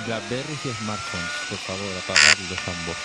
Blackberries y smartphones, por favor, apagadlos ambos.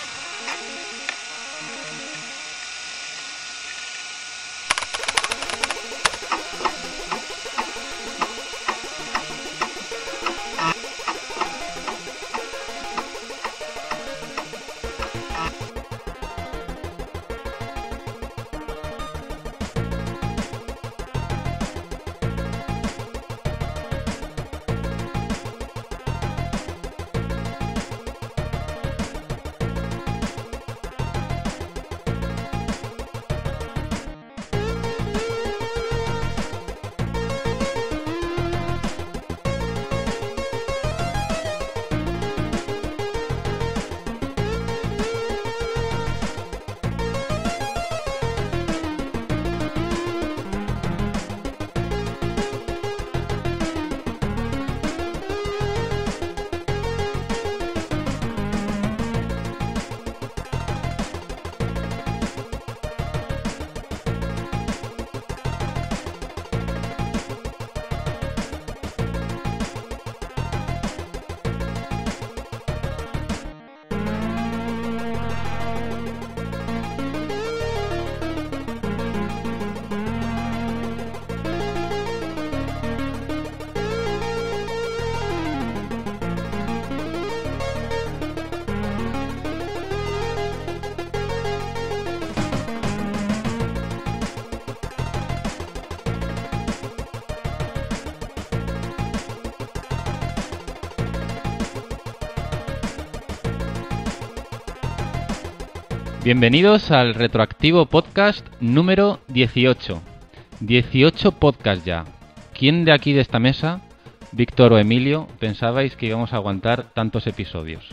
Bienvenidos al Retroactivo Podcast número 18. 18 podcasts ya. ¿Quién de aquí de esta mesa, Víctor o Emilio, pensabais que íbamos a aguantar tantos episodios?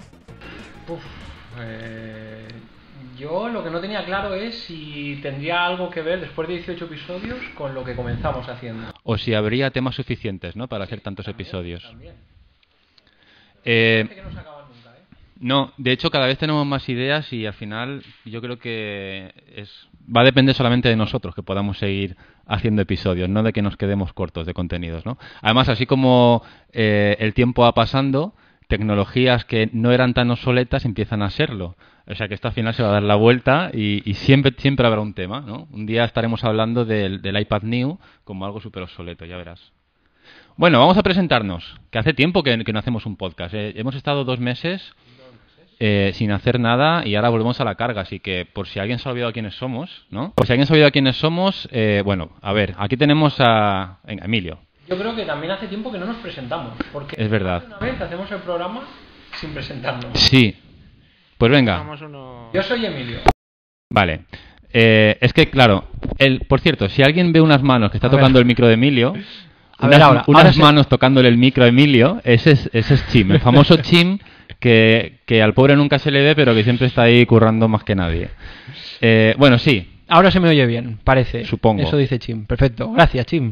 Yo lo que no tenía claro es si tendría algo que ver después de 18 episodios con lo que comenzamos haciendo. O si habría temas suficientes, ¿no?, para hacer tantos episodios. También. Eh, Que no se acaban nunca, ¿eh? No, de hecho cada vez tenemos más ideas y al final yo creo que va a depender solamente de nosotros que podamos seguir haciendo episodios, no de que nos quedemos cortos de contenidos, ¿no? Además, así como el tiempo va pasando, tecnologías que no eran tan obsoletas empiezan a serlo. O sea que esto al final se va a dar la vuelta y siempre habrá un tema, ¿no? Un día estaremos hablando del iPad New como algo súper obsoleto, ya verás. Bueno, vamos a presentarnos, que hace tiempo que no hacemos un podcast. Hemos estado 2 meses sin hacer nada y ahora volvemos a la carga, así que por si alguien se ha olvidado quiénes somos, ¿no? Por si alguien se ha olvidado quiénes somos, bueno, a ver, aquí tenemos a Emilio. Yo creo que también hace tiempo que no nos presentamos, porque Es verdad. una vez hacemos el programa sin presentarnos. Sí, pues venga. Yo soy Emilio. Vale. Es que, claro, por cierto, si alguien ve unas manos que está tocando el micro de Emilio, unas manos tocándole el micro a Emilio, ese es Chim, el famoso Chim que al pobre nunca se le ve, pero que siempre está ahí currando más que nadie. Bueno, sí. Ahora se me oye bien, parece. Supongo. Eso dice Chim. Perfecto. Gracias, Chim.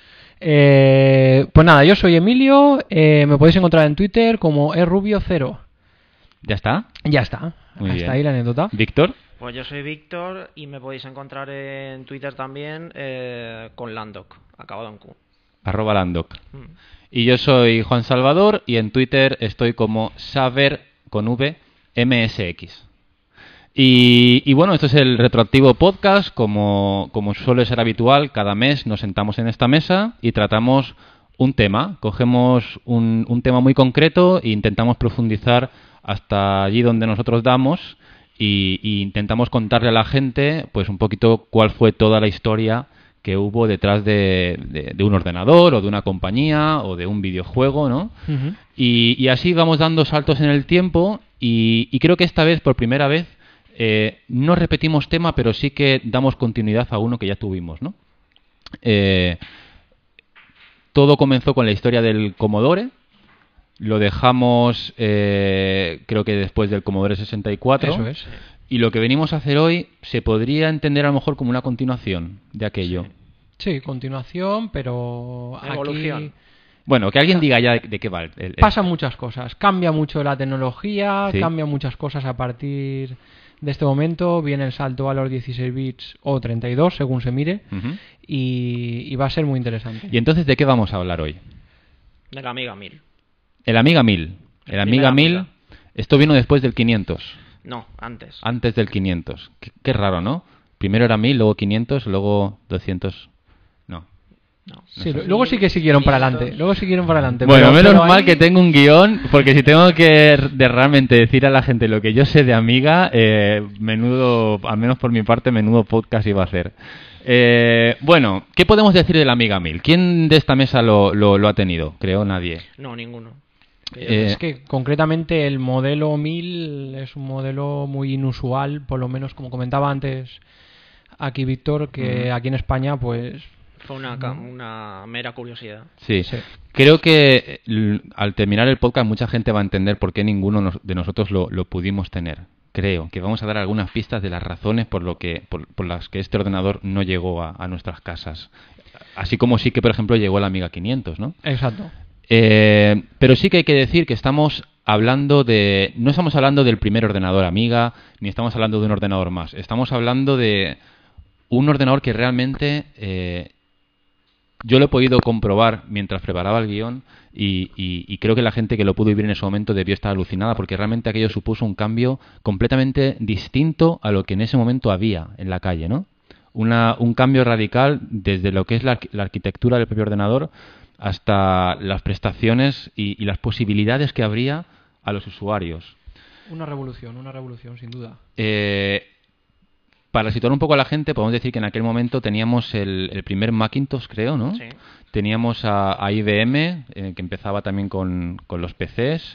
Pues nada, yo soy Emilio. Me podéis encontrar en Twitter como errubio0. ¿Ya está? Ya está. Muy bien. Hasta ahí la anécdota. ¿Víctor? Pues yo soy Víctor y me podéis encontrar en Twitter también con Landoc, acabado en Q. @Landoc. Y yo soy Juan Salvador y en Twitter estoy como Saver con V MSX. Y bueno, esto es el Retroactivo Podcast. Como suele ser habitual, cada mes nos sentamos en esta mesa y tratamos un tema. Cogemos un tema muy concreto e intentamos profundizar hasta allí donde nosotros damos y intentamos contarle a la gente pues un poquito cuál fue toda la historia que hubo detrás de un ordenador o de una compañía o de un videojuego, ¿no? Uh-huh. Y así vamos dando saltos en el tiempo y creo que esta vez, por primera vez, no repetimos tema, pero sí que damos continuidad a uno que ya tuvimos, ¿no? Todo comenzó con la historia del Commodore. Lo dejamos, creo que después del Commodore 64. Eso es. Y lo que venimos a hacer hoy se podría entender a lo mejor como una continuación de aquello. Sí, continuación, pero Evolución. aquí Bueno, que alguien diga ya de qué va. pasan muchas cosas. Cambia mucho la tecnología, Sí. Cambian muchas cosas a partir de este momento. Viene el salto a los 16 bits o 32, según se mire, Ujú. y va a ser muy interesante. Y entonces, ¿de qué vamos a hablar hoy? De la Amiga 1000. El Amiga 1000. El Amiga 1000, esto vino después del 500. No, antes. Antes del 500. Qué raro, ¿no? Primero era 1000, luego 500, luego 200. No. No. Sí, luego sí que siguieron para adelante. Luego siguieron para adelante. Bueno, menos pero mal ahí- que tengo un guión, porque si tengo que realmente decir a la gente lo que yo sé de Amiga, menudo, al menos por mi parte, menudo podcast iba a hacer. Bueno, ¿qué podemos decir del Amiga 1000? ¿Quién de esta mesa lo ha tenido? Creo nadie. No, ninguno. Es que concretamente el modelo 1000 es un modelo muy inusual, por lo menos como comentaba antes aquí Víctor, que aquí en España pues... Fue una mera curiosidad. Sí. Sí. Creo que al terminar el podcast mucha gente va a entender por qué ninguno de nosotros lo pudimos tener. Creo que vamos a dar algunas pistas de las razones por las que este ordenador no llegó a nuestras casas. Así como sí que, por ejemplo, llegó el Amiga 500, ¿no? Exacto. Pero sí que hay que decir que estamos hablando no estamos hablando del primer ordenador Amiga, ni estamos hablando de un ordenador más. Estamos hablando de un ordenador que realmente yo lo he podido comprobar mientras preparaba el guión y creo que la gente que lo pudo vivir en ese momento debió estar alucinada porque realmente aquello supuso un cambio completamente distinto a lo que en ese momento había en la calle, ¿no? Un cambio radical desde lo que es la arquitectura del propio ordenador hasta las prestaciones y las posibilidades que habría a los usuarios. Una revolución, sin duda. Para situar un poco a la gente, podemos decir que en aquel momento teníamos el primer Macintosh, creo, ¿no? Sí. Teníamos a IBM, que empezaba también con los PCs,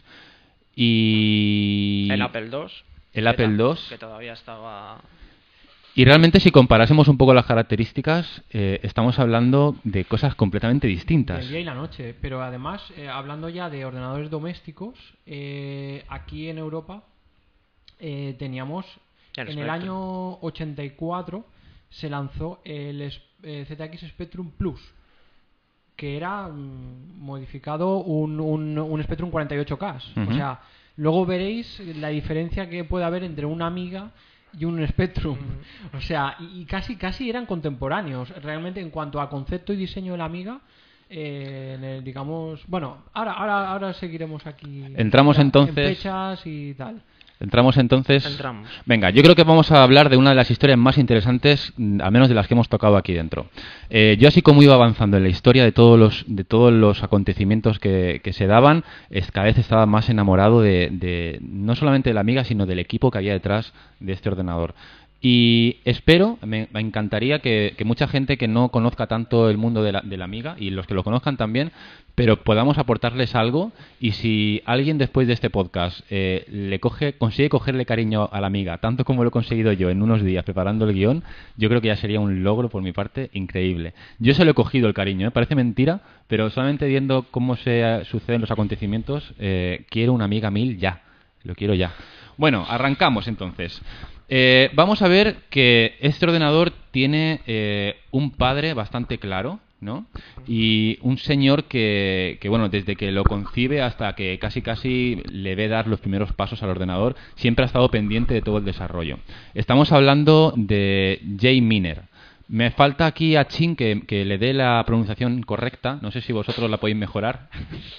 y... El Apple II. El Apple II. Que todavía estaba... Y realmente si comparásemos un poco las características, estamos hablando de cosas completamente distintas. El día y la noche, pero además, hablando ya de ordenadores domésticos, aquí en Europa teníamos... En el año 84 se lanzó el ZX Spectrum Plus, que era modificado un Spectrum 48K. O sea, luego veréis la diferencia que puede haber entre una Amiga y un Spectrum. O sea, y casi eran contemporáneos. Realmente en cuanto a concepto y diseño de la Amiga, digamos... Bueno, ahora seguiremos aquí. Entramos entonces... En fechas y tal. Entramos entonces... Entramos. Venga, yo creo que vamos a hablar de una de las historias más interesantes, al menos de las que hemos tocado aquí dentro. Yo así como iba avanzando en la historia de todos los acontecimientos que se daban, cada vez estaba más enamorado de no solamente de la Amiga, sino del equipo que había detrás de este ordenador. Y espero, me encantaría que mucha gente que no conozca tanto el mundo de la Amiga, y los que lo conozcan también, pero podamos aportarles algo, y si alguien después de este podcast consigue cogerle cariño a la Amiga, tanto como lo he conseguido yo en unos días preparando el guión, yo creo que ya sería un logro por mi parte increíble. Yo se lo he cogido el cariño, parece mentira, pero solamente viendo cómo suceden los acontecimientos, quiero una Amiga 1000 ya, lo quiero ya. Bueno, arrancamos entonces. Vamos a ver que este ordenador tiene un padre bastante claro, ¿no? Y un señor que, bueno, desde que lo concibe hasta que casi le ve dar los primeros pasos al ordenador, siempre ha estado pendiente de todo el desarrollo. Estamos hablando de Jay Miner. Me falta aquí a Chin que le dé la pronunciación correcta. No sé si vosotros la podéis mejorar.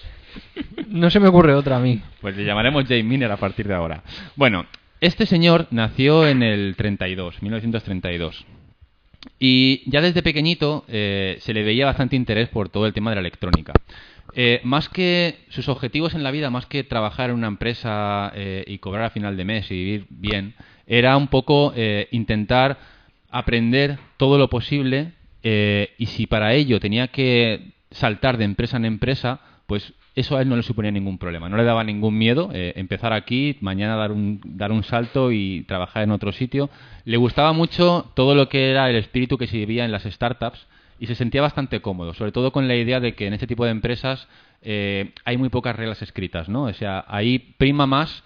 No se me ocurre otra a mí. Pues le llamaremos Jay Miner a partir de ahora. Bueno, este señor nació en el 1932. Y ya desde pequeñito se le veía bastante interés por todo el tema de la electrónica. Más que sus objetivos en la vida, más que trabajar en una empresa y cobrar a final de mes y vivir bien, era un poco intentar aprender todo lo posible y si para ello tenía que saltar de empresa en empresa, pues eso a él no le suponía ningún problema, no le daba ningún miedo empezar aquí, mañana dar un salto y trabajar en otro sitio. Le gustaba mucho todo lo que era el espíritu que se vivía en las startups y se sentía bastante cómodo, sobre todo con la idea de que en este tipo de empresas hay muy pocas reglas escritas, ¿no? O sea, ahí prima más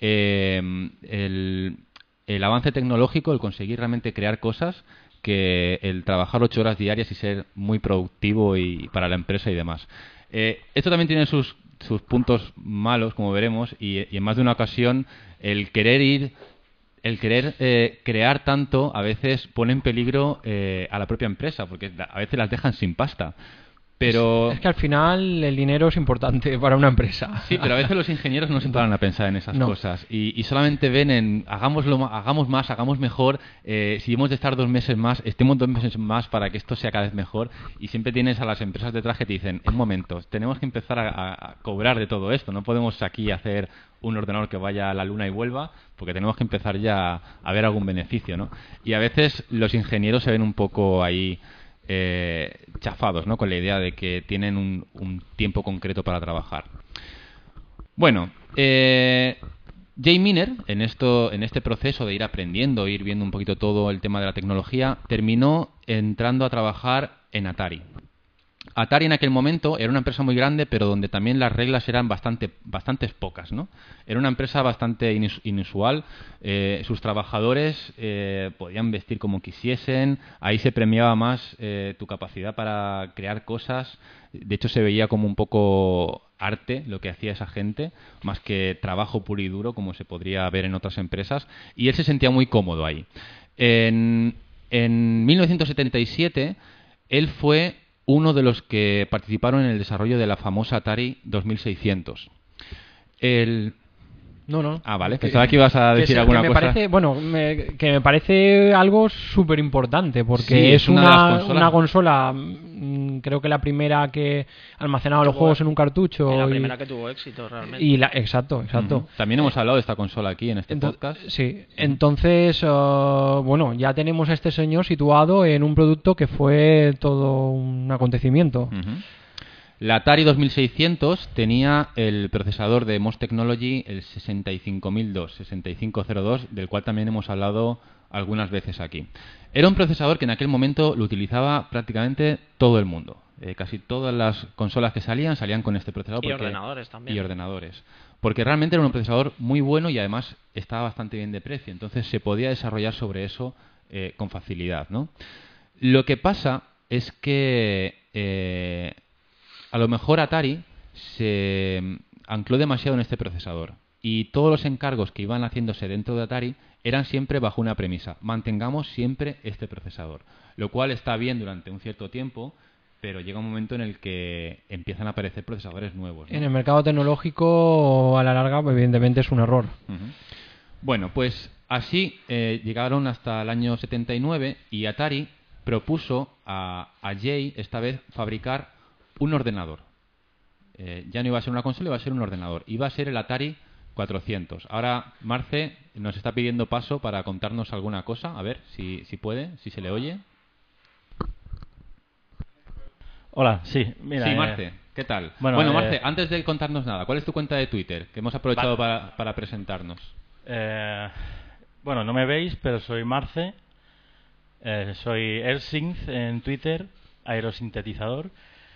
el avance tecnológico, el conseguir realmente crear cosas, que el trabajar 8 horas diarias y ser muy productivo y para la empresa y demás. Esto también tiene sus puntos malos, como veremos, y en más de una ocasión el querer crear tanto a veces pone en peligro a la propia empresa, porque a veces las dejan sin pasta. Pero... Es que al final el dinero es importante para una empresa. Sí, pero a veces los ingenieros no se paran a pensar en esas cosas y solamente ven en hagamos más, hagamos mejor, si hemos de estar 2 meses más, estemos 2 meses más para que esto sea cada vez mejor, y siempre tienes a las empresas detrás que te dicen, en momentos, tenemos que empezar a cobrar de todo esto, no podemos aquí hacer un ordenador que vaya a la luna y vuelva, porque tenemos que empezar ya a ver algún beneficio, ¿no? Y a veces los ingenieros se ven un poco ahí chafados, ¿no? Con la idea de que tienen un tiempo concreto para trabajar. Bueno, Jay Miner, en este proceso de ir aprendiendo, ir viendo un poquito todo el tema de la tecnología, terminó entrando a trabajar en Atari. Atari en aquel momento era una empresa muy grande, pero donde también las reglas eran bastantes pocas, ¿no? Era una empresa bastante inusual. Sus trabajadores podían vestir como quisiesen. Ahí se premiaba más tu capacidad para crear cosas. De hecho, se veía como un poco arte lo que hacía esa gente, más que trabajo puro y duro, como se podría ver en otras empresas. Y él se sentía muy cómodo ahí. En 1977, él fue uno de los que participaron en el desarrollo de la famosa Atari 2600. No. Ah, vale. Pensaba que ibas a decir alguna cosa. Que me parece algo súper importante, porque sí, es una consola, creo que la primera que almacenaba los juegos en un cartucho. La primera que tuvo éxito, realmente. Exacto. También hemos hablado de esta consola aquí en este podcast. Sí, entonces, ya tenemos a este señor situado en un producto que fue todo un acontecimiento. La Atari 2600 tenía el procesador de MOS Technology, el 6502, del cual también hemos hablado algunas veces aquí. Era un procesador que en aquel momento lo utilizaba prácticamente todo el mundo. Casi todas las consolas que salían con este procesador. Y ordenadores también. Y ordenadores. Porque realmente era un procesador muy bueno y además estaba bastante bien de precio. Entonces se podía desarrollar sobre eso con facilidad, ¿no? Lo que pasa es que a lo mejor Atari se ancló demasiado en este procesador y todos los encargos que iban haciéndose dentro de Atari eran siempre bajo una premisa: mantengamos siempre este procesador, lo cual está bien durante un cierto tiempo, pero llega un momento en el que empiezan a aparecer procesadores nuevos, ¿no? En el mercado tecnológico, a la larga, evidentemente es un error. Bueno, pues así llegaron hasta el año 79 y Atari propuso a Jay esta vez fabricar un ordenador. Ya no iba a ser una consola, iba a ser un ordenador. Iba a ser el Atari 400. Ahora Marce nos está pidiendo paso para contarnos alguna cosa. A ver si puede, si se le oye. Hola, sí. Mira, sí, Marce, ¿qué tal? Bueno, Marce, antes de contarnos nada, ¿cuál es tu cuenta de Twitter? Que hemos aprovechado para presentarnos. Bueno, no me veis, pero soy Marce. Soy Ersynth en Twitter, aerosintetizador.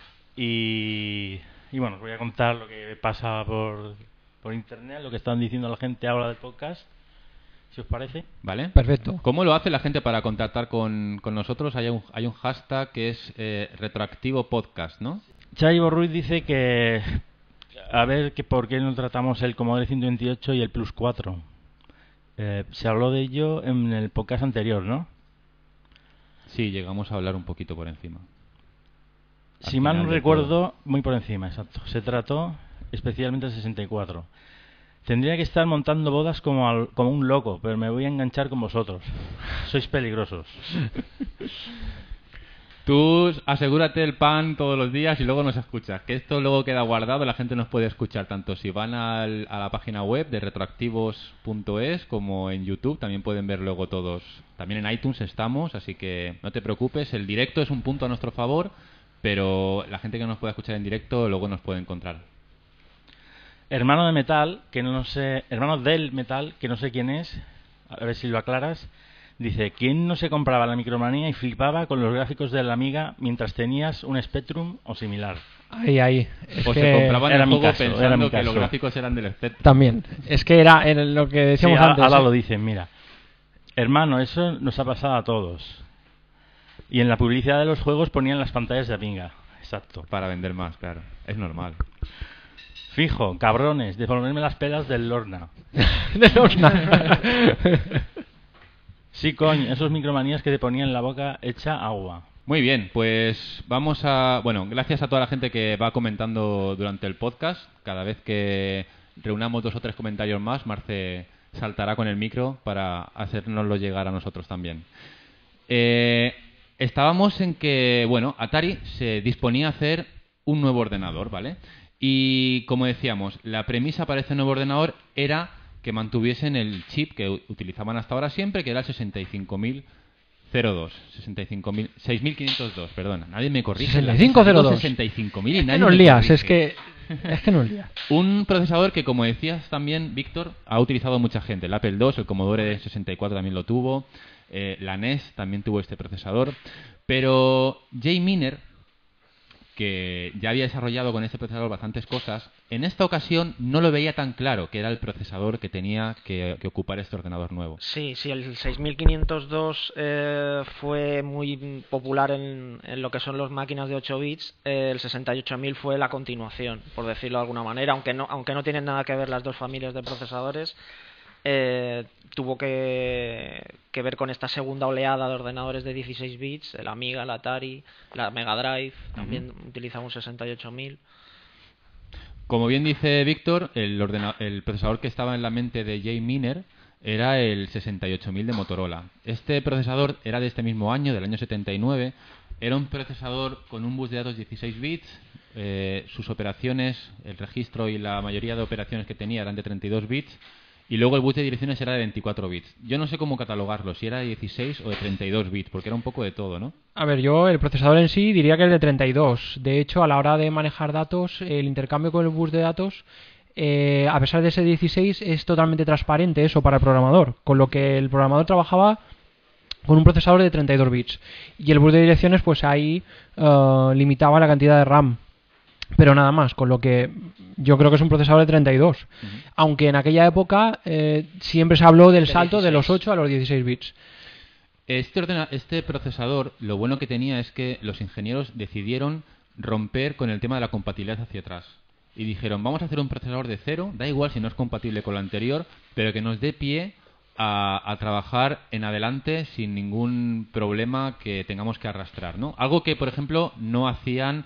Y bueno, os voy a contar lo que pasa por internet, lo que están diciendo la gente ahora del podcast, si os parece. Vale, perfecto. ¿Cómo lo hace la gente para contactar con nosotros? Hay un hashtag que es Retroactivo Podcast, ¿no? Chaibo Ruiz dice que a ver que por qué no tratamos el Commodore 128 y el Plus 4. Se habló de ello en el podcast anterior, ¿no? Sí, llegamos a hablar un poquito por encima. Si mal no recuerdo, muy por encima, exacto. Se trató especialmente el 64. Tendría que estar montando bodas como un loco, pero me voy a enganchar con vosotros. Sois peligrosos. Tú asegúrate el pan todos los días y luego nos escuchas. Que esto luego queda guardado, la gente nos puede escuchar tanto si van a la página web de retroactivos.es como en YouTube. También pueden ver luego todos. También en iTunes estamos, así que no te preocupes. El directo es un punto a nuestro favor, pero la gente que nos pueda escuchar en directo luego nos puede encontrar. Hermano del metal, que no sé quién es, a ver si lo aclaras, dice: ¿quién no se compraba la Micromanía y flipaba con los gráficos de la Amiga mientras tenías un Spectrum o similar? Ahí. O se compraban el juego pensando que los gráficos eran del Spectrum. También. Es que era lo que decíamos antes. Ahora lo dicen, mira. Hermano, eso nos ha pasado a todos. Y en la publicidad de los juegos ponían las pantallas de Amiga. Exacto. Para vender más, claro. Es normal. Fijo, cabrones, de ponerme las pelas del Lorna. Del Lorna. Sí, coño, esos Micromanías que te ponían en la boca hecha agua. Muy bien, pues vamos a... Bueno, gracias a toda la gente que va comentando durante el podcast. Cada vez que reunamos 2 o 3 comentarios más, Marce saltará con el micro para hacérnoslo llegar a nosotros también. Estábamos en que, bueno, Atari se disponía a hacer un nuevo ordenador, ¿vale? Y como decíamos, la premisa para ese nuevo ordenador era que mantuviesen el chip que utilizaban hasta ahora siempre, que era el 65.502, perdona. Nadie me corrige. 6502. 65.000 y nadie me nos lías, corrige. es que nos lías. Un procesador que, como decías también, Víctor, ha utilizado mucha gente. El Apple II, el Commodore 64 también lo tuvo. La NES también tuvo este procesador. Pero Jay Miner, que ya había desarrollado con este procesador bastantes cosas, en esta ocasión no lo veía tan claro que era el procesador que tenía que ocupar este ordenador nuevo. Sí, el 6502 fue muy popular en lo que son las máquinas de 8 bits. El 68000 fue la continuación, por decirlo de alguna manera, aunque no tienen nada que ver las dos familias de procesadores. Tuvo que ver con esta segunda oleada de ordenadores de 16 bits, el Amiga, el Atari, la Mega Drive, también utilizaba un 68000. Como bien dice Víctor, el procesador que estaba en la mente de Jay Miner era el 68000 de Motorola. Este procesador era de este mismo año, del año 79. Era un procesador con un bus de datos 16 bits. Sus operaciones, el registro y la mayoría de operaciones que tenía eran de 32 bits. Y luego el bus de direcciones era de 24 bits. Yo no sé cómo catalogarlo, si era de 16 o de 32 bits, porque era un poco de todo, ¿no? A ver, yo el procesador en sí diría que es de 32. De hecho, a la hora de manejar datos, el intercambio con el bus de datos, a pesar de ser 16, es totalmente transparente eso para el programador. Con lo que el programador trabajaba con un procesador de 32 bits. Y el bus de direcciones, pues ahí limitaba la cantidad de RAM. Pero nada más, con lo que yo creo que es un procesador de 32. Aunque en aquella época siempre se habló del salto de los 8 a los 16 bits. Este procesador, lo bueno que tenía es que los ingenieros decidieron romper con el tema de la compatibilidad hacia atrás. Y dijeron, vamos a hacer un procesador de cero, da igual si no es compatible con lo anterior, pero que nos dé pie a trabajar en adelante sin ningún problema que tengamos que arrastrar, ¿no? Algo que, por ejemplo, no hacían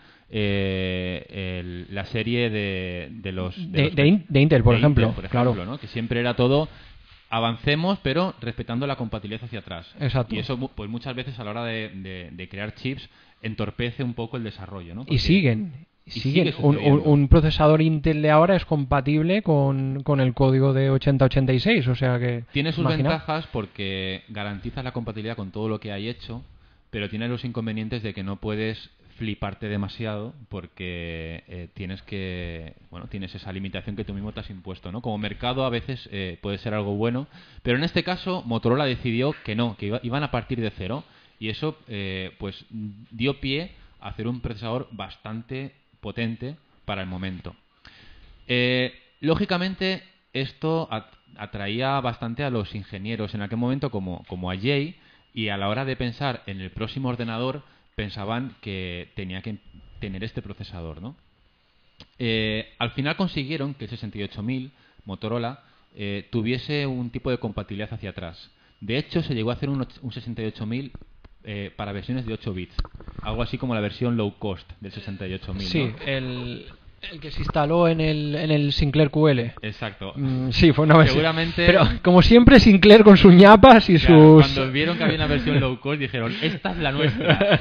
la serie de Intel, por ejemplo, claro, ¿no? Que siempre era todo avancemos, pero respetando la compatibilidad hacia atrás. Exacto. Y eso, pues muchas veces a la hora de crear chips entorpece un poco el desarrollo, ¿no? Y siguen. Un procesador Intel de ahora es compatible con el código de 8086, o sea que... Tiene sus ventajas porque garantiza la compatibilidad con todo lo que hay hecho, pero tiene los inconvenientes de que no puedes fliparte demasiado porque tienes esa limitación que tú mismo te has impuesto, ¿no? Como mercado a veces puede ser algo bueno, pero en este caso Motorola decidió que no, que iban a partir de cero y eso pues dio pie a hacer un procesador bastante potente para el momento. Lógicamente esto atraía bastante a los ingenieros en aquel momento como a Jay, y a la hora de pensar en el próximo ordenador pensaban que tenía que tener este procesador, ¿no? Al final consiguieron que el 68000 Motorola tuviese un tipo de compatibilidad hacia atrás. De hecho, se llegó a hacer un 68000 para versiones de 8 bits. Algo así como la versión low cost del 68000. Sí, ¿no? El que se instaló en el Sinclair QL. Exacto. Sí, fue una versión. Seguramente. Pero como siempre, Sinclair con sus ñapas y claro, sus. Cuando vieron que había una versión low cost dijeron, esta es la nuestra.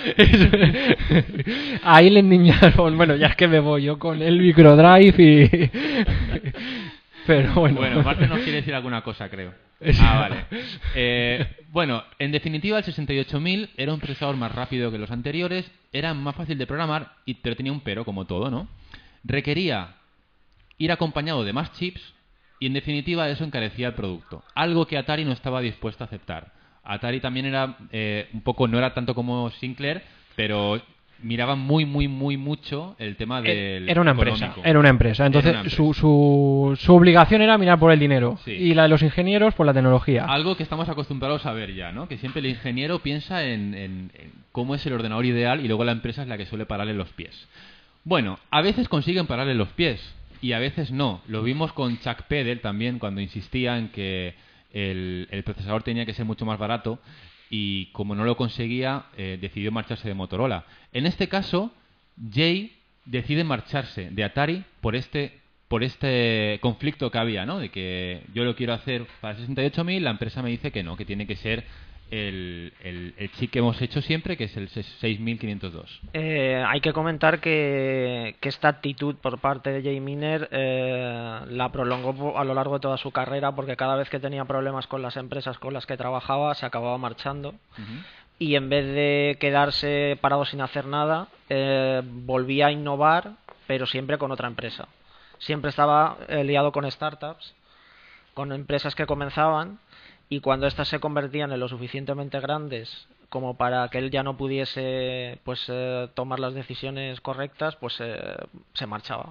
Ahí le endiñaron. Bueno, ya es que me voy yo con el microdrive y. Pero bueno. Bueno, Marte nos quiere decir alguna cosa, creo. Vale. Bueno, en definitiva, el 68000 era un procesador más rápido que los anteriores, era más fácil de programar, pero tenía un pero, como todo, ¿no? Requería ir acompañado de más chips y, en definitiva, eso encarecía el producto. Algo que Atari no estaba dispuesto a aceptar. Atari también era un poco, no era tanto como Sinclair, pero miraban mucho el tema del era una empresa, entonces era una empresa. Su obligación era mirar por el dinero, sí. Y la de los ingenieros por la tecnología. Algo que estamos acostumbrados a ver ya, ¿no? Que siempre el ingeniero piensa en cómo es el ordenador ideal y luego la empresa es la que suele pararle los pies. Bueno, a veces consiguen pararle los pies y a veces no. Lo vimos con Chuck Peddle también, cuando insistía en que el procesador tenía que ser mucho más barato. y como no lo conseguía, decidió marcharse de Motorola. En este caso, Jay decide marcharse de Atari por este conflicto que había, ¿no? De que yo lo quiero hacer para 68.000, la empresa me dice que no, que tiene que ser el chip que hemos hecho siempre, que es el 6502. Hay que comentar que esta actitud por parte de Jay Miner la prolongó a lo largo de toda su carrera, porque cada vez que tenía problemas con las empresas con las que trabajaba se acababa marchando. Y en vez de quedarse parado sin hacer nada, volvía a innovar, pero siempre con otra empresa. Siempre estaba liado con startups, con empresas que comenzaban, y cuando éstas se convertían en lo suficientemente grandes como para que él ya no pudiese tomar las decisiones correctas, pues se marchaba.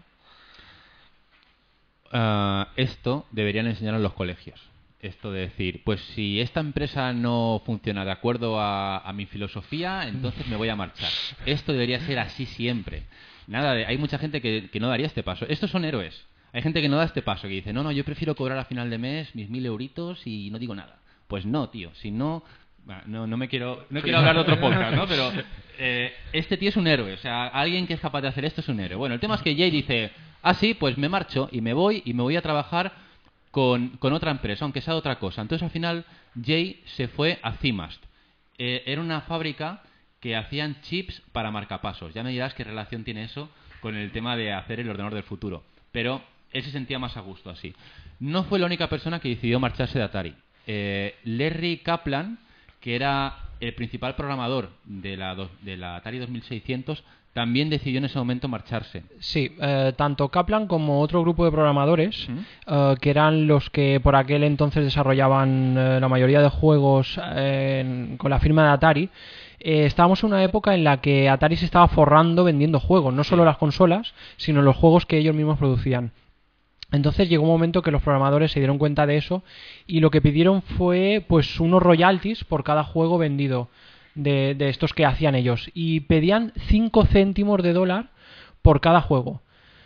Esto deberían enseñar en los colegios. Esto de decir, pues si esta empresa no funciona de acuerdo a mi filosofía, entonces me voy a marchar. Esto debería ser así siempre. Hay mucha gente que no daría este paso. Estos son héroes. Hay gente que no da este paso, que dice, no, yo prefiero cobrar a final de mes mis 1.000 euritos y no digo nada. Pues no, tío, si no... No quiero hablar de otro podcast, ¿no? Pero este tío es un héroe. O sea, alguien que es capaz de hacer esto es un héroe. Bueno, el tema es que Jay dice, sí, pues me marcho y me voy a trabajar con otra empresa, aunque sea otra cosa. Entonces, al final, Jay se fue a CIMAST. Era una fábrica que hacían chips para marcapasos. Ya me dirás qué relación tiene eso con el tema de hacer el ordenador del futuro. Pero él se sentía más a gusto así. No fue la única persona que decidió marcharse de Atari. Larry Kaplan, que era el principal programador de la Atari 2600, también decidió en ese momento marcharse. Sí, tanto Kaplan como otro grupo de programadores, que eran los que por aquel entonces desarrollaban la mayoría de juegos con la firma de Atari. Estábamos en una época en la que Atari se estaba forrando vendiendo juegos, no solo las consolas, sino los juegos que ellos mismos producían. Entonces llegó un momento que los programadores se dieron cuenta de eso y lo que pidieron fue pues unos royalties por cada juego vendido de estos que hacían ellos, y pedían 5 céntimos de dólar por cada juego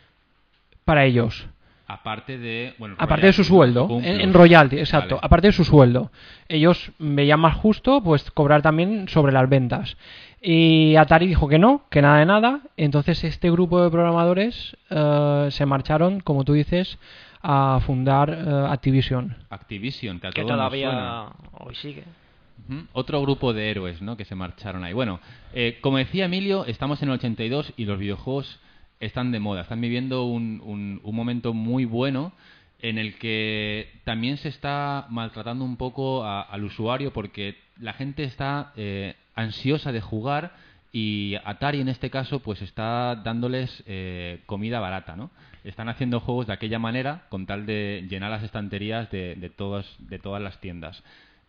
para ellos. Aparte de su sueldo, en royalty, exacto. Vale. Aparte de su sueldo. Ellos veían más justo pues cobrar también sobre las ventas. Y Atari dijo que no, que nada de nada. Entonces este grupo de programadores se marcharon, como tú dices, a fundar Activision. Activision, que todavía hoy sigue. Otro grupo de héroes, ¿no?, que se marcharon ahí. Bueno, como decía Emilio, estamos en el 82 y los videojuegos están de moda. Están viviendo un momento muy bueno en el que también se está maltratando un poco al usuario, porque la gente está ansiosa de jugar, y Atari en este caso pues está dándoles comida barata, ¿no? Están haciendo juegos de aquella manera con tal de llenar las estanterías de todas las tiendas.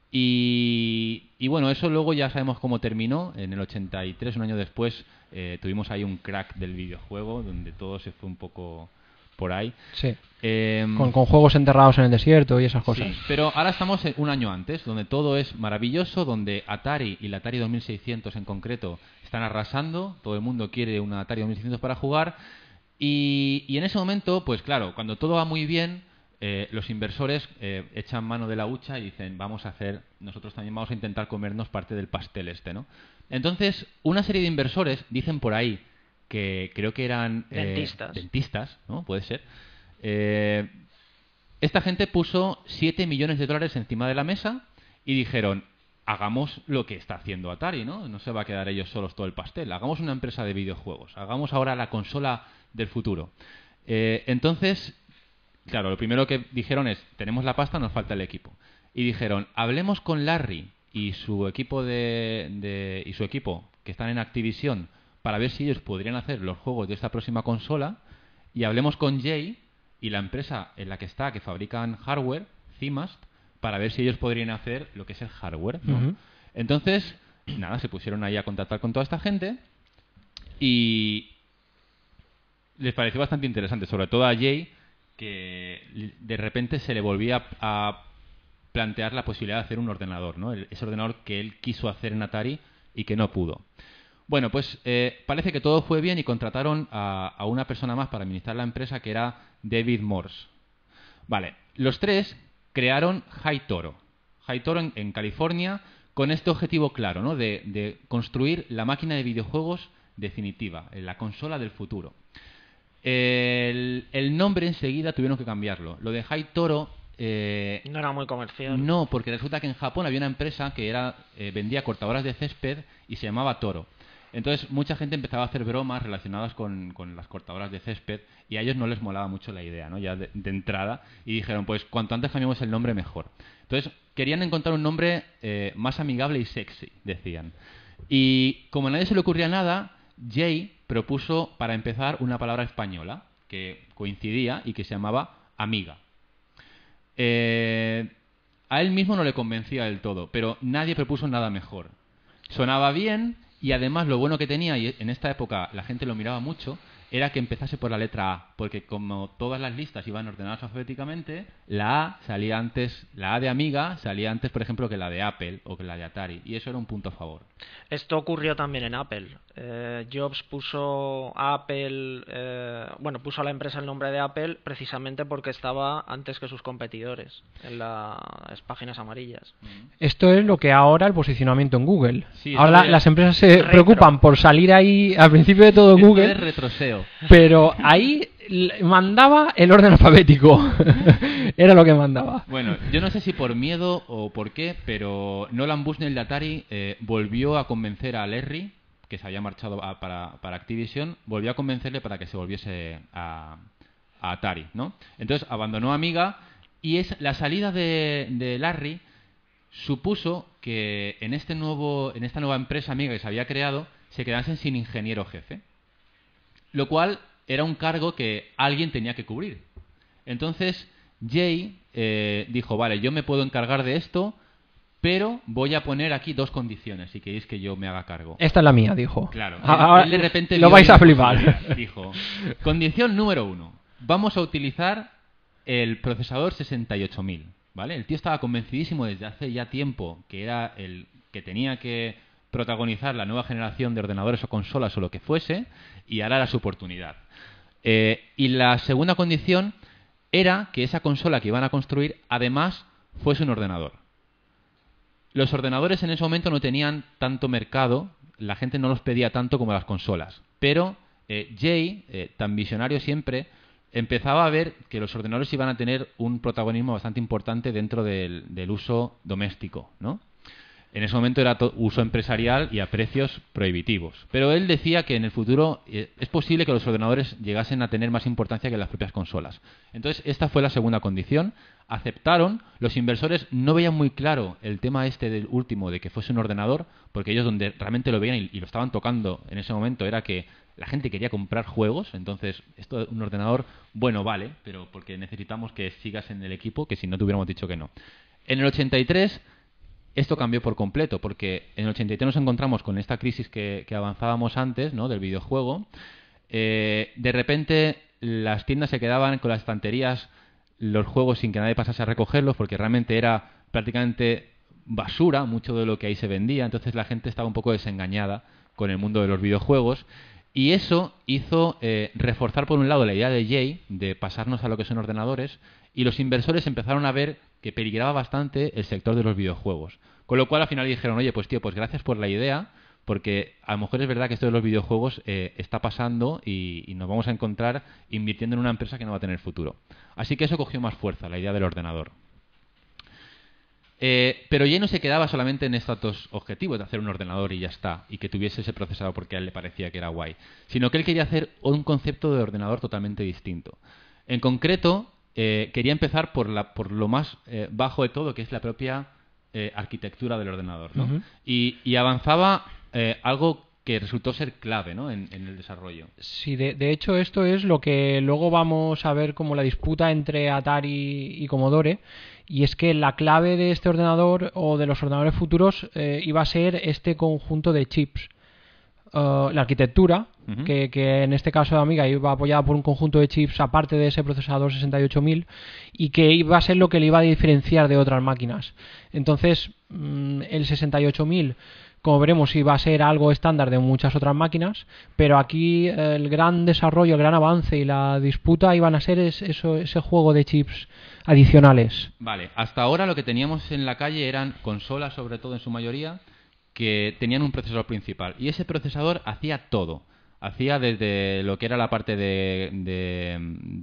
Y bueno, eso luego ya sabemos cómo terminó. En el 83, un año después, tuvimos ahí un crack del videojuego donde todo se fue un poco por ahí. Sí. Con juegos enterrados en el desierto y esas cosas. Sí, pero ahora estamos un año antes, donde todo es maravilloso, donde Atari y la Atari 2600 en concreto están arrasando. Todo el mundo quiere una Atari 2600 para jugar. Y en ese momento, pues claro, cuando todo va muy bien, los inversores echan mano de la hucha y dicen, nosotros también vamos a intentar comernos parte del pastel este, ¿no? Entonces, una serie de inversores dicen por ahí, que creo que eran dentistas, ¿no? Puede ser. Esta gente puso 7 millones de dólares encima de la mesa y dijeron, hagamos lo que está haciendo Atari, ¿no? No se va a quedar ellos solos todo el pastel. Hagamos una empresa de videojuegos. Hagamos ahora la consola del futuro. Entonces, claro, lo primero que dijeron es, tenemos la pasta, nos falta el equipo. Y dijeron, hablemos con Larry y su equipo que están en Activision, para ver si ellos podrían hacer los juegos de esta próxima consola, y hablemos con Jay y la empresa en la que fabrican hardware, CIMAST, para ver si ellos podrían hacer lo que es el hardware, ¿no? Entonces, nada, se pusieron ahí a contactar con toda esta gente y les pareció bastante interesante, sobre todo a Jay, que de repente se le volvía a plantear la posibilidad de hacer un ordenador, ¿no? Ese ordenador que él quiso hacer en Atari y que no pudo. Bueno, pues parece que todo fue bien y contrataron a una persona más para administrar la empresa, que era David Morse. Vale, los tres crearon High Toro. High Toro en California con este objetivo claro, ¿no? De construir la máquina de videojuegos definitiva, la consola del futuro. El nombre enseguida tuvieron que cambiarlo. Lo de High Toro... no era muy comercial. No, porque resulta que en Japón había una empresa que vendía cortadoras de césped y se llamaba Toro. Entonces mucha gente empezaba a hacer bromas relacionadas con las cortadoras de césped y a ellos no les molaba mucho la idea, ¿no? Ya de entrada, y dijeron, pues cuanto antes cambiemos el nombre mejor. Entonces querían encontrar un nombre más amigable y sexy, decían. Y como a nadie se le ocurría nada, Jay propuso para empezar una palabra española que coincidía y que se llamaba amiga. A él mismo no le convencía del todo, pero nadie propuso nada mejor. Sonaba bien y además lo bueno que tenía, y en esta época la gente lo miraba mucho, era que empezase por la letra A, porque como todas las listas iban ordenadas alfabéticamente, la A salía antes, la A de Amiga salía antes, por ejemplo, que la de Apple o que la de Atari, y eso era un punto a favor. Esto ocurrió también en Apple. Jobs puso a Apple, puso a la empresa el nombre de Apple precisamente porque estaba antes que sus competidores en las páginas amarillas. Esto es lo que ahora el posicionamiento en Google. Sí, ahora las empresas se preocupan por salir ahí al principio de todo Google. Es retroseo. Pero ahí mandaba el orden alfabético. Era lo que mandaba. Bueno, yo no sé si por miedo o por qué, pero Nolan Bushnell de Atari volvió a convencer a Larry, que se había marchado para Activision, volvió a convencerle para que se volviese a Atari, ¿no? Entonces abandonó Amiga y la salida de Larry supuso que en esta nueva empresa Amiga que se había creado se quedasen sin ingeniero jefe, lo cual era un cargo que alguien tenía que cubrir. Entonces Jay dijo, vale, yo me puedo encargar de esto, pero voy a poner aquí 2 condiciones si queréis que yo me haga cargo. Esta es la mía, dijo. Claro. Ahora, él de repente lo vais a flipar. Dijo, condición número 1, vamos a utilizar el procesador 68000, ¿vale? El tío estaba convencidísimo desde hace ya tiempo que era el que tenía que protagonizar la nueva generación de ordenadores o consolas o lo que fuese, y ahora era su oportunidad. Y la segunda condición era que esa consola que iban a construir además fuese un ordenador. Los ordenadores en ese momento no tenían tanto mercado, la gente no los pedía tanto como las consolas, pero Jay, tan visionario siempre, empezaba a ver que los ordenadores iban a tener un protagonismo bastante importante dentro del uso doméstico, ¿no? En ese momento era uso empresarial y a precios prohibitivos. Pero él decía que en el futuro es posible que los ordenadores llegasen a tener más importancia que las propias consolas. Entonces, esta fue la segunda condición. Aceptaron. Los inversores no veían muy claro el tema del último, de que fuese un ordenador, porque ellos donde realmente lo veían y lo estaban tocando en ese momento era que la gente quería comprar juegos. Entonces, esto un ordenador, bueno, vale, pero porque necesitamos que sigas en el equipo, que si no te hubiéramos dicho que no. En el 83... esto cambió por completo, porque en el 83 nos encontramos con esta crisis que avanzábamos antes, ¿no?, del videojuego. De repente las tiendas se quedaban con las estanterías los juegos sin que nadie pasase a recogerlos, porque realmente era prácticamente basura mucho de lo que ahí se vendía. Entonces la gente estaba un poco desengañada con el mundo de los videojuegos. Y eso hizo reforzar por un lado la idea de Jay de pasarnos a lo que son ordenadores, y los inversores empezaron a ver que peligraba bastante el sector de los videojuegos. Con lo cual al final dijeron, oye, pues tío, pues gracias por la idea, porque a lo mejor es verdad que esto de los videojuegos está pasando y nos vamos a encontrar invirtiendo en una empresa que no va a tener futuro. Así que eso cogió más fuerza, la idea del ordenador. Pero Jay no se quedaba solamente en estos 2 objetivos de hacer un ordenador y ya está, y que tuviese ese procesador porque a él le parecía que era guay, sino que él quería hacer un concepto de ordenador totalmente distinto. En concreto, quería empezar por lo más bajo de todo, que es la propia arquitectura del ordenador, ¿no? Uh-huh. Y avanzaba algo que resultó ser clave, ¿no?, en el desarrollo. Sí, de hecho esto es lo que luego vamos a ver como la disputa entre Atari y Commodore, y es que la clave de este ordenador o de los ordenadores futuros iba a ser este conjunto de chips. La arquitectura, uh-huh, que en este caso de Amiga iba apoyada por un conjunto de chips aparte de ese procesador 68000, y que iba a ser lo que le iba a diferenciar de otras máquinas. Entonces, el 68000 como veremos, iba a ser algo estándar de muchas otras máquinas, pero aquí el gran desarrollo, el gran avance y la disputa iban a ser ese juego de chips adicionales. Vale, hasta ahora lo que teníamos en la calle eran consolas, sobre todo en su mayoría, que tenían un procesador principal. Y ese procesador hacía todo. Hacía desde lo que era la parte de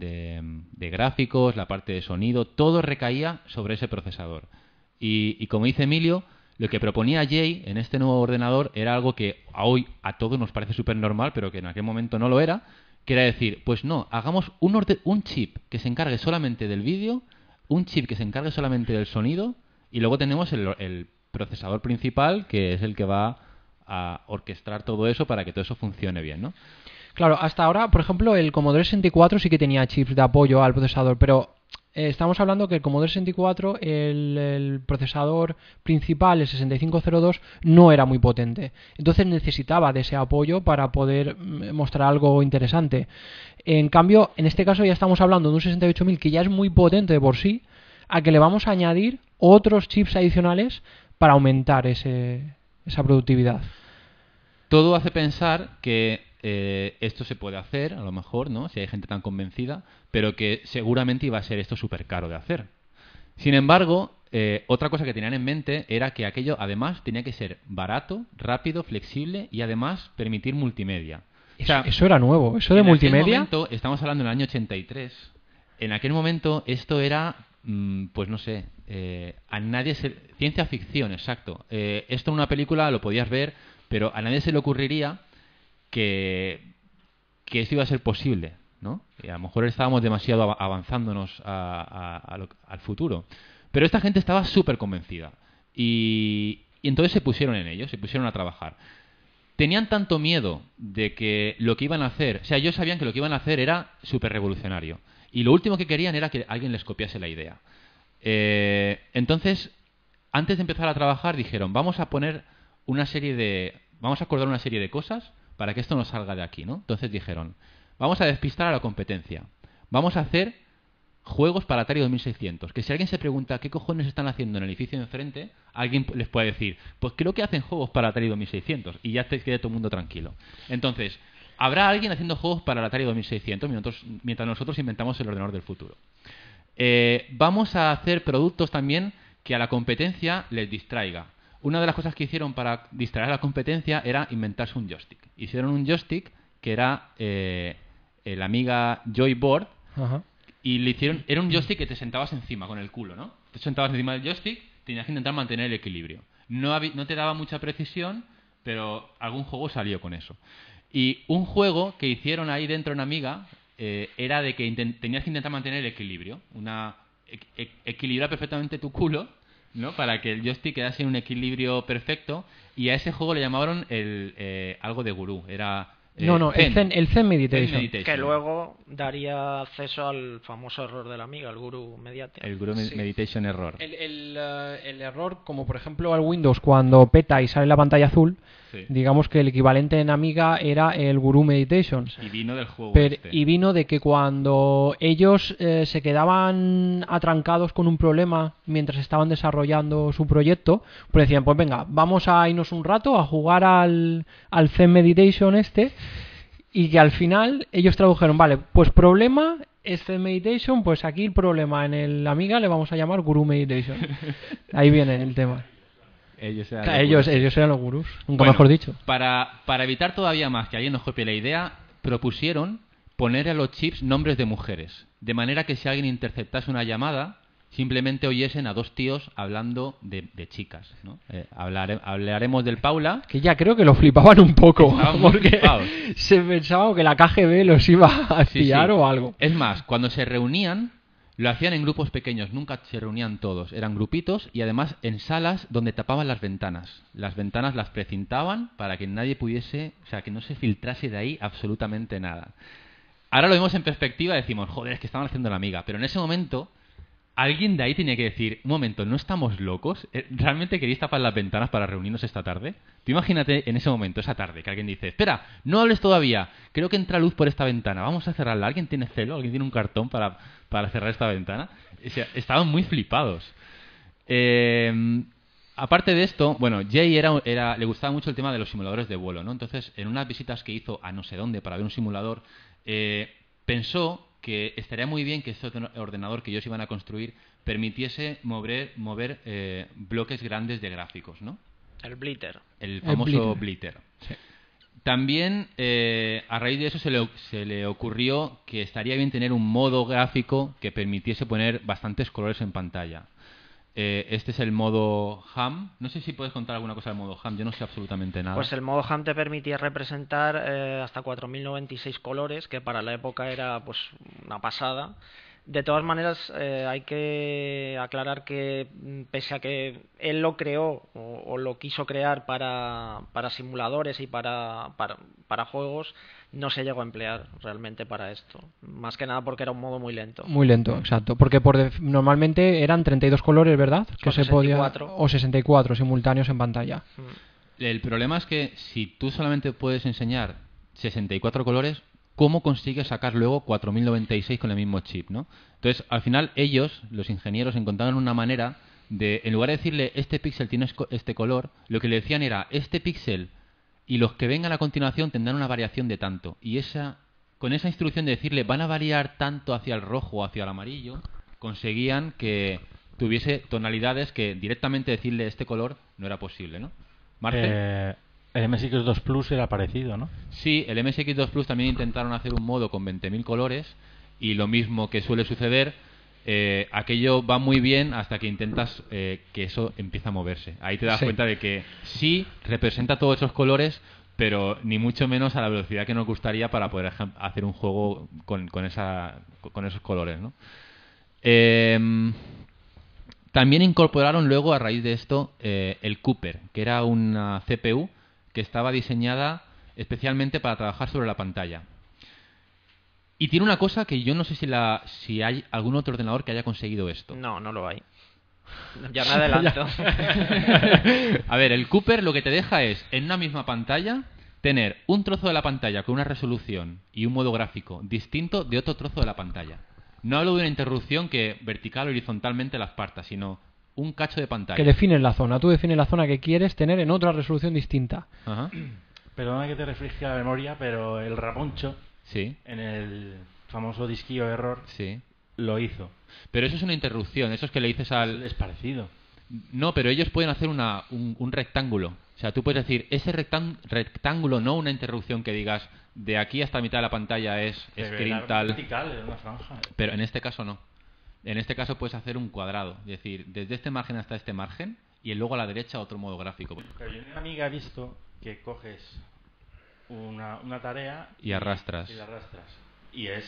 gráficos, la parte de sonido, todo recaía sobre ese procesador. Y como dice Emilio, lo que proponía Jay en este nuevo ordenador era algo que hoy a todos nos parece súper normal, pero que en aquel momento no lo era, que era decir, pues no, hagamos un chip que se encargue solamente del vídeo, un chip que se encargue solamente del sonido, y luego tenemos el procesador principal, que es el que va a orquestar todo eso para que todo eso funcione bien, ¿no? Claro, hasta ahora, por ejemplo, el Commodore 64 sí que tenía chips de apoyo al procesador, pero estamos hablando que el Commodore 64, el procesador principal, el 6502, no era muy potente. Entonces necesitaba de ese apoyo para poder mostrar algo interesante. En cambio, en este caso ya estamos hablando de un 68000 que ya es muy potente de por sí, a que le vamos a añadir otros chips adicionales para aumentar esa productividad. Todo hace pensar que esto se puede hacer, a lo mejor, ¿no? Si hay gente tan convencida, pero que seguramente iba a ser esto súper caro de hacer. Sin embargo, otra cosa que tenían en mente era que aquello, además, tenía que ser barato, rápido, flexible y, además, permitir multimedia. O sea, eso era nuevo, eso de multimedia. En aquel momento, estamos hablando del año 83, en aquel momento esto era, pues no sé, a nadie ciencia ficción, exacto. Esto en una película lo podías ver, pero a nadie se le ocurriría que esto iba a ser posible, ¿no? Y a lo mejor estábamos demasiado avanzándonos al futuro. Pero esta gente estaba súper convencida. Y entonces se pusieron en ello, se pusieron a trabajar. Tenían tanto miedo de que lo que iban a hacer... O sea, ellos sabían que lo que iban a hacer era súper revolucionario. Y lo último que querían era que alguien les copiase la idea. Entonces, antes de empezar a trabajar, dijeron, vamos a acordar una serie de cosas para que esto no salga de aquí, ¿no? Entonces dijeron, vamos a despistar a la competencia. Vamos a hacer juegos para Atari 2600. Que si alguien se pregunta qué cojones están haciendo en el edificio de enfrente, alguien les puede decir, pues creo que hacen juegos para Atari 2600. Y ya te quede todo el mundo tranquilo. Entonces, habrá alguien haciendo juegos para el Atari 2600 mientras nosotros inventamos el ordenador del futuro. Vamos a hacer productos también que a la competencia les distraiga. Una de las cosas que hicieron para distraer a la competencia era inventarse un joystick. Hicieron un joystick que era el Amiga Joyboard. Ajá. Y le hicieron, era un joystick que te sentabas encima con el culo, ¿no? Te sentabas encima del joystick, tenías que intentar mantener el equilibrio. No te daba mucha precisión, pero algún juego salió con eso. Y un juego que hicieron ahí dentro en Amiga era de que tenías que intentar mantener el equilibrio. Equilibrar perfectamente tu culo, ¿no? Para que el joystick quedase en un equilibrio perfecto. Y a ese juego le llamaron algo de gurú. Era... el Zen Meditation. Que luego daría acceso al famoso error de la Amiga, el Guru Meditation. El Guru Meditation Error. El error, como por ejemplo al Windows cuando peta y sale la pantalla azul, sí. Digamos que el equivalente en Amiga era el Guru Meditation. Y vino del juego Y vino de que cuando ellos se quedaban atrancados con un problema mientras estaban desarrollando su proyecto, pues decían, pues venga, vamos a irnos un rato a jugar al Zen Meditation y que al final ellos tradujeron, vale, pues problema es Zen Meditation, pues aquí el problema en el Amiga le vamos a llamar Guru Meditation. Ahí viene el tema. Ellos eran los gurús, nunca mejor dicho. Para evitar todavía más que alguien nos copie la idea, propusieron poner a los chips nombres de mujeres, de manera que si alguien interceptase una llamada, simplemente oyesen a dos tíos hablando de chicas, ¿no? Hablaremos del Paula. Que ya creo que lo flipaban un poco, porque flipados. Se pensaba que la KGB los iba a espiar o algo. Es más, cuando se reunían, lo hacían en grupos pequeños, nunca se reunían todos, eran grupitos y además en salas donde tapaban las ventanas. Las ventanas las precintaban para que nadie pudiese, o sea, que no se filtrase de ahí absolutamente nada. Ahora lo vemos en perspectiva y decimos, joder, es que estaban haciendo la Amiga, pero en ese momento... Alguien de ahí tenía que decir, un momento, ¿no estamos locos? ¿Realmente queréis tapar las ventanas para reunirnos esta tarde? Tú imagínate en ese momento, esa tarde, que alguien dice, espera, no hables todavía, creo que entra luz por esta ventana, vamos a cerrarla. ¿Alguien tiene celo? ¿Alguien tiene un cartón para cerrar esta ventana? O sea, estaban muy flipados. aparte de esto, bueno, Jay le gustaba mucho el tema de los simuladores de vuelo, ¿no? Entonces, en unas visitas que hizo a no sé dónde para ver un simulador, pensó que estaría muy bien que este ordenador que ellos iban a construir permitiese mover bloques grandes de gráficos, ¿no? El Blitter. El famoso Blitter. Sí. También, a raíz de eso, se le ocurrió que estaría bien tener un modo gráfico que permitiese poner bastantes colores en pantalla. Este es el modo HAM. No sé si puedes contar alguna cosa del modo HAM. Yo no sé absolutamente nada. Pues el modo HAM te permitía representar hasta 4096 colores, que para la época era pues una pasada. De todas maneras, hay que aclarar que pese a que él lo creó o lo quiso crear para simuladores y para juegos, no se llegó a emplear realmente para esto. Más que nada porque era un modo muy lento. Muy lento, exacto. Porque normalmente eran 32 colores, ¿verdad? Que o 64. O 64 simultáneos en pantalla. El problema es que si tú solamente puedes enseñar 64 colores, ¿cómo consigues sacar luego 4096 con el mismo chip, ¿no? Entonces, al final, ellos, los ingenieros, encontraron una manera de, en lugar de decirle este píxel tiene este color, lo que le decían era este píxel y los que vengan a continuación tendrán una variación de tanto. Y con esa instrucción de decirle van a variar tanto hacia el rojo o hacia el amarillo, conseguían que tuviese tonalidades que directamente decirle este color no era posible, ¿no? Marcel. El MSX2 Plus era parecido, ¿no? Sí, el MSX2 Plus también intentaron hacer un modo con 20.000 colores y lo mismo que suele suceder, aquello va muy bien hasta que intentas que eso empieza a moverse. Ahí te das cuenta de que sí representa todos esos colores, pero ni mucho menos a la velocidad que nos gustaría para poder hacer un juego con esos colores, ¿no? También incorporaron luego, a raíz de esto, el Cooper, que era una CPU que estaba diseñada especialmente para trabajar sobre la pantalla. Y tiene una cosa que yo no sé si hay algún otro ordenador que haya conseguido esto. No, no lo hay. Ya me adelanto. A ver, el Cooper lo que te deja es, en una misma pantalla, tener un trozo de la pantalla con una resolución y un modo gráfico distinto de otro trozo de la pantalla. No hablo de una interrupción que vertical o horizontalmente las parta, sino un cacho de pantalla. Que defines la zona. Tú defines la zona que quieres tener en otra resolución distinta. Ajá. Perdona que te refresque la memoria, pero el Ramoncho, sí, en el famoso disquillo error, sí, lo hizo. Pero eso es una interrupción. Eso es que le dices al... Es parecido. No, pero ellos pueden hacer un rectángulo. O sea, tú puedes decir, ese rectángulo, no una interrupción que digas, de aquí hasta mitad de la pantalla es screen tal. Vertical, es una franja. Pero en este caso no. En este caso puedes hacer un cuadrado. Es decir, desde este margen hasta este margen y luego a la derecha otro modo gráfico. Pero yo en una amiga he visto que coges una tarea y arrastras. Y la arrastras. Y el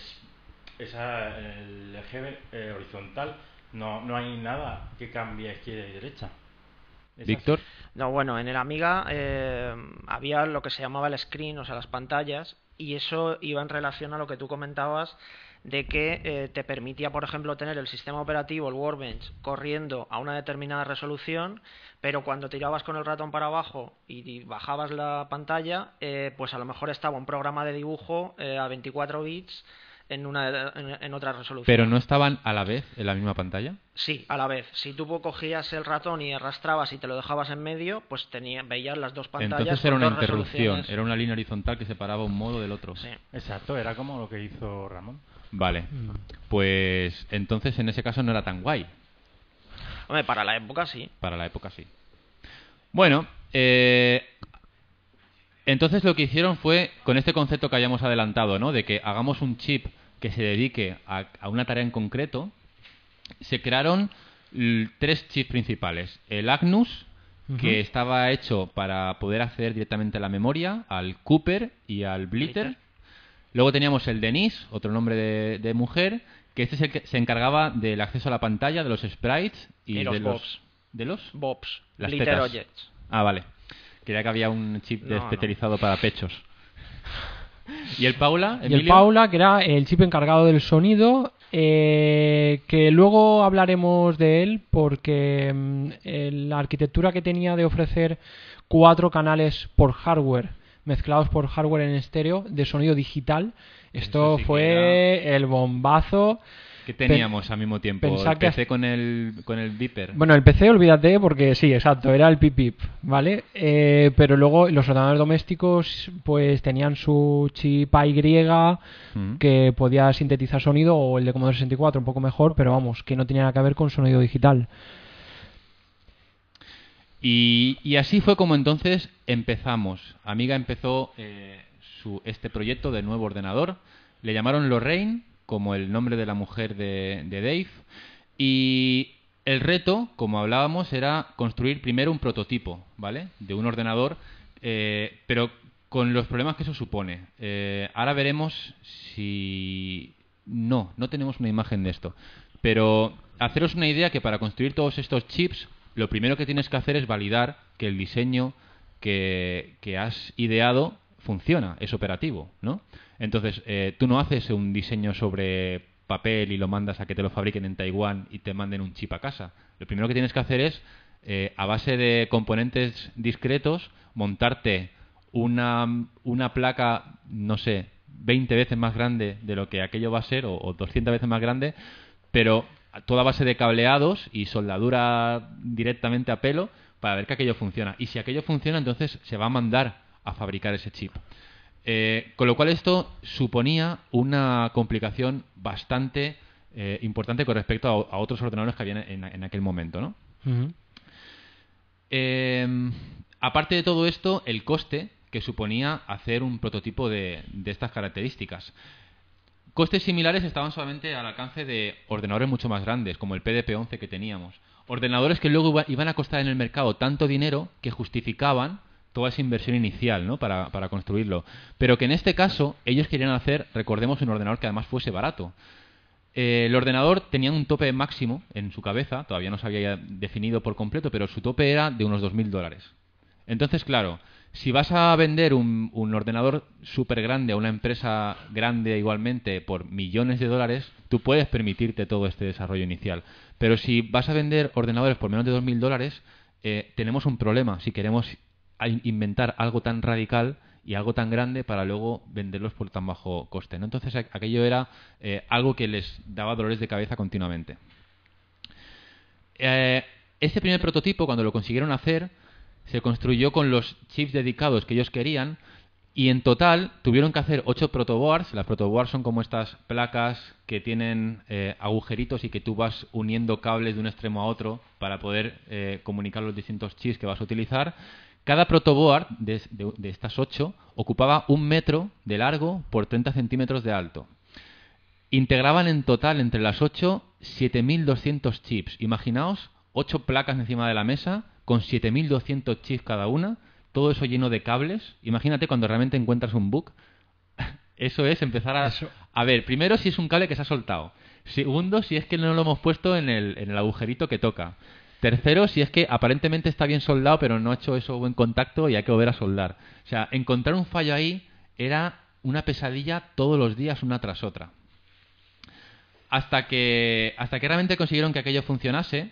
eje horizontal. No hay nada que cambie a izquierda y derecha. ¿Víctor? No, bueno, en el Amiga había lo que se llamaba el screen, o sea, las pantallas, y eso iba en relación a lo que tú comentabas de que te permitía, por ejemplo, tener el sistema operativo, el Workbench, corriendo a una determinada resolución, pero cuando tirabas con el ratón para abajo y bajabas la pantalla, pues a lo mejor estaba un programa de dibujo a 24 bits en otra resolución. ¿Pero no estaban a la vez en la misma pantalla? Sí, a la vez. Si tú cogías el ratón y arrastrabas y te lo dejabas en medio, pues veías las dos pantallas. Entonces era con una dos interrupción, era una línea horizontal que separaba un modo del otro. Sí. Exacto, era como lo que hizo Ramón. Vale, pues entonces en ese caso no era tan guay. Hombre, para la época sí. Para la época sí. Bueno, entonces lo que hicieron fue, con este concepto que hayamos adelantado, ¿no? De que hagamos un chip que se dedique a una tarea en concreto, se crearon 3 chips principales. El Agnus, que estaba hecho para poder acceder directamente a la memoria, al Cooper y al Blitter. Luego teníamos el Denise, otro nombre de mujer, que este es el que se encargaba del acceso a la pantalla, de los sprites y los de bobs. ¿De los? Bobs. Las Blitter tetas. Objects. Ah, vale. Creía que había un chip especializado para pechos. ¿Y el Paula, Emilio? Y el Paula, que era el chip encargado del sonido, que luego hablaremos de él porque la arquitectura que tenía de ofrecer 4 canales por hardware, mezclados por hardware en estéreo, de sonido digital, esto sí fue el bombazo. ¿Qué teníamos al mismo tiempo? ¿El PC con el Viper? Bueno, el PC, olvídate, porque sí, exacto, era el PIP, ¿vale? Pero luego los ordenadores domésticos pues tenían su chip AY que podía sintetizar sonido, o el de Commodore 64 un poco mejor, pero vamos, que no tenía nada que ver con sonido digital. Y así fue como entonces empezamos. Amiga empezó este proyecto del nuevo ordenador. Le llamaron Lorraine, como el nombre de la mujer de Dave. Y el reto, como hablábamos, era construir primero un prototipo, ¿vale? De un ordenador, pero con los problemas que eso supone. Ahora veremos si... No tenemos una imagen de esto. Pero haceros una idea que para construir todos estos chips, lo primero que tienes que hacer es validar que el diseño que has ideado funciona, es operativo, ¿no? Entonces, tú no haces un diseño sobre papel y lo mandas a que te lo fabriquen en Taiwán y te manden un chip a casa. Lo primero que tienes que hacer es, a base de componentes discretos, montarte una placa, no sé, 20 veces más grande de lo que aquello va a ser, o 200 veces más grande, pero toda base de cableados y soldadura directamente a pelo para ver que aquello funciona. Y si aquello funciona, entonces se va a mandar a fabricar ese chip. Con lo cual esto suponía una complicación bastante importante con respecto a otros ordenadores que había en aquel momento, ¿no? Aparte de todo esto, el coste que suponía hacer un prototipo de estas características. Costes similares estaban solamente al alcance de ordenadores mucho más grandes, como el PDP-11 que teníamos. Ordenadores que luego iban a costar en el mercado tanto dinero que justificaban toda esa inversión inicial, ¿no? para construirlo. Pero que en este caso ellos querían hacer, recordemos, un ordenador que además fuese barato. El ordenador tenía un tope máximo en su cabeza, todavía no se había definido por completo, pero su tope era de unos $2.000. Entonces, claro, si vas a vender un ordenador súper grande a una empresa grande igualmente por millones de dólares, tú puedes permitirte todo este desarrollo inicial. Pero si vas a vender ordenadores por menos de $2.000, tenemos un problema si queremos inventar algo tan radical y algo tan grande para luego venderlos por tan bajo coste, ¿no? Entonces aquello era algo que les daba dolores de cabeza continuamente. Este primer prototipo, cuando lo consiguieron hacer, se construyó con los chips dedicados que ellos querían, y en total tuvieron que hacer 8 protoboards. Las protoboards son como estas placas que tienen agujeritos y que tú vas uniendo cables de un extremo a otro para poder comunicar los distintos chips que vas a utilizar. Cada protoboard de estas 8 ocupaba 1 metro de largo por 30 centímetros de alto. Integraban en total entre las 8 7.200 chips. Imaginaos 8 placas encima de la mesa con 7.200 chips cada una, todo eso lleno de cables. Imagínate cuando realmente encuentras un bug. Eso es empezar a ver, primero, si es un cable que se ha soltado. Segundo, si es que no lo hemos puesto en el agujerito que toca. Tercero, si es que aparentemente está bien soldado, pero no ha hecho eso buen contacto y hay que volver a soldar. O sea, encontrar un fallo ahí era una pesadilla todos los días, una tras otra. Hasta que realmente consiguieron que aquello funcionase.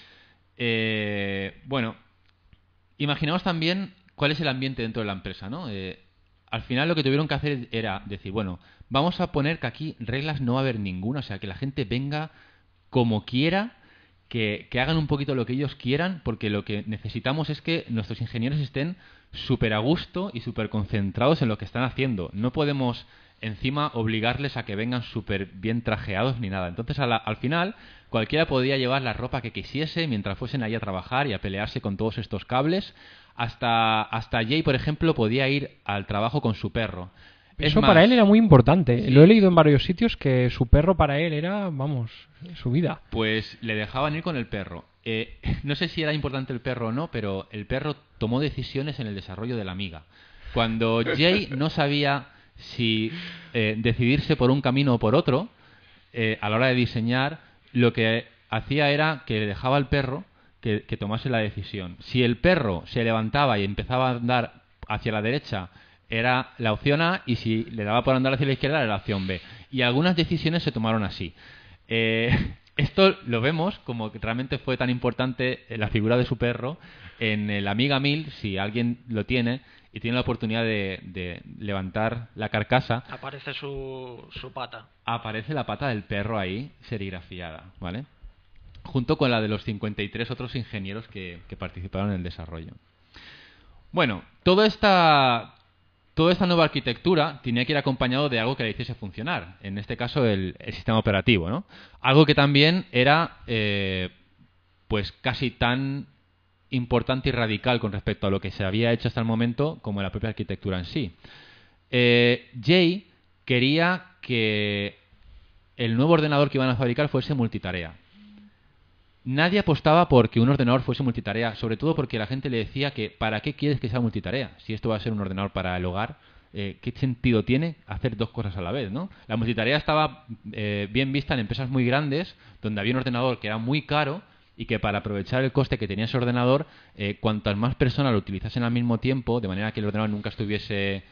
Bueno, imaginaos también cuál es el ambiente dentro de la empresa, ¿no? Al final lo que tuvieron que hacer era decir, bueno, vamos a poner que aquí reglas no va a haber ninguna, o sea, que la gente venga como quiera, que hagan un poquito lo que ellos quieran, porque lo que necesitamos es que nuestros ingenieros estén súper a gusto y súper concentrados en lo que están haciendo. No podemos encima obligarles a que vengan súper bien trajeados ni nada. Entonces al final cualquiera podía llevar la ropa que quisiese mientras fuesen ahí a trabajar y a pelearse con todos estos cables. Hasta Jay, por ejemplo, podía ir al trabajo con su perro. Eso para él era muy importante. Sí. Lo he leído en varios sitios que su perro para él era, vamos, su vida. Pues le dejaban ir con el perro. No sé si era importante el perro o no, pero el perro tomó decisiones en el desarrollo de la Amiga. Cuando Jay no sabía si decidirse por un camino o por otro, a la hora de diseñar, lo que hacía era que le dejaba al perro que tomase la decisión. Si el perro se levantaba y empezaba a andar hacia la derecha, era la opción A, y si le daba por andar hacia la izquierda era la opción B. Y algunas decisiones se tomaron así. esto lo vemos como que realmente fue tan importante la figura de su perro en el Amiga 1000, si alguien lo tiene y tiene la oportunidad de levantar la carcasa. Aparece su pata. Aparece la pata del perro ahí serigrafiada, ¿vale? Junto con la de los 53 otros ingenieros que participaron en el desarrollo. Bueno, toda esta nueva arquitectura tenía que ir acompañado de algo que la hiciese funcionar. En este caso, el sistema operativo, ¿no? Algo que también era pues casi tan importante y radical con respecto a lo que se había hecho hasta el momento como la propia arquitectura en sí. Jay quería que el nuevo ordenador que iban a fabricar fuese multitarea. Nadie apostaba por que un ordenador fuese multitarea, sobre todo porque la gente le decía que ¿para qué quieres que sea multitarea? Si esto va a ser un ordenador para el hogar, ¿qué sentido tiene hacer dos cosas a la vez, ¿no? La multitarea estaba bien vista en empresas muy grandes, donde había un ordenador que era muy caro y que para aprovechar el coste que tenía ese ordenador, cuantas más personas lo utilizasen al mismo tiempo, de manera que el ordenador nunca estuviese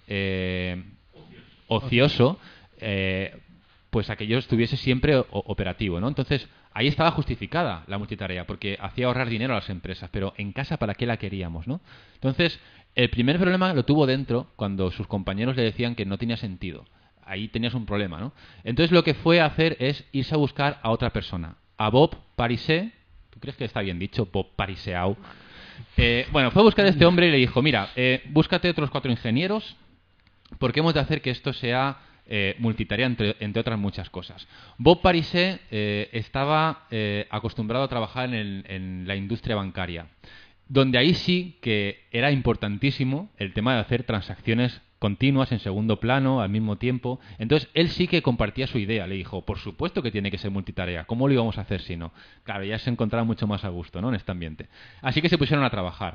ocioso, pues aquello estuviese siempre operativo, ¿no? Entonces, ahí estaba justificada la multitarea, porque hacía ahorrar dinero a las empresas, pero en casa, ¿para qué la queríamos, no? Entonces, el primer problema lo tuvo dentro, cuando sus compañeros le decían que no tenía sentido. Ahí tenías un problema, ¿no? Entonces, lo que fue a hacer es irse a buscar a otra persona, a Bob Pariset. ¿Tú crees que está bien dicho? Bob Pariseau. Bueno, fue a buscar a este hombre y le dijo, mira, búscate otros 4 ingenieros, porque hemos de hacer que esto sea multitarea, entre otras muchas cosas. Bob Pariset estaba acostumbrado a trabajar en la industria bancaria, donde ahí sí que era importantísimo el tema de hacer transacciones continuas en segundo plano al mismo tiempo. Entonces él sí que compartía su idea. Le dijo, por supuesto que tiene que ser multitarea, ¿cómo lo íbamos a hacer si no? Claro, ya se encontraba mucho más a gusto, ¿no?, en este ambiente. Así que se pusieron a trabajar.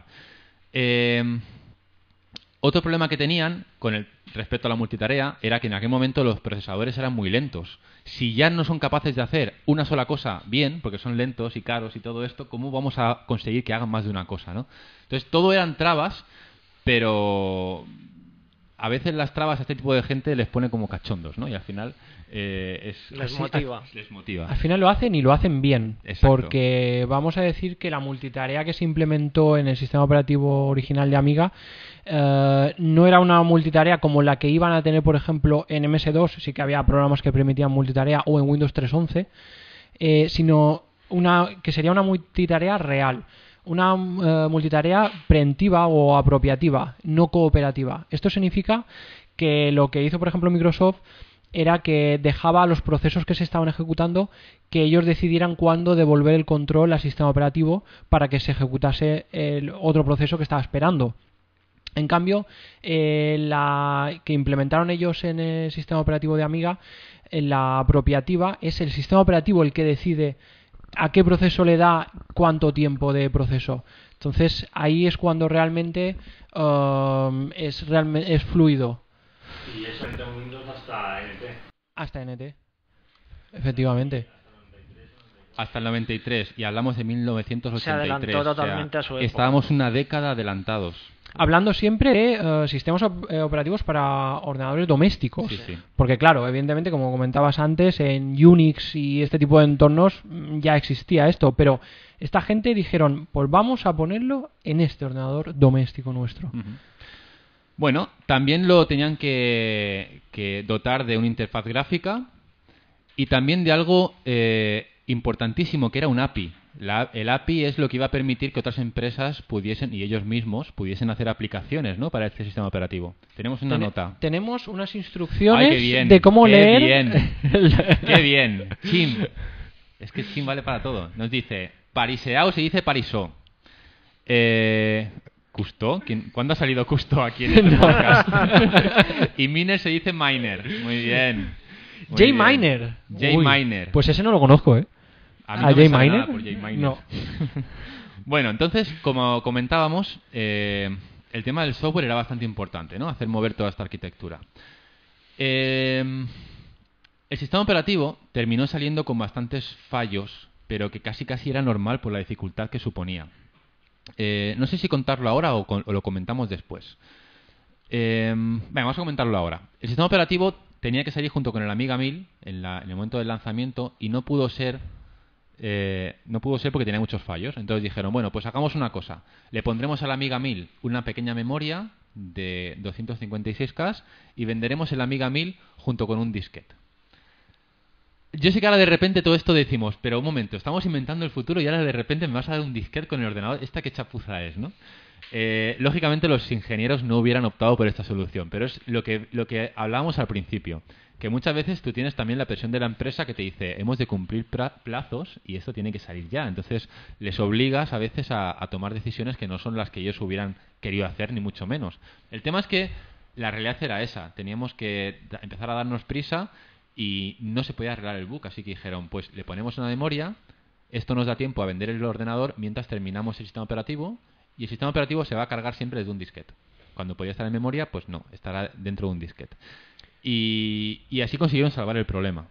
Otro problema que tenían respecto a la multitarea era que en aquel momento los procesadores eran muy lentos. Si ya no son capaces de hacer una sola cosa bien, porque son lentos y caros y todo esto, ¿cómo vamos a conseguir que hagan más de una cosa, ¿no? Entonces todo eran trabas, pero a veces las trabas a este tipo de gente les pone como cachondos, ¿no? Y al final les motiva. Al final lo hacen y lo hacen bien. Exacto. Porque vamos a decir que la multitarea que se implementó en el sistema operativo original de Amiga no era una multitarea como la que iban a tener, por ejemplo, en MS2, sí que había programas que permitían multitarea, o en Windows 3.11, sino que sería una multitarea real. Una multitarea preemptiva o apropiativa, no cooperativa. Esto significa que lo que hizo, por ejemplo, Microsoft era que dejaba a los procesos que se estaban ejecutando que ellos decidieran cuándo devolver el control al sistema operativo para que se ejecutase el otro proceso que estaba esperando. En cambio, la que implementaron ellos en el sistema operativo de Amiga, la apropiativa, es el sistema operativo el que decide a qué proceso le da cuánto tiempo de proceso. Entonces ahí es cuando realmente es fluido. Y eso en Windows hasta NT. Hasta NT, efectivamente. Hasta el 93, y hablamos de 1983. Se adelantó totalmente a su época. Estábamos una década adelantados. Hablando siempre de sistemas operativos para ordenadores domésticos. Sí. Porque claro, evidentemente, como comentabas antes, en Unix y este tipo de entornos ya existía esto. Pero esta gente dijeron, pues vamos a ponerlo en este ordenador doméstico nuestro. Uh-huh. Bueno, también lo tenían que dotar de una interfaz gráfica y también de algo importantísimo, que era un API. El API es lo que iba a permitir que otras empresas pudiesen, y ellos mismos, pudiesen hacer aplicaciones, ¿no?, para este sistema operativo. Tenemos una nota. Tenemos unas instrucciones. Ay, qué bien, de cómo leer. Bien. ¡Qué bien! Chim. Es que Chim vale para todo. Nos dice, Pariseau se dice Parisó. ¿Custo? ¿Cuándo ha salido Custo aquí en este podcast? Y Miner se dice Miner. Muy bien. J-Miner. J-Miner. Pues ese no lo conozco, ¿eh? A mí no me sale nada por J-Miner. No. Bueno, entonces, como comentábamos, el tema del software era bastante importante, ¿no? Hacer mover toda esta arquitectura. El sistema operativo terminó saliendo con bastantes fallos, pero que casi era normal por la dificultad que suponía. No sé si contarlo ahora o lo comentamos después. Venga, vamos a comentarlo ahora. El sistema operativo tenía que salir junto con el Amiga 1000 en el momento del lanzamiento y no pudo ser no pudo ser porque tenía muchos fallos. Entonces dijeron, bueno, pues hagamos una cosa. Le pondremos a la Amiga 1000 una pequeña memoria de 256K y venderemos el Amiga 1000 junto con un disquete. Yo sé que ahora de repente todo esto decimos, pero un momento, estamos inventando el futuro y ahora de repente me vas a dar un disquete con el ordenador. ¿Esta qué chapuza es, no? Lógicamente los ingenieros no hubieran optado por esta solución, pero es lo que hablábamos al principio, que muchas veces tú tienes también la presión de la empresa que te dice, hemos de cumplir plazos y esto tiene que salir ya. Entonces les obligas a veces a tomar decisiones que no son las que ellos hubieran querido hacer, ni mucho menos. El tema es que la realidad era esa, teníamos que empezar a darnos prisa y no se podía arreglar el bug, así que dijeron, pues le ponemos una memoria, esto nos da tiempo a vender el ordenador mientras terminamos el sistema operativo, y el sistema operativo se va a cargar siempre desde un disquete. Cuando podía estar en memoria, pues no, estará dentro de un disquete. Y así consiguieron salvar el problema.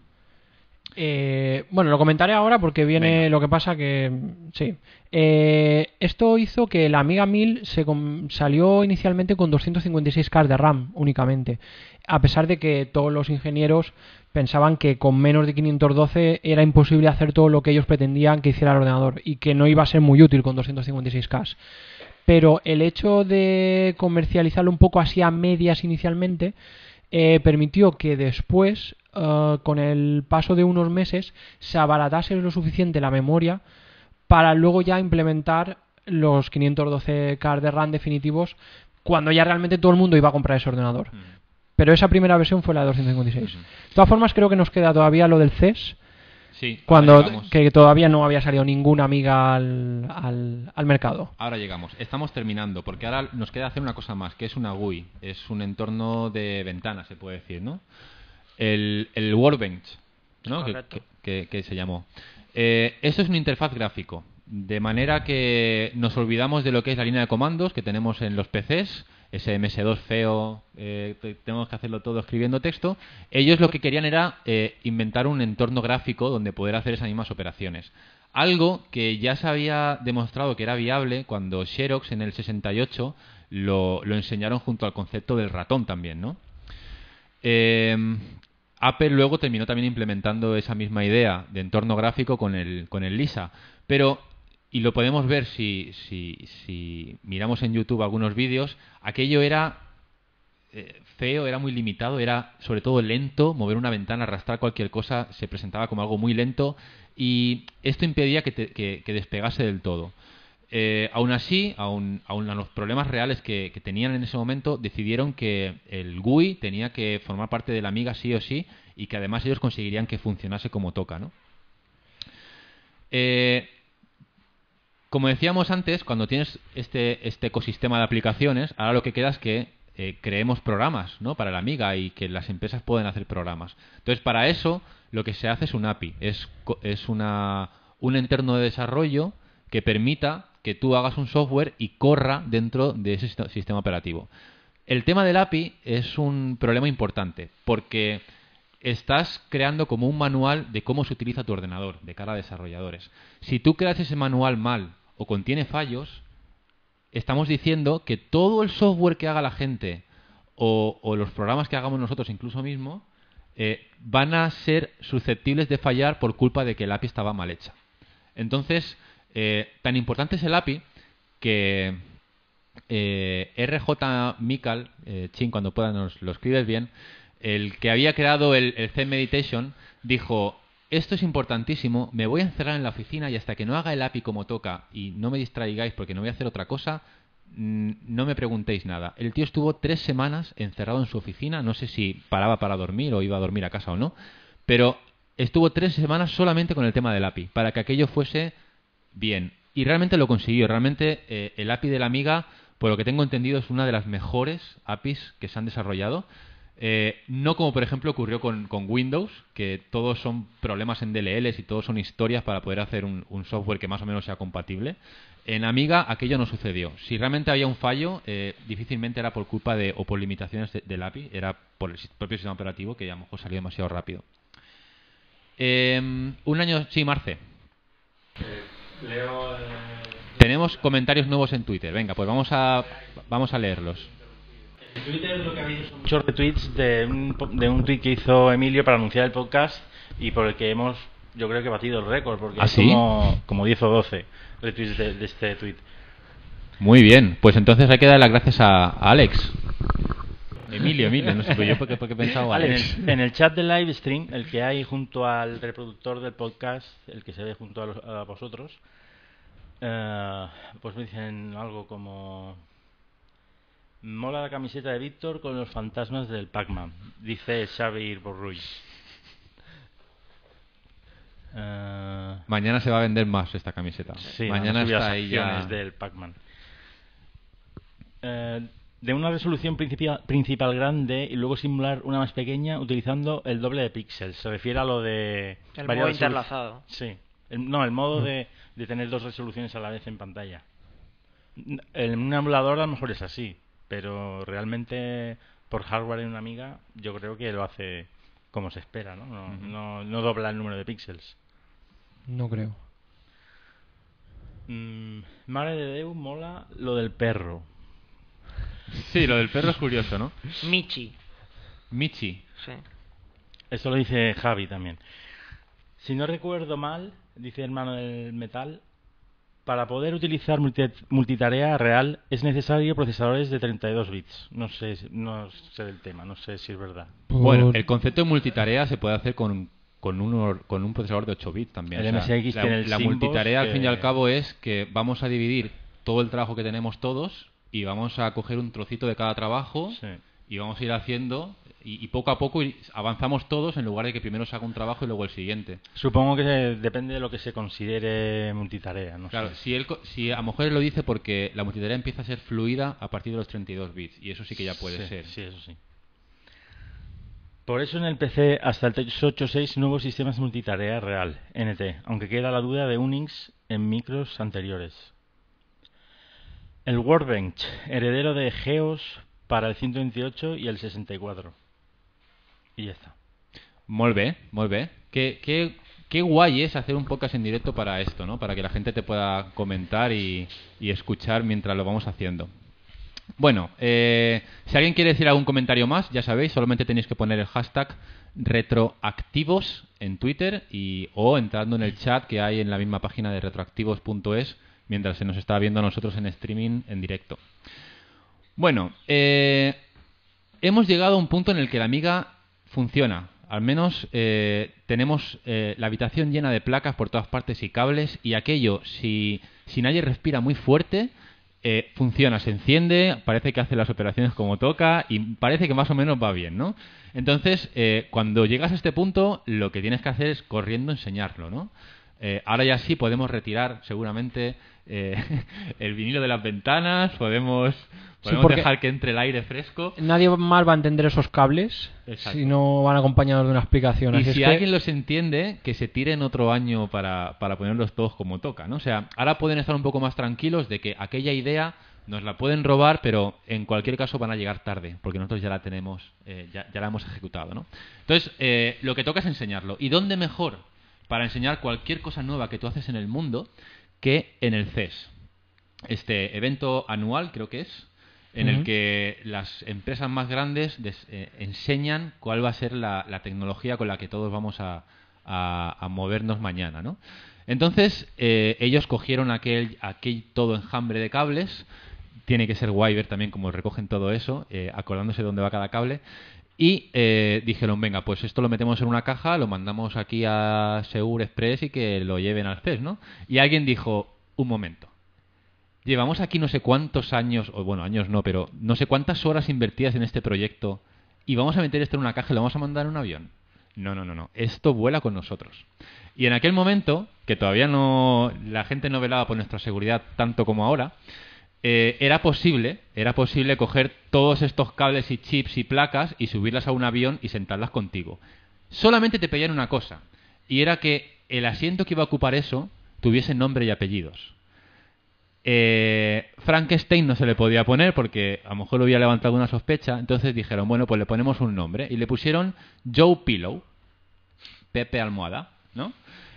Bueno, lo comentaré ahora porque viene. Venga. Lo que pasa que... Sí. Esto hizo que la Amiga 1000 salió inicialmente con 256K de RAM únicamente, a pesar de que todos los ingenieros pensaban que con menos de 512 era imposible hacer todo lo que ellos pretendían que hiciera el ordenador y que no iba a ser muy útil con 256K. Pero el hecho de comercializarlo un poco así a medias inicialmente permitió que después, con el paso de unos meses, se abaratase lo suficiente la memoria para luego ya implementar los 512K de RAM definitivos cuando ya realmente todo el mundo iba a comprar ese ordenador. Pero esa primera versión fue la de 256. De todas formas, creo que nos queda todavía lo del CES. Sí, que todavía no había salido ninguna Amiga al mercado. Ahora llegamos. Estamos terminando, porque ahora nos queda hacer una cosa más, que es una GUI. Es un entorno de ventanas, se puede decir, ¿no? El Workbench, ¿no? Que se llamó. Esto es una interfaz gráfico, de manera que nos olvidamos de lo que es la línea de comandos que tenemos en los PCs, ese MS2 feo, tenemos que hacerlo todo escribiendo texto. Ellos lo que querían era inventar un entorno gráfico donde poder hacer esas mismas operaciones. Algo que ya se había demostrado que era viable cuando Xerox en el 68 lo enseñaron junto al concepto del ratón también, ¿no? Apple luego terminó también implementando esa misma idea de entorno gráfico con el Lisa, pero... Y lo podemos ver si miramos en YouTube algunos vídeos. Aquello era feo, era muy limitado, era sobre todo lento. Mover una ventana, arrastrar cualquier cosa se presentaba como algo muy lento. Y esto impedía que despegase del todo. Aún así, aún a los problemas reales que tenían en ese momento, decidieron que el GUI tenía que formar parte de la Amiga sí o sí, y que además ellos conseguirían que funcionase como toca, ¿no? Como decíamos antes, cuando tienes este ecosistema de aplicaciones, ahora lo que queda es que creemos programas, ¿no? Para la Amiga, y que las empresas pueden hacer programas. Entonces, para eso, lo que se hace es un API. Es un entorno de desarrollo que permita que tú hagas un software y corra dentro de ese sistema operativo. El tema del API es un problema importante, porque estás creando como un manual de cómo se utiliza tu ordenador de cara a desarrolladores. Si tú creas ese manual mal o contiene fallos, estamos diciendo que todo el software que haga la gente o los programas que hagamos nosotros incluso mismo van a ser susceptibles de fallar por culpa de que el API estaba mal hecha. Entonces, tan importante es el API que RJ Mikal, Chin, cuando puedas nos lo escribes bien, el que había creado el Zen Meditation, dijo: esto es importantísimo, me voy a encerrar en la oficina y hasta que no haga el API como toca y no me distraigáis porque no voy a hacer otra cosa, no me preguntéis nada. El tío estuvo 3 semanas encerrado en su oficina, no sé si paraba para dormir o iba a dormir a casa o no, pero estuvo 3 semanas solamente con el tema del API, para que aquello fuese bien. Y realmente lo consiguió, realmente el API de la Amiga, por lo que tengo entendido, es una de las mejores APIs que se han desarrollado. No como por ejemplo ocurrió con Windows, que todos son problemas en DLLs y todos son historias para poder hacer un software que más o menos sea compatible. En Amiga aquello no sucedió. Si realmente había un fallo, difícilmente era por culpa o por limitaciones del API, era por el propio sistema operativo, que a lo mejor salió demasiado rápido. Un año... Sí, Marce. Tenemos comentarios nuevos en Twitter. Venga, pues vamos a leerlos. En Twitter lo que ha habido son muchos retweets de un tweet que hizo Emilio para anunciar el podcast y por el que hemos yo creo que he batido el récord, porque ¿Ah, sí? como 10 o 12 retweets de este tweet. Muy bien, pues entonces hay que dar las gracias a Alex. Emilio, no sé, pero yo porque he pensado Alex. En el chat del live stream, el que hay junto al reproductor del podcast, el que se ve junto a vosotros, pues me dicen algo como: mola la camiseta de Víctor con los fantasmas del Pac-Man, dice Xavi Borruy. Mañana se va a vender más esta camiseta. Sí, mañana está ahí ya del Pac-Man. De una resolución principal grande y luego simular una más pequeña utilizando el doble de píxeles. Se refiere a lo de... El modo interlazado. Sí. El modo de tener dos resoluciones a la vez en pantalla. En un emulador a lo mejor es así, pero realmente por hardware en una Amiga yo creo que lo hace como se espera, ¿no? No dobla el número de píxeles. No creo. Mare de Déu, mola lo del perro. Sí, lo del perro es curioso, ¿no? Michi. Sí. Esto lo dice Javi también. Si no recuerdo mal, dice Hermano del Metal, para poder utilizar multitarea real es necesario procesadores de 32 bits. No sé del tema, no sé si es verdad. Bueno, el concepto de multitarea se puede hacer con un procesador de 8 bits también. El MSX tiene el la multitarea, al fin y al cabo, es que vamos a dividir todo el trabajo que tenemos todos y vamos a coger un trocito de cada trabajo y vamos a ir haciendo y poco a poco avanzamos todos en lugar de que primero se haga un trabajo y luego el siguiente. Supongo que depende de lo que se considere multitarea, no claro, sé. Si a lo mejor él lo dice porque la multitarea empieza a ser fluida a partir de los 32 bits y eso sí que ya puede ser. Sí, eso sí. Por eso en el PC hasta el 386 nuevos sistemas multitarea real, NT, aunque queda la duda de Unix en micros anteriores. El Workbench, heredero de GEOS para el 128 y el 64. Y ya está. Molt bé. Qué guay es hacer un podcast en directo para esto, ¿no? Para que la gente te pueda comentar y escuchar mientras lo vamos haciendo. Bueno, si alguien quiere decir algún comentario más, ya sabéis, solamente tenéis que poner el hashtag retroactivos en Twitter o entrando en el chat que hay en la misma página de retroactivos.es mientras se nos está viendo a nosotros en streaming en directo. Bueno, hemos llegado a un punto en el que la Amiga funciona. Al menos tenemos la habitación llena de placas por todas partes y cables y aquello, si nadie respira muy fuerte, funciona, se enciende, parece que hace las operaciones como toca y parece que más o menos va bien, ¿no? Entonces, cuando llegas a este punto, lo que tienes que hacer es corriendo enseñarlo, ¿no? Ahora ya sí podemos retirar seguramente el vinilo de las ventanas, podemos dejar que entre el aire fresco. Nadie más va a entender esos cables. Exacto. Si no van acompañados de una explicación. Y si alguien los entiende, que se tiren otro año para ponerlos todos como toca, ¿no? O sea, ahora pueden estar un poco más tranquilos de que aquella idea nos la pueden robar, pero en cualquier caso van a llegar tarde, porque nosotros ya la tenemos, ya la hemos ejecutado, ¿no? Entonces, lo que toca es enseñarlo. ¿Y dónde mejor para enseñar cualquier cosa nueva que tú haces en el mundo que en el CES? Este evento anual, creo que es, en el que las empresas más grandes enseñan cuál va a ser la tecnología con la que todos vamos a movernos mañana, ¿no? Entonces, ellos cogieron aquel todo enjambre de cables. Tiene que ser guay ver también cómo recogen todo eso, acordándose de dónde va cada cable. Y dijeron, venga, pues esto lo metemos en una caja, lo mandamos aquí a Seur Express y que lo lleven al CES, ¿no? Y alguien dijo, un momento. Llevamos aquí no sé cuántos años, o bueno, años no, pero no sé cuántas horas invertidas en este proyecto y vamos a meter esto en una caja y lo vamos a mandar en un avión. No. Esto vuela con nosotros. Y en aquel momento, que todavía la gente no velaba por nuestra seguridad tanto como ahora, era posible coger todos estos cables y chips y placas y subirlas a un avión y sentarlas contigo. Solamente te pedían una cosa, y era que el asiento que iba a ocupar eso tuviese nombre y apellidos. Frankenstein no se le podía poner porque a lo mejor lo había levantado alguna sospecha, entonces dijeron, bueno, pues le ponemos un nombre y le pusieron Joe Pillow, Pepe Almohada, ¿no?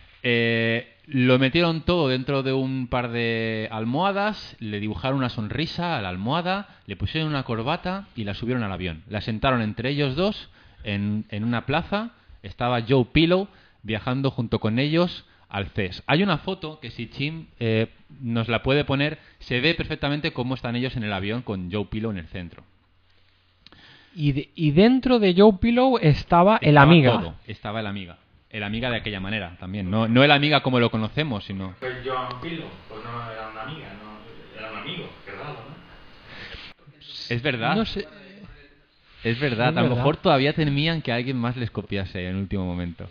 Lo metieron todo dentro de un par de almohadas, le dibujaron una sonrisa a la almohada, le pusieron una corbata y la subieron al avión. La sentaron entre ellos dos en una plaza, estaba Joe Pillow viajando junto con ellos al CES. Hay una foto que si Chim nos la puede poner, se ve perfectamente cómo están ellos en el avión con Joe Pillow en el centro. Y dentro de Joe Pillow estaba el Amiga. Todo, estaba el Amiga. El Amiga de aquella manera también. No el Amiga como lo conocemos, sino... Pues Joan Pillow, pues no era una amiga, no, era un amigo, qué raro, ¿no? Es verdad. No sé. Es verdad, a lo mejor todavía temían que alguien más les copiase en el último momento.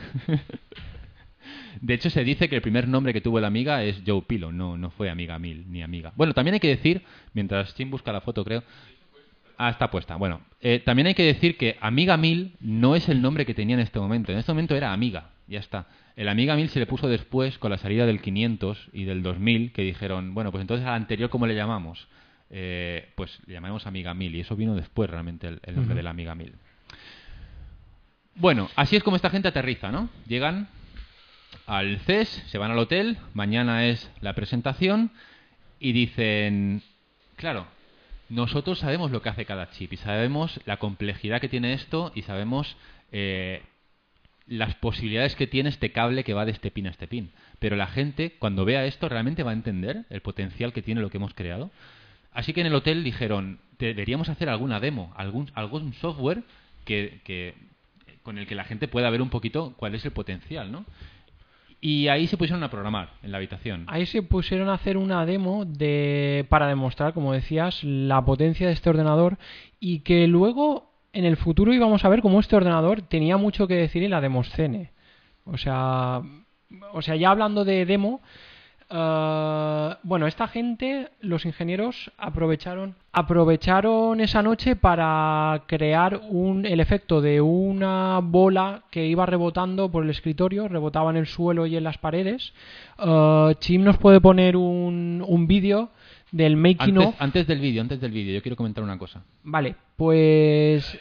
De hecho, se dice que el primer nombre que tuvo el Amiga es Joe Pillow, no fue Amiga 1000 ni Amiga. Bueno, también hay que decir, mientras Chim busca la foto, creo... Ah, está puesta. Bueno, también hay que decir que Amiga 1000 no es el nombre que tenía en este momento. En este momento era Amiga, ya está. El Amiga 1000 se le puso después con la salida del 500 y del 2000, que dijeron, bueno, pues entonces al anterior, ¿cómo le llamamos? Pues le llamamos Amiga 1000 y eso vino después realmente el nombre del Amiga 1000. Bueno, así es como esta gente aterriza, ¿no? Llegan al CES, se van al hotel, mañana es la presentación y dicen, claro, nosotros sabemos lo que hace cada chip y sabemos la complejidad que tiene esto y sabemos las posibilidades que tiene este cable que va de este pin a este pin. Pero la gente, cuando vea esto, realmente va a entender el potencial que tiene lo que hemos creado. Así que en el hotel dijeron, deberíamos hacer alguna demo, algún software con el que la gente pueda ver un poquito cuál es el potencial, ¿no? Y ahí se pusieron a programar en la habitación. Ahí se pusieron a hacer una demo para demostrar, como decías, la potencia de este ordenador y que luego en el futuro íbamos a ver cómo este ordenador tenía mucho que decir en la Demoscene. O sea, ya hablando de demo, bueno, esta gente, los ingenieros, aprovecharon esa noche para crear el efecto de una bola que iba rebotando por el escritorio, rebotaba en el suelo y en las paredes. Chim nos puede poner un vídeo del making of. Antes del vídeo, yo quiero comentar una cosa. Vale, pues...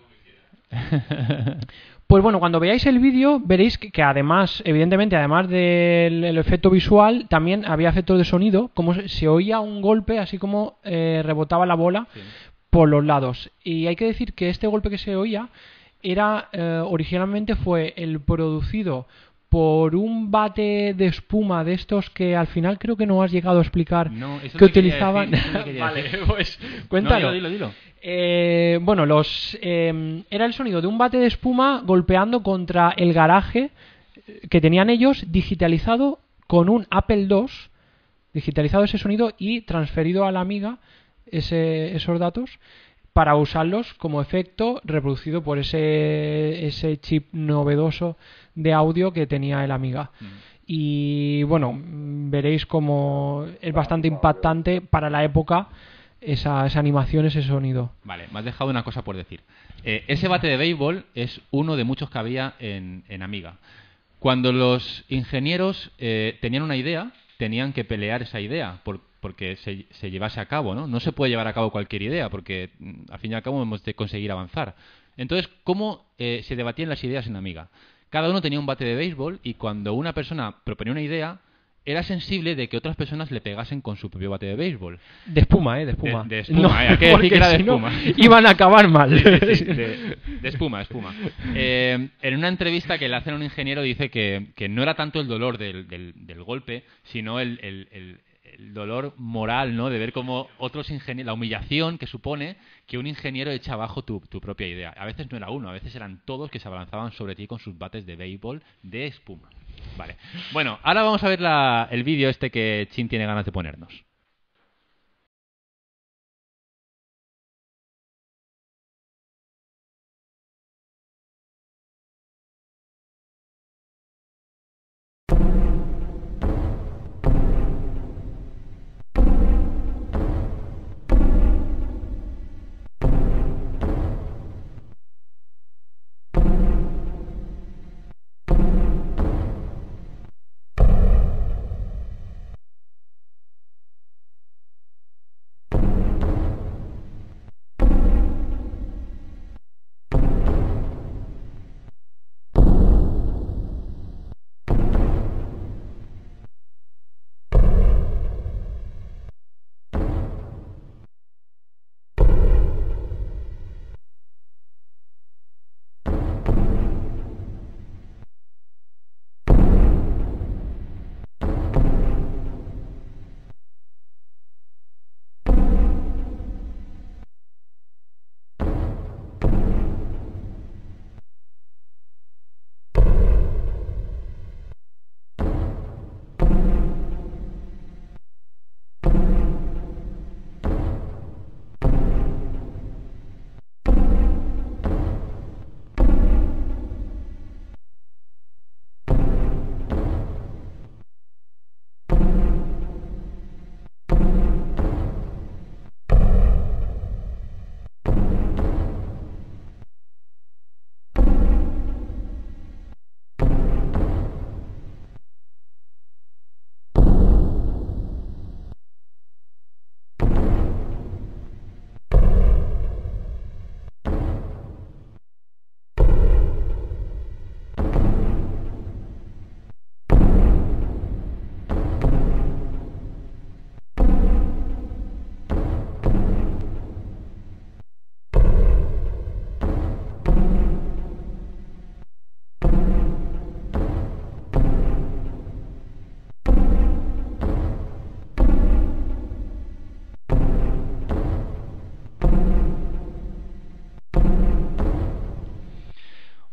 Pues bueno, cuando veáis el vídeo veréis que además, evidentemente, además del efecto visual, también había efectos de sonido, como se oía un golpe, así como rebotaba la bola por los lados. Y hay que decir que este golpe que se oía originalmente fue el producido por un bate de espuma de estos que al final creo que no has llegado a explicar que utilizaban. Vale, pues cuéntalo. No, dilo. Bueno, era el sonido de un bate de espuma golpeando contra el garaje que tenían ellos, digitalizado con un Apple II, digitalizado ese sonido y transferido a la Amiga esos datos para usarlos como efecto reproducido por ese chip novedoso de audio que tenía el Amiga. Y bueno, veréis como es bastante impactante para la época esa animación, ese sonido. Vale, me has dejado una cosa por decir. Ese bate de béisbol es uno de muchos que había en Amiga. Cuando los ingenieros tenían una idea, tenían que pelear esa idea porque se llevase a cabo, ¿no? No se puede llevar a cabo cualquier idea porque al fin y al cabo hemos de conseguir avanzar. Entonces, ¿cómo se debatían las ideas en Amiga? Cada uno tenía un bate de béisbol y cuando una persona proponía una idea, era sensible de que otras personas le pegasen con su propio bate de béisbol. De espuma, de espuma. De espuma, hay que decir que era de espuma. Iban a acabar mal. Sí, de espuma. En una entrevista que le hacen a un ingeniero dice que no era tanto el dolor del golpe, sino el dolor moral, ¿no? De ver cómo otros ingenieros, la humillación que supone que un ingeniero echa abajo tu propia idea. A veces no era uno, a veces eran todos que se abalanzaban sobre ti con sus bates de béisbol de espuma. Vale. Bueno, ahora vamos a ver el vídeo que Chim tiene ganas de ponernos.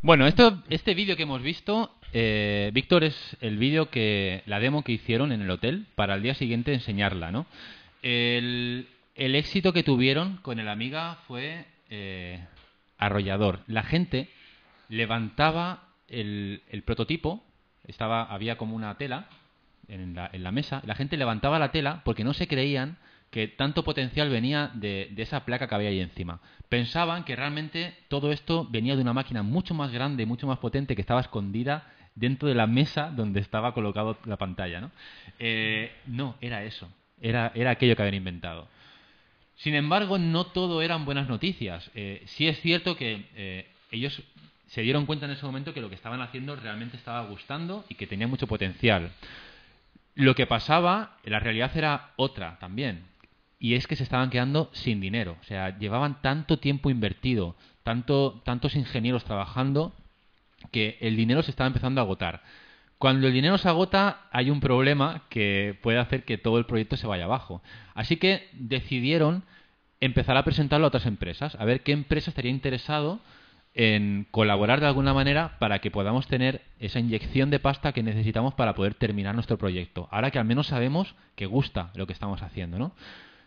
Bueno, este vídeo que hemos visto, Víctor, es el vídeo la demo que hicieron en el hotel para el día siguiente enseñarla, ¿no? El éxito que tuvieron con el Amiga fue arrollador. La gente levantaba el prototipo, había como una tela en la mesa, la gente levantaba la tela porque no se creían que tanto potencial venía de esa placa que había ahí encima. Pensaban que realmente todo esto venía de una máquina mucho más grande, mucho más potente, que estaba escondida dentro de la mesa donde estaba colocado la pantalla, ¿no? No, era eso. Era aquello que habían inventado. Sin embargo, no todo eran buenas noticias. Sí es cierto que ellos se dieron cuenta en ese momento que lo que estaban haciendo realmente estaba gustando y que tenía mucho potencial. Lo que pasaba, la realidad era otra también. Y es que se estaban quedando sin dinero. O sea, llevaban tanto tiempo invertido, tantos ingenieros trabajando, que el dinero se estaba empezando a agotar. Cuando el dinero se agota, hay un problema que puede hacer que todo el proyecto se vaya abajo. Así que decidieron empezar a presentarlo a otras empresas, a ver qué empresa estaría interesado en colaborar de alguna manera para que podamos tener esa inyección de pasta que necesitamos para poder terminar nuestro proyecto. Ahora que al menos sabemos que gusta lo que estamos haciendo, ¿no?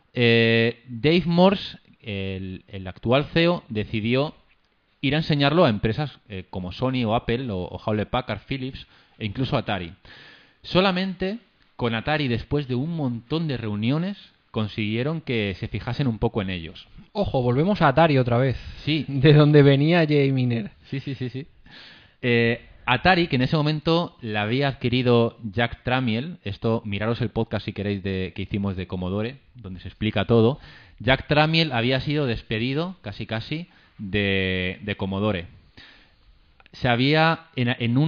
Dave Morse, el actual CEO, decidió ir a enseñarlo a empresas como Sony o Apple o Hewlett Packard, Philips e incluso Atari. Solamente con Atari, después de un montón de reuniones, consiguieron que se fijasen un poco en ellos. Ojo, volvemos a Atari otra vez. Sí. De donde venía Jay Miner. Sí. Atari, que en ese momento la había adquirido Jack Tramiel, esto miraros el podcast si queréis que hicimos de Commodore, donde se explica todo. Jack Tramiel había sido despedido casi de Commodore. Se había en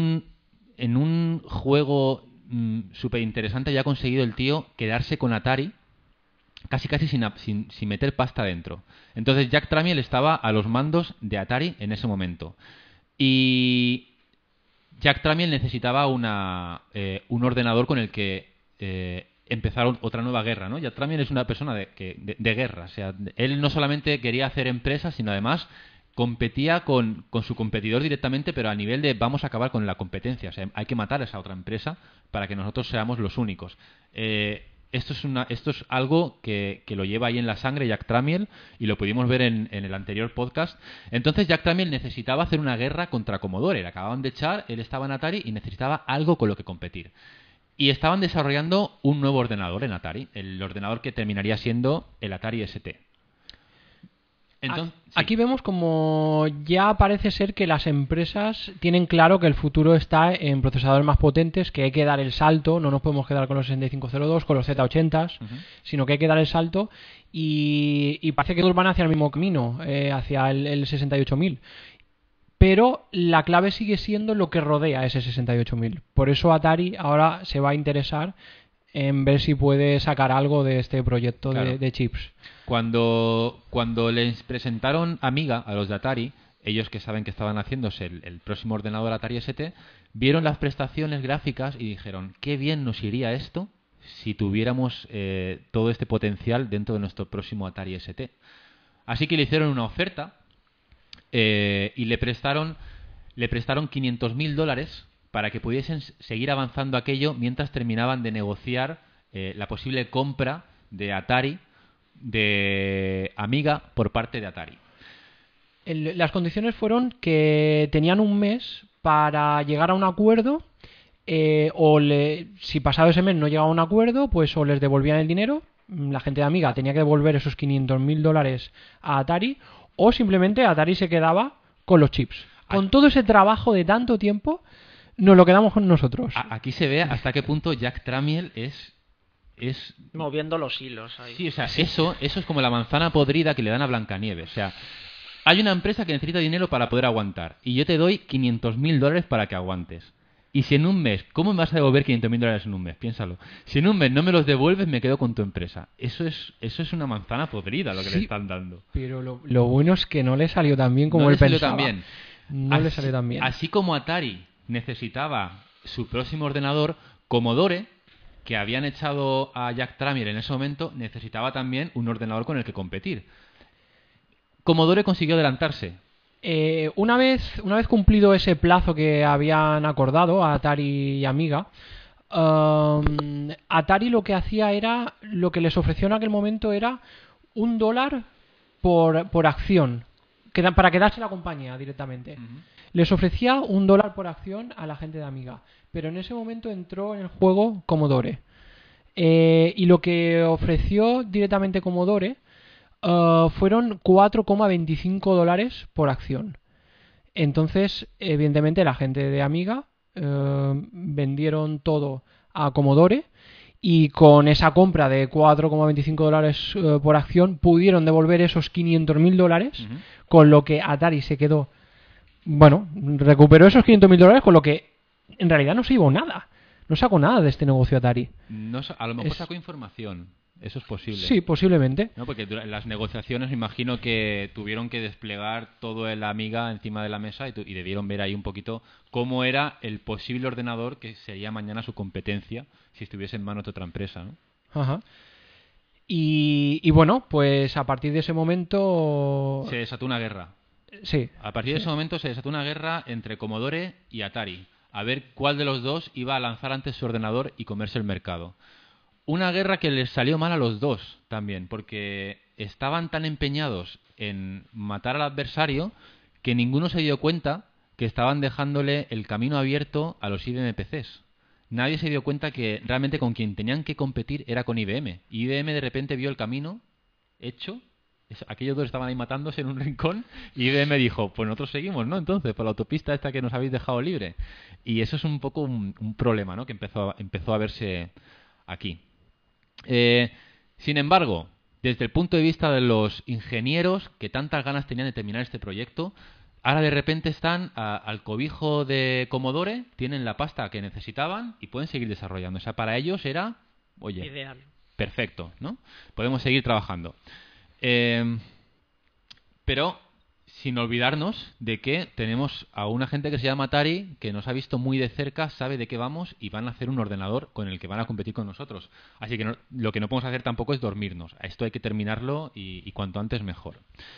un juego súper interesante había conseguido el tío quedarse con Atari casi sin meter pasta dentro. Entonces Jack Tramiel estaba a los mandos de Atari en ese momento. Y Jack Tramiel necesitaba un ordenador con el que empezar otra nueva guerra, ¿no? Jack Tramiel es una persona de guerra. O sea, él no solamente quería hacer empresas, sino además competía con su competidor directamente, pero a nivel de vamos a acabar con la competencia. O sea, hay que matar a esa otra empresa para que nosotros seamos los únicos. Esto es algo que lo lleva ahí en la sangre Jack Tramiel y lo pudimos ver en el anterior podcast. Entonces Jack Tramiel necesitaba hacer una guerra contra Commodore. Le acababan de echar, él estaba en Atari y necesitaba algo con lo que competir. Y estaban desarrollando un nuevo ordenador en Atari, el ordenador que terminaría siendo el Atari ST. Entonces, aquí vemos como ya parece ser que las empresas tienen claro que el futuro está en procesadores más potentes, que hay que dar el salto, no nos podemos quedar con los 6502, con los Z80s, sino que hay que dar el salto y parece que todos van hacia el mismo camino, hacia el 68000. Pero la clave sigue siendo lo que rodea ese 68000. Por eso Atari ahora se va a interesar en ver si puede sacar algo de este proyecto, claro, de chips. Cuando les presentaron Amiga a los de Atari, ellos que saben que estaban haciéndose el próximo ordenador Atari ST, vieron las prestaciones gráficas y dijeron, qué bien nos iría esto si tuviéramos todo este potencial dentro de nuestro próximo Atari ST. Así que le hicieron una oferta y le prestaron $500,000 para que pudiesen seguir avanzando aquello mientras terminaban de negociar la posible compra de Atari, de Amiga, por parte de Atari. Las condiciones fueron que tenían un mes para llegar a un acuerdo, si pasado ese mes no llegaba a un acuerdo, pues o les devolvían el dinero, la gente de Amiga tenía que devolver esos $500,000 a Atari, o simplemente Atari se quedaba con los chips. Con todo ese trabajo de tanto tiempo, nos lo quedamos con nosotros. Aquí se ve hasta qué punto Jack Tramiel es moviendo los hilos ahí. Sí, o sea, eso es como la manzana podrida que le dan a Blancanieves. O sea, hay una empresa que necesita dinero para poder aguantar y yo te doy $500,000 para que aguantes. Y si en un mes, ¿cómo me vas a devolver $500,000 en un mes? Piénsalo. Si en un mes no me los devuelves, me quedo con tu empresa. Eso es una manzana podrida lo que le están dando. Pero lo bueno es que no le salió tan bien como él pensaba. No le salió tan bien. Así como Atari necesitaba su próximo ordenador, Commodore, que habían echado a Jack Tramiel en ese momento, necesitaba también un ordenador con el que competir. Commodore consiguió adelantarse Una vez cumplido ese plazo que habían acordado a Atari y Amiga, Atari lo que hacía era, lo que les ofreció en aquel momento era $1 por acción, para quedarse la compañía directamente. Les ofrecía $1 por acción a la gente de Amiga, pero en ese momento entró en el juego Commodore. Y lo que ofreció directamente Commodore fueron $4,25 por acción. Entonces, evidentemente, la gente de Amiga vendieron todo a Commodore, y con esa compra de $4,25 por acción pudieron devolver esos $500.000, con lo que Atari se quedó, bueno, recuperó esos $500.000, con lo que en realidad no se llevó nada, no sacó nada de este negocio Atari. No, a lo mejor sacó información. Eso es posible. Sí, posiblemente. No, porque en las negociaciones me imagino que tuvieron que desplegar todo el Amiga encima de la mesa y debieron ver ahí un poquito cómo era el posible ordenador que sería mañana su competencia si estuviese en manos de otra empresa, ¿no? Ajá. Y bueno, pues a partir de ese momento... se desató una guerra. Sí. A partir de ese momento se desató una guerra entre Commodore y Atari. A ver cuál de los dos iba a lanzar antes su ordenador y comerse el mercado. Una guerra que les salió mal a los dos también, porque estaban tan empeñados en matar al adversario que ninguno se dio cuenta que estaban dejándole el camino abierto a los IBM PCs. Nadie se dio cuenta que realmente con quien tenían que competir era con IBM. Y IBM de repente vio el camino hecho. Aquellos dos estaban ahí matándose en un rincón y IBM dijo, pues nosotros seguimos, ¿no? Entonces, por la autopista esta que nos habéis dejado libre. Y eso es un poco un problema, ¿no? Que empezó a verse aquí. Sin embargo, desde el punto de vista de los ingenieros que tantas ganas tenían de terminar este proyecto, ahora de repente están al cobijo de Commodore, tienen la pasta que necesitaban y pueden seguir desarrollando. O sea, para ellos era, oye, ideal. Perfecto, ¿no? Podemos seguir trabajando. Pero sin olvidarnos de que tenemos a una gente que se llama Atari, que nos ha visto muy de cerca, sabe de qué vamos y van a hacer un ordenador con el que van a competir con nosotros. Así que lo que no podemos hacer tampoco es dormirnos. A esto hay que terminarlo y cuanto antes mejor.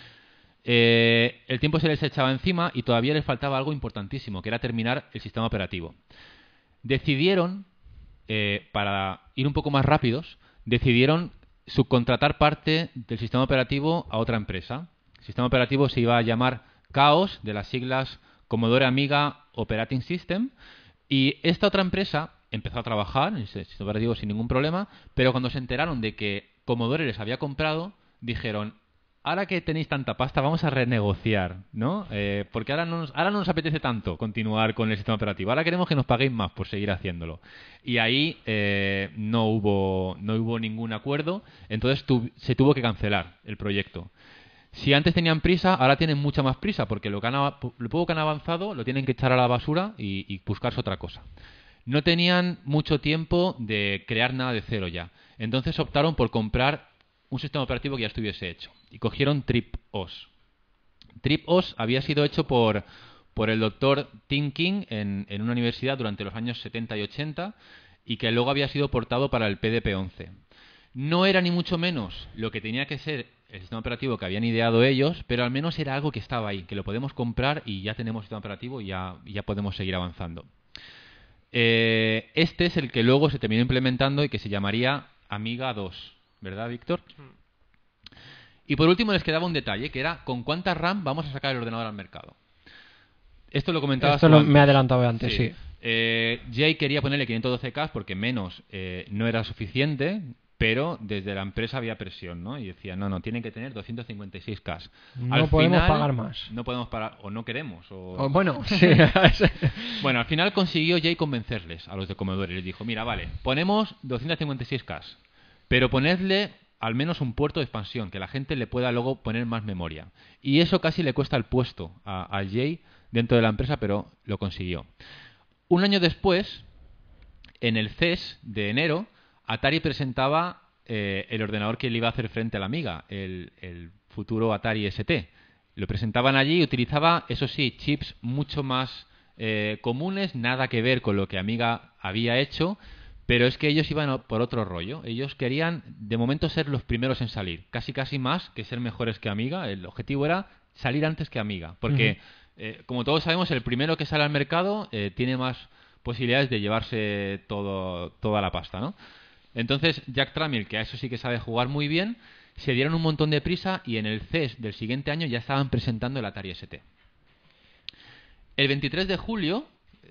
El tiempo se les echaba encima y todavía les faltaba algo importantísimo, que era terminar el sistema operativo. Decidieron, para ir un poco más rápidos, decidieron subcontratar parte del sistema operativo a otra empresa. El sistema operativo se iba a llamar Chaos, de las siglas Commodore Amiga Operating System, y esta otra empresa empezó a trabajar en ese sistema operativo sin ningún problema, pero cuando se enteraron de que Commodore les había comprado, dijeron, ahora que tenéis tanta pasta, vamos a renegociar, ¿no? Porque ahora no nos apetece tanto continuar con el sistema operativo. Ahora queremos que nos paguéis más por seguir haciéndolo. Y ahí no hubo ningún acuerdo, entonces se tuvo que cancelar el proyecto. Si antes tenían prisa, ahora tienen mucha más prisa, porque lo poco que han avanzado lo tienen que echar a la basura y buscarse otra cosa. No tenían mucho tiempo de crear nada de cero ya. Entonces optaron por comprar un sistema operativo que ya estuviese hecho. Y cogieron TripOS. TripOS había sido hecho por el doctor Tim King en una universidad durante los años 70 y 80 y que luego había sido portado para el PDP-11. No era ni mucho menos lo que tenía que ser el sistema operativo que habían ideado ellos, pero al menos era algo que estaba ahí, que lo podemos comprar y ya tenemos sistema operativo y ya podemos seguir avanzando. Este es el que luego se terminó implementando y que se llamaría Amiga 2, ¿verdad, Víctor? Y por último les quedaba un detalle, que era con cuánta RAM vamos a sacar el ordenador al mercado. Esto lo comentabas tú antes. Me he adelantado antes, sí. Jay quería ponerle 512K porque menos no era suficiente, pero desde la empresa había presión, ¿no? Y decía, no, tienen que tener 256K. No podemos pagar más. No podemos pagar, o no queremos. Bueno, sí. Bueno, al final consiguió Jay convencerles a los de Commodore. Les dijo, mira, vale, ponemos 256K, pero ponedle al menos un puerto de expansión, que la gente le pueda luego poner más memoria. Y eso casi le cuesta el puesto a Jay dentro de la empresa, pero lo consiguió. Un año después, en el CES de enero, Atari presentaba el ordenador que le iba a hacer frente a la Amiga, el futuro Atari ST. Lo presentaban allí y utilizaba, eso sí, chips mucho más comunes, nada que ver con lo que Amiga había hecho, pero es que ellos iban por otro rollo. Ellos querían, de momento, ser los primeros en salir, casi más que ser mejores que Amiga. El objetivo era salir antes que Amiga, porque como todos sabemos, el primero que sale al mercado tiene más posibilidades de llevarse toda la pasta, ¿no? Entonces Jack Tramiel, que a eso sí que sabe jugar muy bien, se dieron un montón de prisa y en el CES del siguiente año ya estaban presentando el Atari ST. El 23 de julio,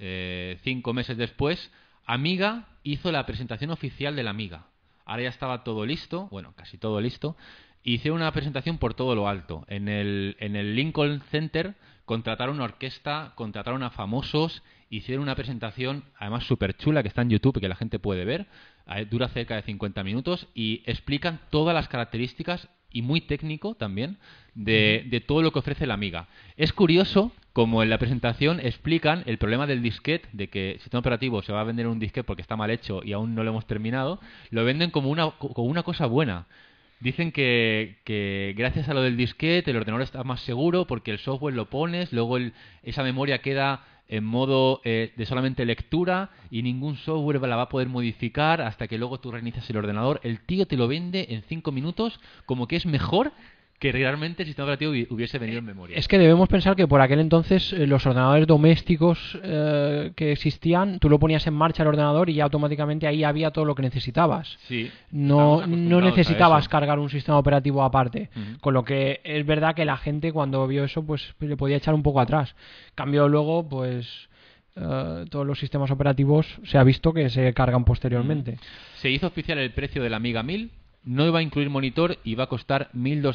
5 meses después, Amiga hizo la presentación oficial de la Amiga. Ahora ya estaba todo listo, bueno, casi todo listo. Hicieron una presentación por todo lo alto. En el Lincoln Center contrataron una orquesta, contrataron a famosos, hicieron una presentación, además súper chula, que está en YouTube y que la gente puede ver. Dura cerca de 50 minutos y explican todas las características, y muy técnico también, de todo lo que ofrece la Amiga. Es curioso como en la presentación explican el problema del disquete, de que el sistema operativo se va a vender un disquete porque está mal hecho y aún no lo hemos terminado, lo venden como una cosa buena. Dicen que gracias a lo del disquete el ordenador está más seguro porque el software lo pones, luego esa memoria queda en modo de solamente lectura y ningún software la va a poder modificar hasta que luego tú reinicias el ordenador. El tío te lo vende en 5 minutos como que es mejor que realmente el sistema operativo hubiese venido en memoria. Es que debemos pensar que por aquel entonces los ordenadores domésticos que existían, tú lo ponías en marcha el ordenador y ya automáticamente ahí había todo lo que necesitabas. Sí, no necesitabas cargar un sistema operativo aparte. Con lo que es verdad que la gente cuando vio eso pues le podía echar un poco atrás. Cambio luego pues todos los sistemas operativos se ha visto que se cargan posteriormente. Se hizo oficial el precio de la Amiga 1000. No iba a incluir monitor y iba a costar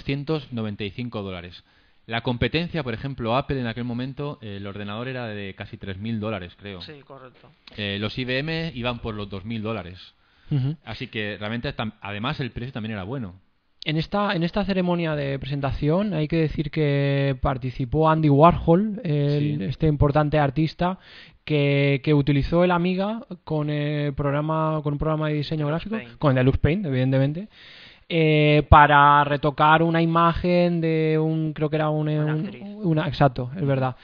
$1.295. La competencia, por ejemplo, Apple en aquel momento, el ordenador era de casi $3.000, creo. Sí, correcto. Los IBM iban por los $2.000. Así que realmente, además, el precio también era bueno. En esta ceremonia de presentación hay que decir que participó Andy Warhol, este importante artista que utilizó el Amiga con un programa de diseño gráfico, con el Deluxe Paint, evidentemente, para retocar una imagen de creo que era una exacto, es verdad.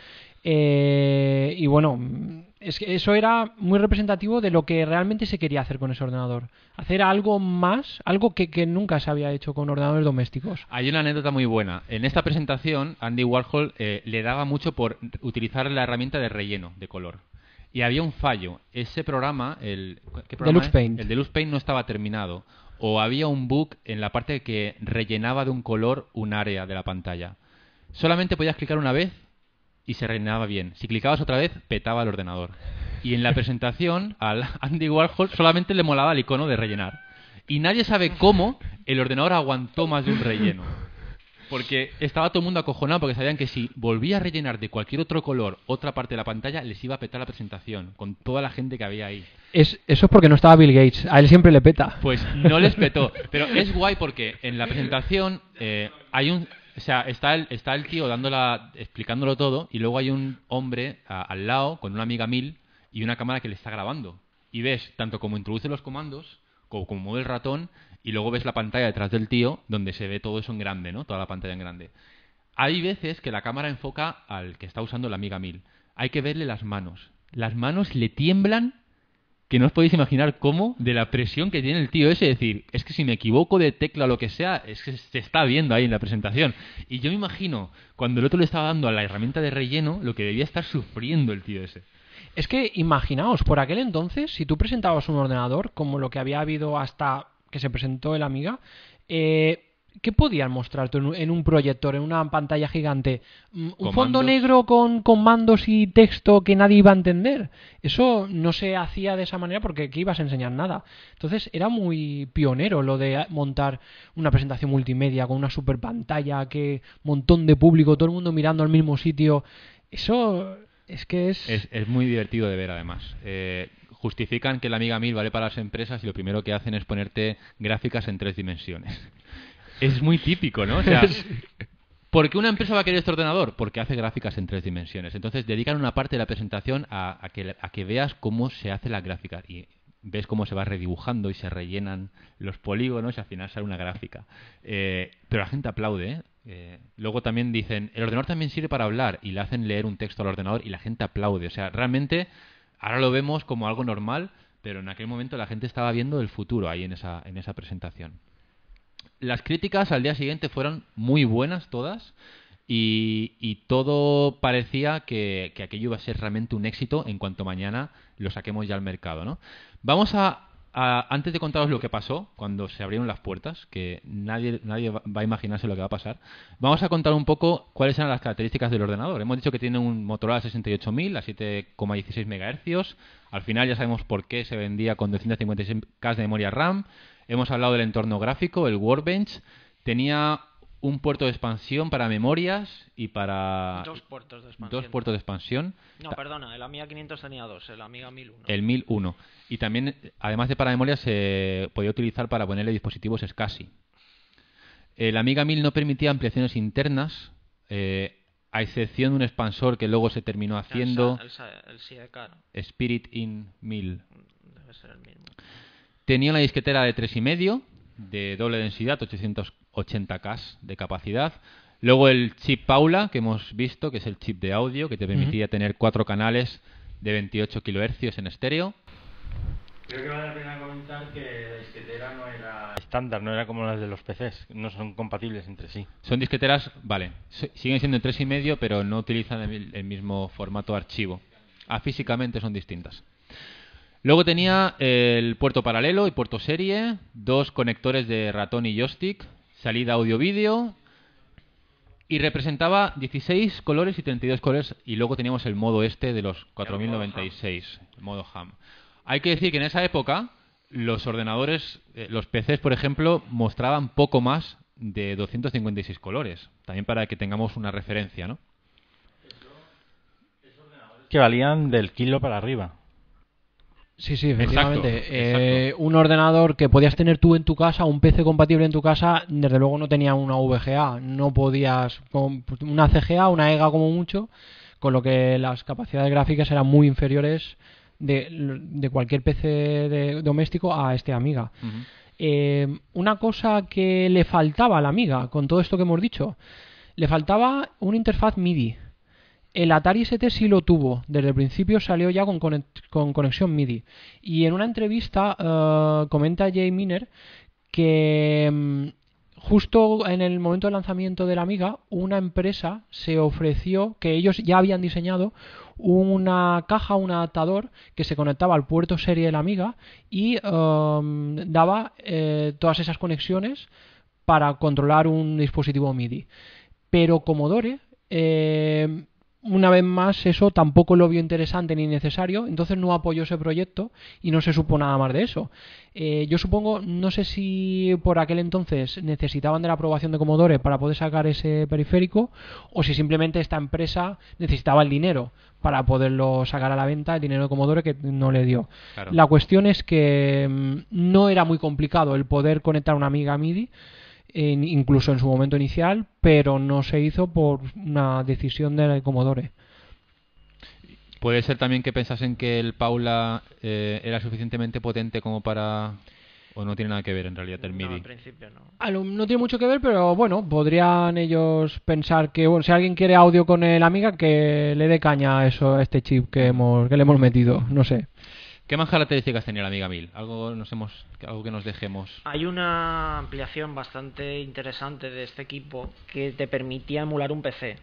Y bueno, es que eso era muy representativo de lo que realmente se quería hacer con ese ordenador. Hacer algo más, algo que nunca se había hecho con ordenadores domésticos. Hay una anécdota muy buena. En esta presentación, Andy Warhol le daba mucho por utilizar la herramienta de relleno de color. Y había un fallo. Ese programa, ¿qué programa Deluxe Paint. El Deluxe Paint no estaba terminado. O había un bug en la parte que rellenaba de un color un área de la pantalla. Solamente podías clicar una vez y se rellenaba bien. Si clicabas otra vez, petaba el ordenador. Y en la presentación, al Andy Warhol solamente le molaba el icono de rellenar. Y nadie sabe cómo el ordenador aguantó más de un relleno. Porque estaba todo el mundo acojonado porque sabían que si volvía a rellenar de cualquier otro color otra parte de la pantalla, les iba a petar la presentación, con toda la gente que había ahí. Eso es porque no estaba Bill Gates. A él siempre le peta. Pues no les petó. Pero es guay porque en la presentación está el tío explicándolo todo y luego hay un hombre al lado con una Amiga 1000 y una cámara que le está grabando. Y ves tanto como introduce los comandos, como mueve el ratón, y luego ves la pantalla detrás del tío donde se ve todo eso en grande, ¿no? Toda la pantalla en grande. Hay veces que la cámara enfoca al que está usando la Amiga 1000. Hay que verle las manos. Las manos le tiemblan, que no os podéis imaginar cómo, de la presión que tiene el tío ese. Es decir, es que si me equivoco de tecla o lo que sea, es que se está viendo ahí en la presentación. Y yo me imagino, cuando el otro le estaba dando a la herramienta de relleno, lo que debía estar sufriendo el tío ese. Es que imaginaos, por aquel entonces, si tú presentabas un ordenador, como lo que había habido hasta que se presentó el Amiga, ¿qué podían mostrarte en un proyector, en una pantalla gigante? ¿Un fondo negro con mandos y texto que nadie iba a entender? Eso no se hacía de esa manera porque ¿qué ibas a enseñar? Nada. Entonces era muy pionero lo de montar una presentación multimedia con una super pantalla, que montón de público, todo el mundo mirando al mismo sitio. Eso es que es muy divertido de ver, además. Justifican que la Amiga 1000 vale para las empresas y lo primero que hacen es ponerte gráficas en 3 dimensiones. Es muy típico, ¿no? O sea, ¿por qué una empresa va a querer este ordenador? Porque hace gráficas en 3 dimensiones. Entonces dedican una parte de la presentación a que veas cómo se hace la gráfica. Y ves cómo se va redibujando y se rellenan los polígonos y al final sale una gráfica. Pero la gente aplaude, ¿eh? Luego también dicen, el ordenador también sirve para hablar, y le hacen leer un texto al ordenador y la gente aplaude. O sea, realmente ahora lo vemos como algo normal, pero en aquel momento la gente estaba viendo el futuro ahí en esa presentación. Las críticas al día siguiente fueron muy buenas todas y todo parecía que aquello iba a ser realmente un éxito en cuanto mañana lo saquemos ya al mercado, ¿no? Vamos antes de contaros lo que pasó cuando se abrieron las puertas, que nadie va a imaginarse lo que va a pasar, vamos a contar un poco cuáles eran las características del ordenador. Hemos dicho que tiene un Motorola 68000 a 7,16 MHz. Al final ya sabemos por qué se vendía con 256K de memoria RAM. Hemos hablado del entorno gráfico, el Workbench. Tenía un puerto de expansión para memorias y para... Dos puertos de expansión. No, perdona, el Amiga 500 tenía dos, el Amiga 1001. El 1001. Y también, además de para memorias, se podía utilizar para ponerle dispositivos SCSI. El Amiga 1000 no permitía ampliaciones internas, a excepción de un expansor que luego se terminó haciendo. El Sidecar. Spirit in 1000. Debe ser el mismo. Tenía una disquetera de 3,5 de doble densidad, 880K de capacidad. Luego el chip Paula, que hemos visto, que es el chip de audio, que te permitía tener 4 canales de 28 kHz en estéreo. Creo que vale la pena comentar que la disquetera no era estándar, no era como las de los PCs, no son compatibles entre sí. Son disqueteras, vale, siguen siendo en 3,5, pero no utilizan el mismo formato archivo. Físicamente son distintas. Luego tenía el puerto paralelo y puerto serie, 2 conectores de ratón y joystick, salida audio-vídeo, y representaba 16 colores y 32 colores, y luego teníamos el modo de los 4096, el modo ham. Hay que decir que en esa época los ordenadores, los PCs, por ejemplo, mostraban poco más de 256 colores, también para que tengamos una referencia, ¿no? Que valían del kilo para arriba. Sí, efectivamente. Exacto. Un ordenador que podías tener tú en tu casa, un PC compatible en tu casa, desde luego no tenía una VGA. No podías, con una CGA, una EGA como mucho, con lo que las capacidades gráficas eran muy inferiores de cualquier PC doméstico a este Amiga. Una cosa que le faltaba a la Amiga, con todo esto que hemos dicho, le faltaba una interfaz MIDI. El Atari ST sí lo tuvo, desde el principio salió ya con conexión MIDI. Y en una entrevista comenta Jay Miner que justo en el momento del lanzamiento de la Amiga, una empresa se ofreció, que ellos ya habían diseñado, una caja, un adaptador que se conectaba al puerto serie de la Amiga y daba todas esas conexiones para controlar un dispositivo MIDI. Pero Commodore... una vez más eso tampoco lo vio interesante ni necesario, entonces no apoyó ese proyecto y no se supo nada más de eso. Yo supongo, no sé si por aquel entonces necesitaban de la aprobación de Commodore para poder sacar ese periférico o si simplemente esta empresa necesitaba el dinero para poderlo sacar a la venta, el dinero de Commodore que no le dio. Claro. La cuestión es que no era muy complicado el poder conectar una Amiga MIDI, incluso en su momento inicial, pero no se hizo por una decisión de Commodore. Puede ser también que pensasen que el Paula era suficientemente potente como para... ¿O no tiene nada que ver en realidad el MIDI? No, en principio no. No tiene mucho que ver, pero bueno, podrían ellos pensar que bueno, si alguien quiere audio con el Amiga, que le dé caña a este chip que le hemos metido, no sé. ¿Qué más características tenía la Amiga 1000? Algo que nos dejemos. Hay una ampliación bastante interesante de este equipo que te permitía emular un PC.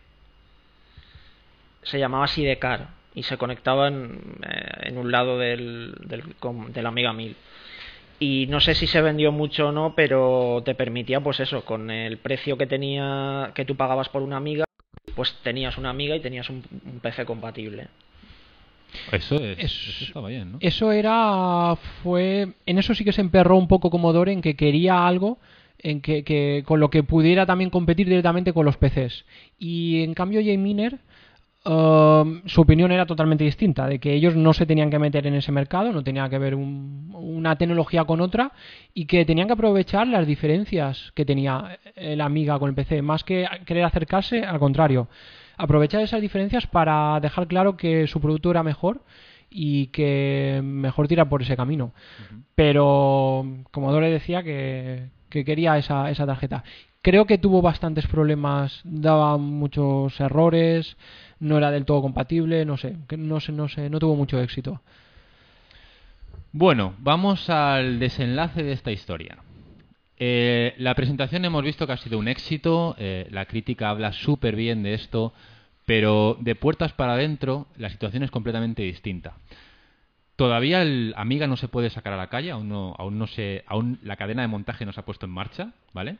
Se llamaba Sidecar y se conectaba en un lado del Amiga 1000. Y no sé si se vendió mucho o no, pero te permitía, pues eso, con el precio que tú pagabas por una Amiga, pues tenías una Amiga y tenías un PC compatible. Eso estaba bien, ¿no? En eso sí que se emperró un poco Commodore, en que quería algo en que con lo que pudiera también competir directamente con los PCs. Y en cambio Jay Miner, su opinión era totalmente distinta, de que ellos no se tenían que meter en ese mercado, no tenía que ver una tecnología con otra y que tenían que aprovechar las diferencias que tenía el Amiga con el PC, más que querer acercarse, al contrario. Aprovechar esas diferencias para dejar claro que su producto era mejor y que mejor tirar por ese camino. Pero Commodore decía que quería esa tarjeta. Creo que tuvo bastantes problemas, daba muchos errores, no era del todo compatible, no tuvo mucho éxito. Bueno, vamos al desenlace de esta historia. La presentación hemos visto que ha sido un éxito, la crítica habla súper bien de esto, pero de puertas para adentro la situación es completamente distinta. Todavía el Amiga no se puede sacar a la calle, aún la cadena de montaje no se ha puesto en marcha, ¿vale?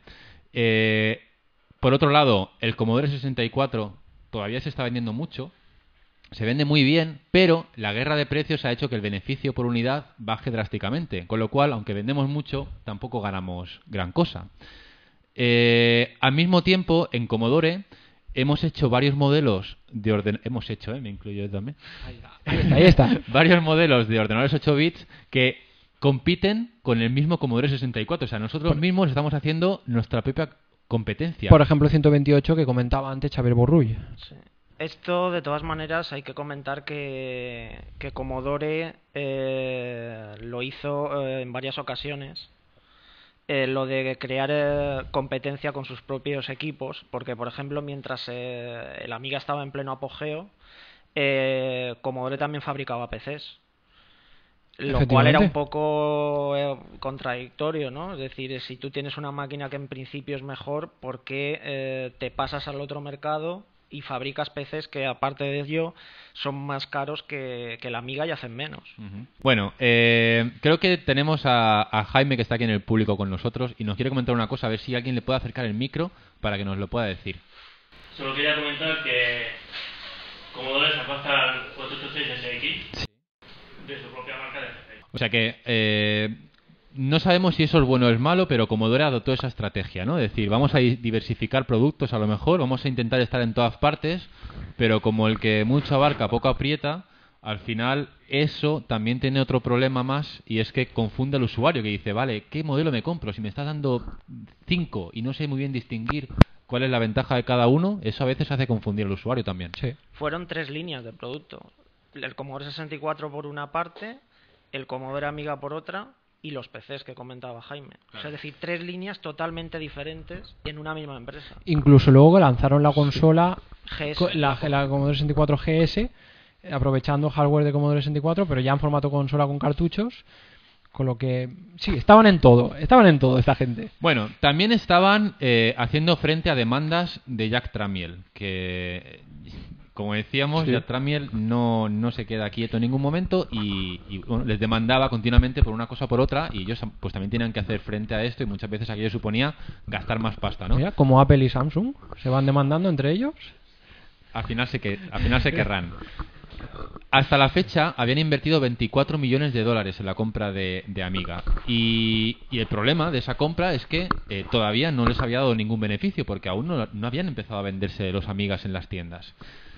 Por otro lado, el Commodore 64 todavía se está vendiendo mucho, se vende muy bien, pero la guerra de precios ha hecho que el beneficio por unidad baje drásticamente, con lo cual, aunque vendemos mucho, tampoco ganamos gran cosa. Al mismo tiempo, en Commodore hemos hecho varios modelos de me incluyo yo también. Ahí está. Varios modelos de ordenadores 8 bits que compiten con el mismo Commodore 64. O sea, nosotros mismos estamos haciendo nuestra propia competencia. Por ejemplo, 128 que comentaba antes Xavier Borrull. Sí. Esto, de todas maneras, hay que comentar que Commodore lo hizo en varias ocasiones. Lo de crear competencia con sus propios equipos, porque, por ejemplo, mientras el Amiga estaba en pleno apogeo, Commodore también fabricaba PCs. Lo cual era un poco contradictorio, ¿no? Es decir, si tú tienes una máquina que en principio es mejor, ¿por qué te pasas al otro mercado y fabricas PCs que, aparte de ello, son más caros que la Amiga y hacen menos? Bueno, creo que tenemos a Jaime, que está aquí en el público con nosotros, y nos quiere comentar una cosa, a ver si alguien le puede acercar el micro para que nos lo pueda decir. Solo quería comentar que Commodore sacó hasta el 486 SX de su propia marca de PC. O sea que no sabemos si eso es bueno o es malo, pero Commodore adoptó esa estrategia, ¿no? Es decir, vamos a diversificar productos a lo mejor, vamos a intentar estar en todas partes, pero como el que mucho abarca, poco aprieta, al final eso también tiene otro problema más, y es que confunde al usuario, que dice, vale, ¿qué modelo me compro? Si me estás dando 5 y no sé muy bien distinguir cuál es la ventaja de cada uno, eso a veces hace confundir al usuario también. Sí. Fueron 3 líneas de producto. El Commodore 64 por una parte, el Commodore Amiga por otra, y los PCs que comentaba Jaime. Claro. O sea, es decir, 3 líneas totalmente diferentes en una misma empresa. Incluso luego lanzaron la consola GS, la Commodore 64 GS, aprovechando hardware de Commodore 64, pero ya en formato consola con cartuchos. Con lo que, sí, estaban en todo esta gente. Bueno, también estaban haciendo frente a demandas de Jack Tramiel, que, como decíamos, sí. Jack Tramiel no se queda quieto en ningún momento y bueno, les demandaba continuamente por una cosa o por otra, y ellos pues también tenían que hacer frente a esto, y muchas veces aquello suponía gastar más pasta, ¿no? Mira, como Apple y Samsung se van demandando entre ellos. Al final se querrán. Hasta la fecha habían invertido $24 millones en la compra de Amiga, y el problema de esa compra es que todavía no les había dado ningún beneficio, porque aún no habían empezado a venderse los Amigas en las tiendas.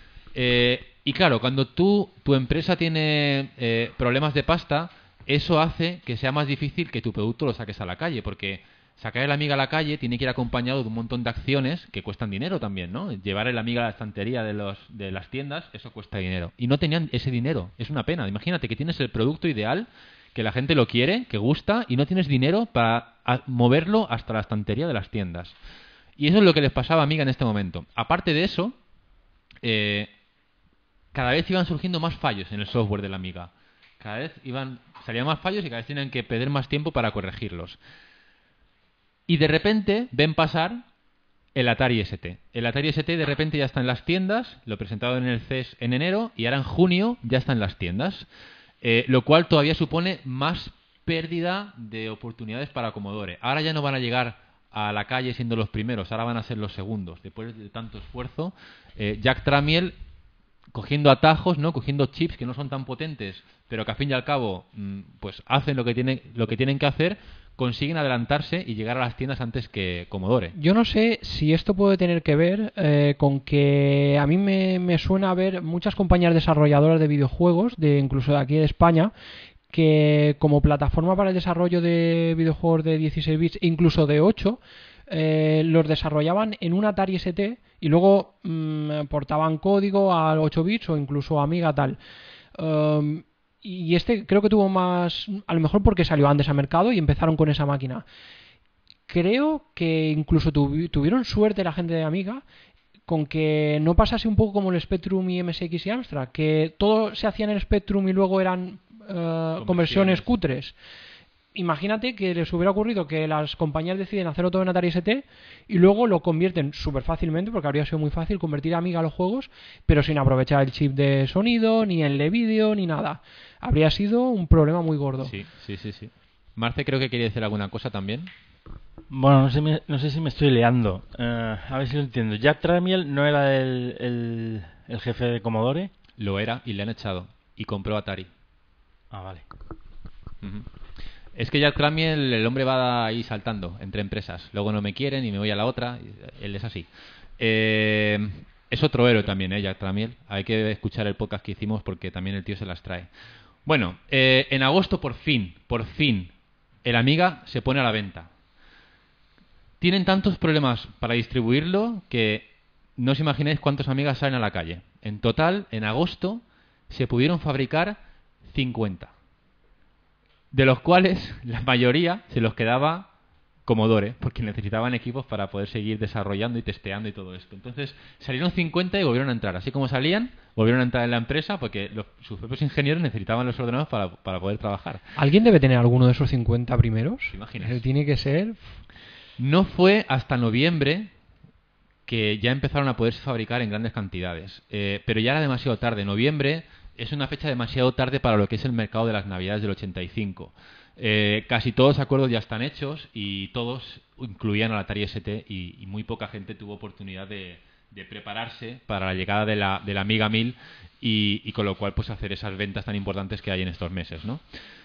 Y claro, cuando tu empresa tiene problemas de pasta, eso hace que sea más difícil que tu producto lo saques a la calle, porque sacar el Amiga a la calle tiene que ir acompañado de un montón de acciones que cuestan dinero también, ¿no? Llevar el Amiga a la estantería de las tiendas, eso cuesta dinero. Y no tenían ese dinero. Es una pena. Imagínate que tienes el producto ideal, que la gente lo quiere, que gusta, y no tienes dinero para moverlo hasta la estantería de las tiendas. Y eso es lo que les pasaba a Amiga en este momento. Aparte de eso, cada vez iban surgiendo más fallos en el software de la Amiga. Cada vez salían más fallos y cada vez tenían que perder más tiempo para corregirlos. Y de repente ven pasar el Atari ST. El Atari ST de repente ya está en las tiendas, lo presentaron en el CES en enero, y ahora en junio ya está en las tiendas. Lo cual todavía supone más pérdida de oportunidades para Commodore. Ahora ya no van a llegar a la calle siendo los primeros, ahora van a ser los segundos. Después de tanto esfuerzo, Jack Tramiel cogiendo atajos, ¿no? Cogiendo chips que no son tan potentes, pero que al fin y al cabo pues hacen lo que tienen que hacer, consiguen adelantarse y llegar a las tiendas antes que Commodore. Yo no sé si esto puede tener que ver con que a mí me suena a ver muchas compañías desarrolladoras de videojuegos, incluso de aquí de España, que como plataforma para el desarrollo de videojuegos de 16 bits, incluso de 8, los desarrollaban en un Atari ST y luego portaban código a 8 bits o incluso a Amiga tal. Y este creo que tuvo más, a lo mejor porque salió antes al mercado y empezaron con esa máquina. Creo que incluso tuvieron suerte la gente de Amiga con que no pasase un poco como el Spectrum y MSX y Amstrad, que todo se hacía en el Spectrum y luego eran conversiones cutres. imagínate que les hubiera ocurrido que las compañías deciden hacerlo todo en Atari ST y luego lo convierten súper fácilmente, porque habría sido muy fácil convertir a Amiga los juegos, pero sin aprovechar el chip de sonido, ni el de vídeo, ni nada. Habría sido un problema muy gordo. Sí. Marce creo que quería decir alguna cosa también. Bueno, no sé si me estoy liando. A ver si lo entiendo. Jack Tramiel no era el jefe de Commodore. Lo era y le han echado. Y compró Atari. Ah, vale. Uh-huh. Es que Jack Tramiel, el hombre va ahí saltando entre empresas. Luego no me quieren y me voy a la otra. Él es así. Es otro héroe también, Jack Tramiel. Hay que escuchar el podcast que hicimos porque también el tío se las trae. Bueno, en agosto por fin, el Amiga se pone a la venta. Tienen tantos problemas para distribuirlo que no os imagináis cuántos Amigas salen a la calle. En total, en agosto, se pudieron fabricar 50. De los cuales la mayoría se los quedaba Commodore, porque necesitaban equipos para poder seguir desarrollando y testeando y todo esto. Entonces salieron 50 y volvieron a entrar. Así como salían, volvieron a entrar en la empresa porque sus propios ingenieros necesitaban los ordenadores para poder trabajar. ¿Alguien debe tener alguno de esos 50 primeros? ¿Te imaginas? Tiene que ser... No fue hasta noviembre que ya empezaron a poderse fabricar en grandes cantidades. Pero ya era demasiado tarde. Noviembre es una fecha demasiado tarde para lo que es el mercado de las Navidades del 85. Casi todos los acuerdos ya están hechos y todos incluían al Atari ST y muy poca gente tuvo oportunidad de prepararse para la llegada de la Amiga 1000 y con lo cual pues hacer esas ventas tan importantes que hay en estos meses, ¿no?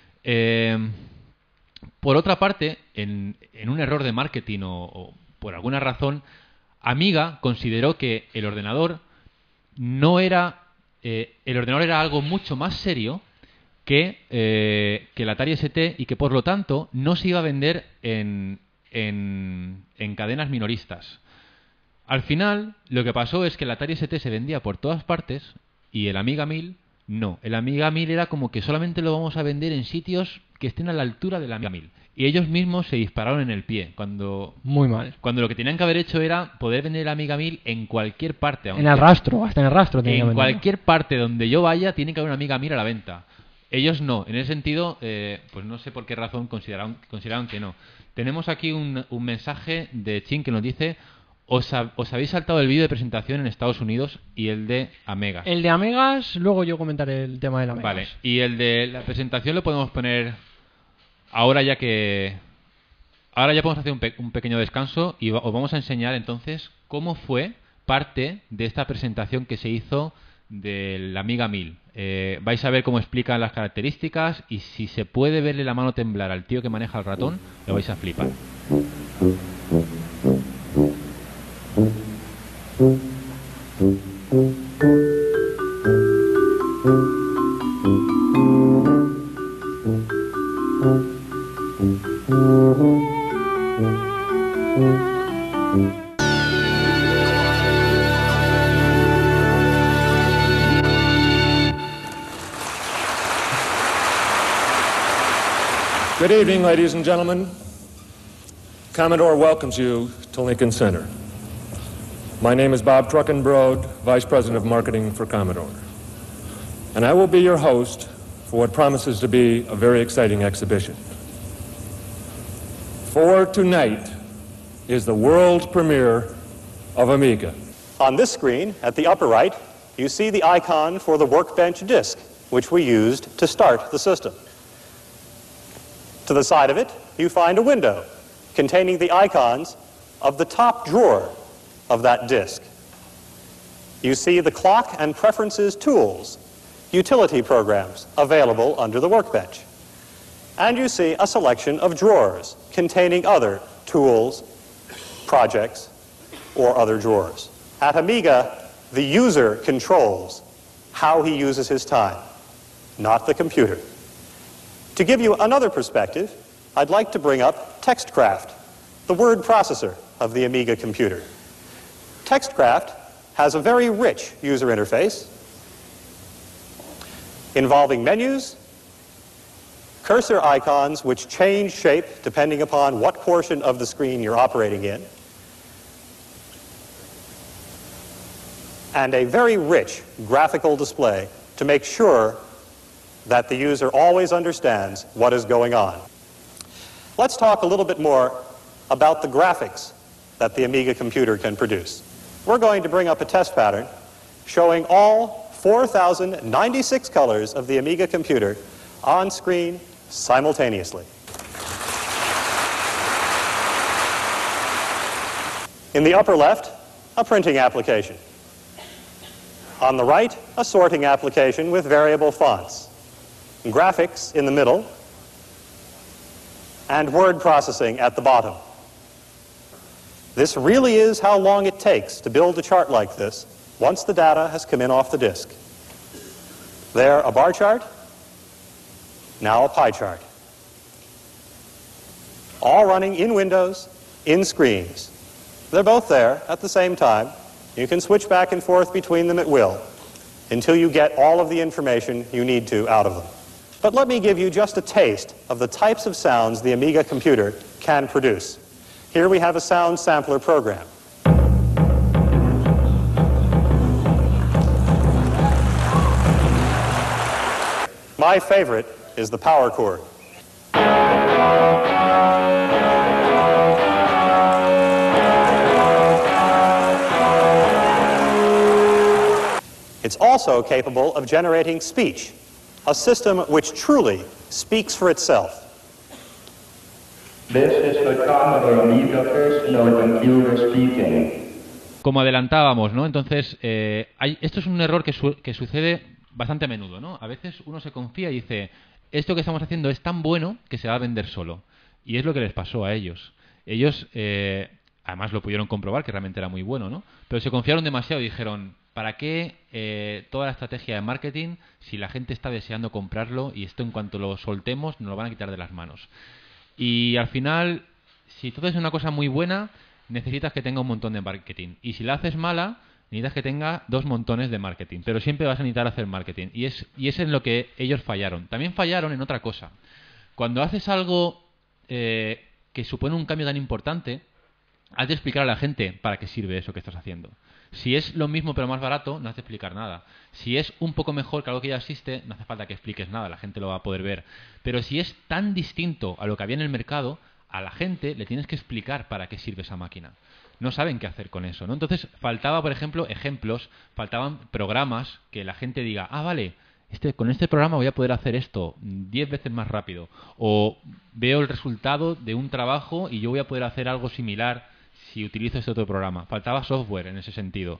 Por otra parte, en un error de marketing o por alguna razón, Amiga consideró que el ordenador era algo mucho más serio que el Atari ST y que por lo tanto no se iba a vender en cadenas minoristas. Al final, lo que pasó es que el Atari ST se vendía por todas partes y el Amiga 1000 no. El Amiga 1000 era como que solamente lo vamos a vender en sitios que estén a la altura del Amiga 1000. Y ellos mismos se dispararon en el pie. Muy mal. Cuando lo que tenían que haber hecho era poder vender el Amiga 1000 en cualquier parte. En el rastro, hasta en el rastro. En cualquier parte donde yo vaya tiene que haber una Amiga 1000 a la venta. Ellos no. En ese sentido, pues no sé por qué razón consideraron que no. Tenemos aquí un mensaje de Chin que nos dice: os habéis saltado el vídeo de presentación en Estados Unidos y el de Amegas. El de Amegas, luego yo comentaré el tema de la Amegas. Vale, y el de la presentación lo podemos poner ahora ya podemos hacer un pequeño descanso y os vamos a enseñar entonces cómo fue parte de esta presentación que se hizo del Amiga 1000. Vais a ver cómo explican las características y si se puede verle la mano temblar al tío que maneja el ratón, lo vais a flipar. Good evening, ladies and gentlemen. Commodore welcomes you to Lincoln Center. My name is Bob Truckenbrode, Vice President of Marketing for Commodore. And I will be your host for what promises to be a very exciting exhibition. For tonight is the world premiere of Amiga. On this screen, at the upper right, you see the icon for the Workbench disk, which we used to start the system. To the side of it, you find a window containing the icons of the top drawer of that disk. You see the clock and preferences tools, utility programs available under the Workbench. And you see a selection of drawers containing other tools, projects, or other drawers. At Amiga, the user controls how he uses his time, not the computer. To give you another perspective, I'd like to bring up TextCraft, the word processor of the Amiga computer. TextCraft has a very rich user interface involving menus, cursor icons which change shape depending upon what portion of the screen you're operating in, and a very rich graphical display to make sure that the user always understands what is going on. Let's talk a little bit more about the graphics that the Amiga computer can produce. We're going to bring up a test pattern showing all 4,096 colors of the Amiga computer on screen simultaneously. In the upper left, a printing application. On the right, a sorting application with variable fonts. Graphics in the middle, and word processing at the bottom. This really is how long it takes to build a chart like this once the data has come in off the disk. There, a bar chart, now a pie chart. All running in Windows, in screens. They're both there at the same time. You can switch back and forth between them at will until you get all of the information you need to out of them. But let me give you just a taste of the types of sounds the Amiga computer can produce. Here we have a sound sampler program. My favorite is the power chord. It's also capable of generating speech, a system which truly speaks for itself. This is the Commodore Amiga personal computer speaking. Como adelantábamos, ¿no? Entonces, esto es un error que sucede bastante a menudo, ¿no? A veces uno se confía y dice, esto que estamos haciendo es tan bueno que se va a vender solo. Y es lo que les pasó a ellos. Ellos, además lo pudieron comprobar, que realmente era muy bueno, ¿no? Pero se confiaron demasiado y dijeron, ¿para qué toda la estrategia de marketing si la gente está deseando comprarlo y esto en cuanto lo soltemos nos lo van a quitar de las manos? Y al final, si tú haces una cosa muy buena, necesitas que tenga un montón de marketing. Y si la haces mala, necesitas que tenga 2 montones de marketing. Pero siempre vas a necesitar hacer marketing. Y es en lo que ellos fallaron. También fallaron en otra cosa. Cuando haces algo que supone un cambio tan importante, has de explicar a la gente para qué sirve eso que estás haciendo. Si es lo mismo pero más barato, no has de explicar nada. Si es un poco mejor que algo que ya existe, no hace falta que expliques nada, la gente lo va a poder ver. Pero si es tan distinto a lo que había en el mercado, a la gente le tienes que explicar para qué sirve esa máquina. No saben qué hacer con eso, ¿no? Entonces faltaba, por ejemplo, ejemplos, faltaban programas que la gente diga, ah, vale, con este programa voy a poder hacer esto 10 veces más rápido. O veo el resultado de un trabajo y yo voy a poder hacer algo similar si utilizo este otro programa. Faltaba software en ese sentido.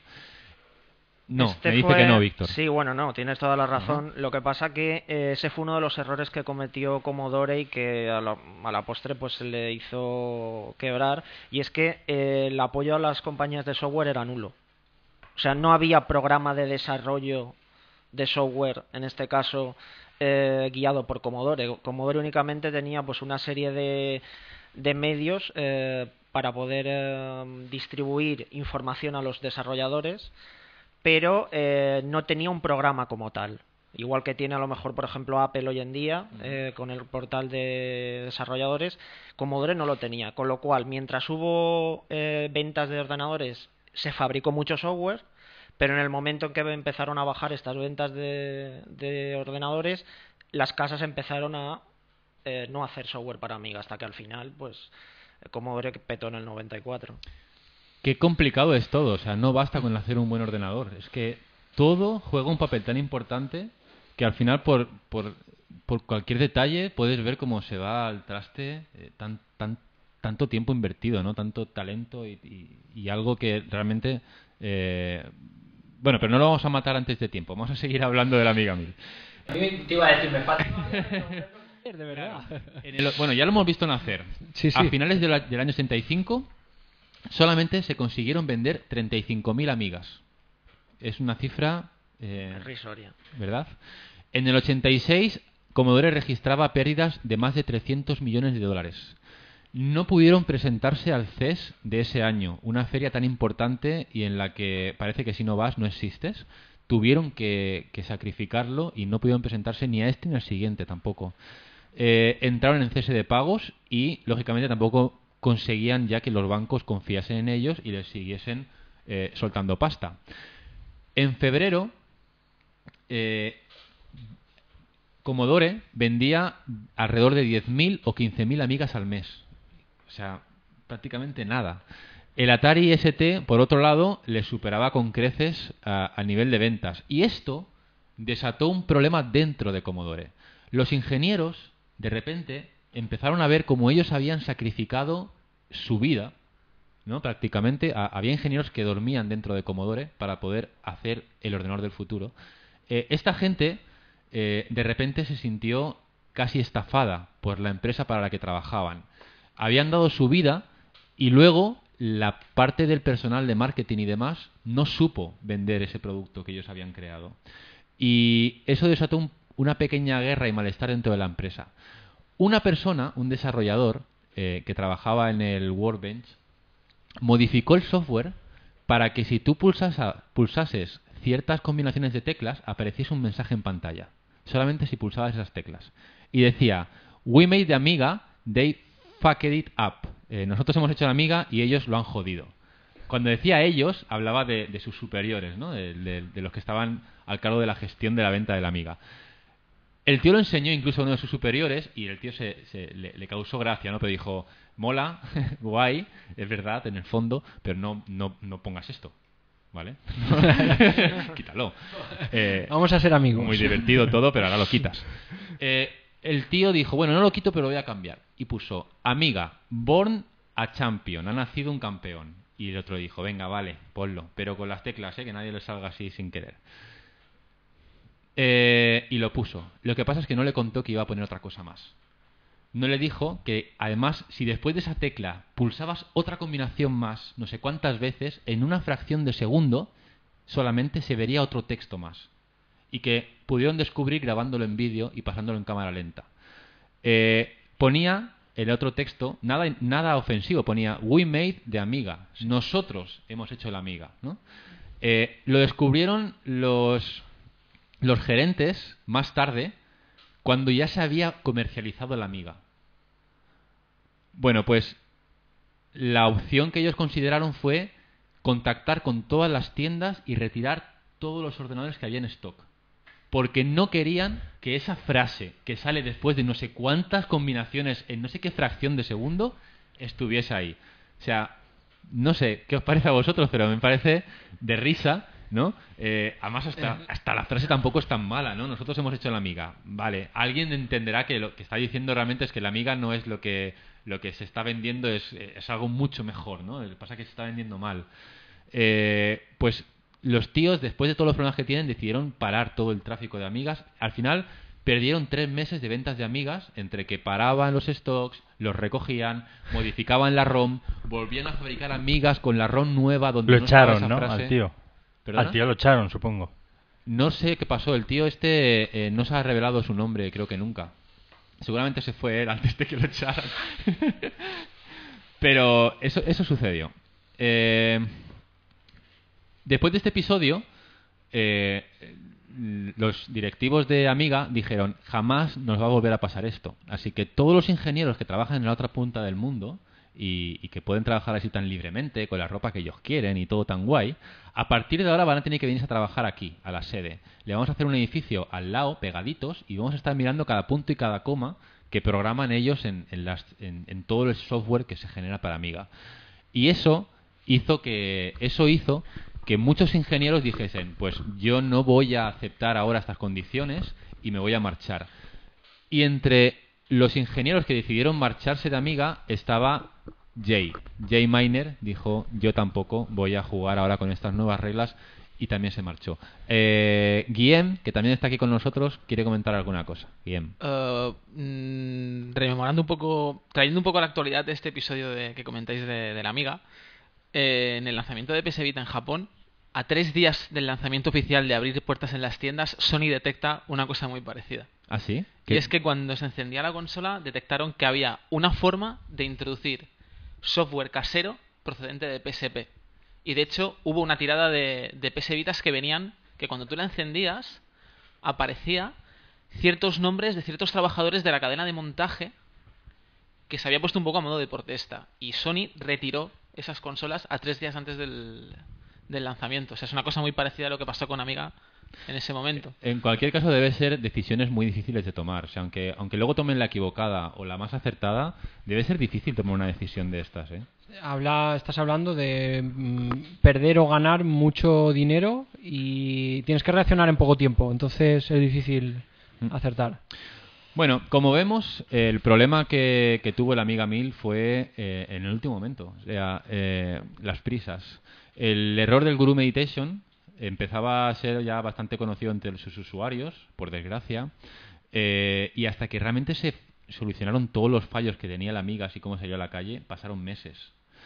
No, me dice que no, Víctor. Sí, bueno, no, tienes toda la razón. Lo que pasa que ese fue uno de los errores que cometió Commodore y que a la postre pues le hizo quebrar, y es que el apoyo a las compañías de software era nulo. O sea, no había programa de desarrollo de software, en este caso guiado por Commodore. Commodore únicamente tenía pues una serie de medios para poder distribuir información a los desarrolladores, pero no tenía un programa como tal. Igual que tiene a lo mejor, por ejemplo, Apple hoy en día, con el portal de desarrolladores, Commodore no lo tenía. Con lo cual, mientras hubo ventas de ordenadores, se fabricó mucho software, pero en el momento en que empezaron a bajar estas ventas de ordenadores, las casas empezaron a no hacer software para Amiga, hasta que al final, pues, Commodore petó en el 94. Qué complicado es todo, o sea, no basta con hacer un buen ordenador, es que todo juega un papel tan importante que al final por cualquier detalle puedes ver cómo se va al traste tanto tiempo invertido, ¿no? Tanto talento y algo que realmente bueno, pero no lo vamos a matar antes de tiempo, vamos a seguir hablando de la Amiga 1000. A mí te iba a decir, me falta de verdad. Bueno, ya lo hemos visto nacer. Sí. A finales del año 75 solamente se consiguieron vender 35.000 Amigas. Es una cifra irrisoria, ¿verdad? En el 86 Commodore registraba pérdidas de más de 300 millones de dólares. No pudieron presentarse al CES de ese año, una feria tan importante y en la que parece que si no vas no existes. Tuvieron que sacrificarlo y no pudieron presentarse ni a este ni al siguiente tampoco. Entraron en cese de pagos y lógicamente tampoco conseguían ya que los bancos confiasen en ellos y les siguiesen soltando pasta. En febrero Commodore vendía alrededor de 10.000 o 15.000 Amigas al mes. O sea, prácticamente nada. El Atari ST, por otro lado, le superaba con creces a nivel de ventas. Y esto desató un problema dentro de Commodore. Los ingenieros, de repente, empezaron a ver cómo ellos habían sacrificado su vida, ¿no? Prácticamente había ingenieros que dormían dentro de Commodore para poder hacer el ordenador del futuro. Esta gente de repente se sintió casi estafada por la empresa para la que trabajaban. Habían dado su vida y luego la parte del personal de marketing y demás no supo vender ese producto que ellos habían creado. Y eso desató una pequeña guerra y malestar dentro de la empresa. Una persona, un desarrollador que trabajaba en el Workbench, modificó el software para que si tú pulsases ciertas combinaciones de teclas, apareciese un mensaje en pantalla. Solamente si pulsabas esas teclas. Y decía, we made the Amiga, they fucked it up. Nosotros hemos hecho la Amiga y ellos lo han jodido. Cuando decía ellos, hablaba de sus superiores, ¿no? De los que estaban al cargo de la gestión de la venta de la Amiga. El tío lo enseñó incluso a uno de sus superiores y el tío le causó gracia, ¿no? Pero dijo, mola, guay, es verdad, en el fondo, pero no pongas esto, ¿vale? Quítalo. Vamos a ser amigos. Muy divertido todo, pero ahora lo quitas. El tío dijo, bueno, no lo quito, pero lo voy a cambiar. Y puso, Amiga, born a champion, ha nacido un campeón. Y el otro dijo, venga, vale, ponlo, pero con las teclas, que nadie le salga así sin querer. Y lo puso. Lo que pasa es que no le contó que iba a poner otra cosa más. No le dijo que, además, si después de esa tecla pulsabas otra combinación más, no sé cuántas veces, en una fracción de segundo, solamente se vería otro texto más. Y que pudieron descubrir grabándolo en vídeo y pasándolo en cámara lenta. Ponía el otro texto, nada ofensivo, ponía we made the Amiga. Nosotros hemos hecho la Amiga, ¿no? Lo descubrieron los gerentes más tarde, cuando ya se había comercializado la Amiga. Bueno, pues la opción que ellos consideraron fue contactar con todas las tiendas y retirar todos los ordenadores que había en stock. Porque no querían que esa frase que sale después de no sé cuántas combinaciones en no sé qué fracción de segundo estuviese ahí. O sea, no sé qué os parece a vosotros, pero me parece de risa, ¿no? Además hasta la frase tampoco es tan mala, ¿no? Nosotros hemos hecho la Amiga. Vale, alguien entenderá que lo que está diciendo realmente es que la Amiga no es lo que se está vendiendo, es algo mucho mejor, ¿no? Lo que pasa es que se está vendiendo mal. Pues los tíos, después de todos los problemas que tienen, decidieron parar todo el tráfico de Amigas. Al final perdieron 3 meses de ventas de Amigas, entre que paraban los stocks, los recogían, modificaban la ROM, volvían a fabricar Amigas con la ROM nueva donde lo no estaba echaron, esa ¿no? frase. Al tío. ¿Perdona? Al tío lo echaron, supongo. No sé qué pasó. El tío no se ha revelado su nombre, creo que nunca. Seguramente se fue él antes de que lo echaran. Pero eso sucedió. Después de este episodio, los directivos de Amiga dijeron, jamás nos va a volver a pasar esto. Así que todos los ingenieros que trabajan en la otra punta del mundo y que pueden trabajar así tan libremente, con la ropa que ellos quieren y todo tan guay, a partir de ahora van a tener que venirse a trabajar aquí, a la sede. Le vamos a hacer un edificio al lado, pegaditos, y vamos a estar mirando cada punto y cada coma que programan ellos en todo el software que se genera para Amiga. Y eso hizo que muchos ingenieros dijesen, pues yo no voy a aceptar ahora estas condiciones y me voy a marchar. Y entre los ingenieros que decidieron marcharse de Amiga estaba Jay Miner, dijo, yo tampoco voy a jugar ahora con estas nuevas reglas, y también se marchó. Guillem, que también está aquí con nosotros, quiere comentar alguna cosa. Guillem. Rememorando un poco, trayendo un poco a la actualidad de este episodio que comentáis de la Amiga, en el lanzamiento de PS Vita en Japón, a 3 días del lanzamiento oficial de abrir puertas en las tiendas, Sony detecta una cosa muy parecida. ¿Ah, sí? Y es que cuando se encendía la consola, detectaron que había una forma de introducir software casero procedente de PSP. Y de hecho, hubo una tirada de PS Vitas que venían, que cuando tú la encendías, aparecía ciertos nombres de ciertos trabajadores de la cadena de montaje que se había puesto un poco a modo de protesta. Y Sony retiró esas consolas a 3 días antes del lanzamiento. O sea, es una cosa muy parecida a lo que pasó con Amiga en ese momento. En cualquier caso debe ser decisiones muy difíciles de tomar. O sea, aunque luego tomen la equivocada o la más acertada, debe ser difícil tomar una decisión de estas, ¿eh? Estás hablando de perder o ganar mucho dinero y tienes que reaccionar en poco tiempo, entonces es difícil acertar. Bueno, como vemos, el problema que tuvo el Amiga 1000 fue en el último momento, o sea, las prisas. El error del Guru Meditation empezaba a ser ya bastante conocido entre sus usuarios, por desgracia, y hasta que realmente se solucionaron todos los fallos que tenía la Amiga, así como salió a la calle, pasaron meses.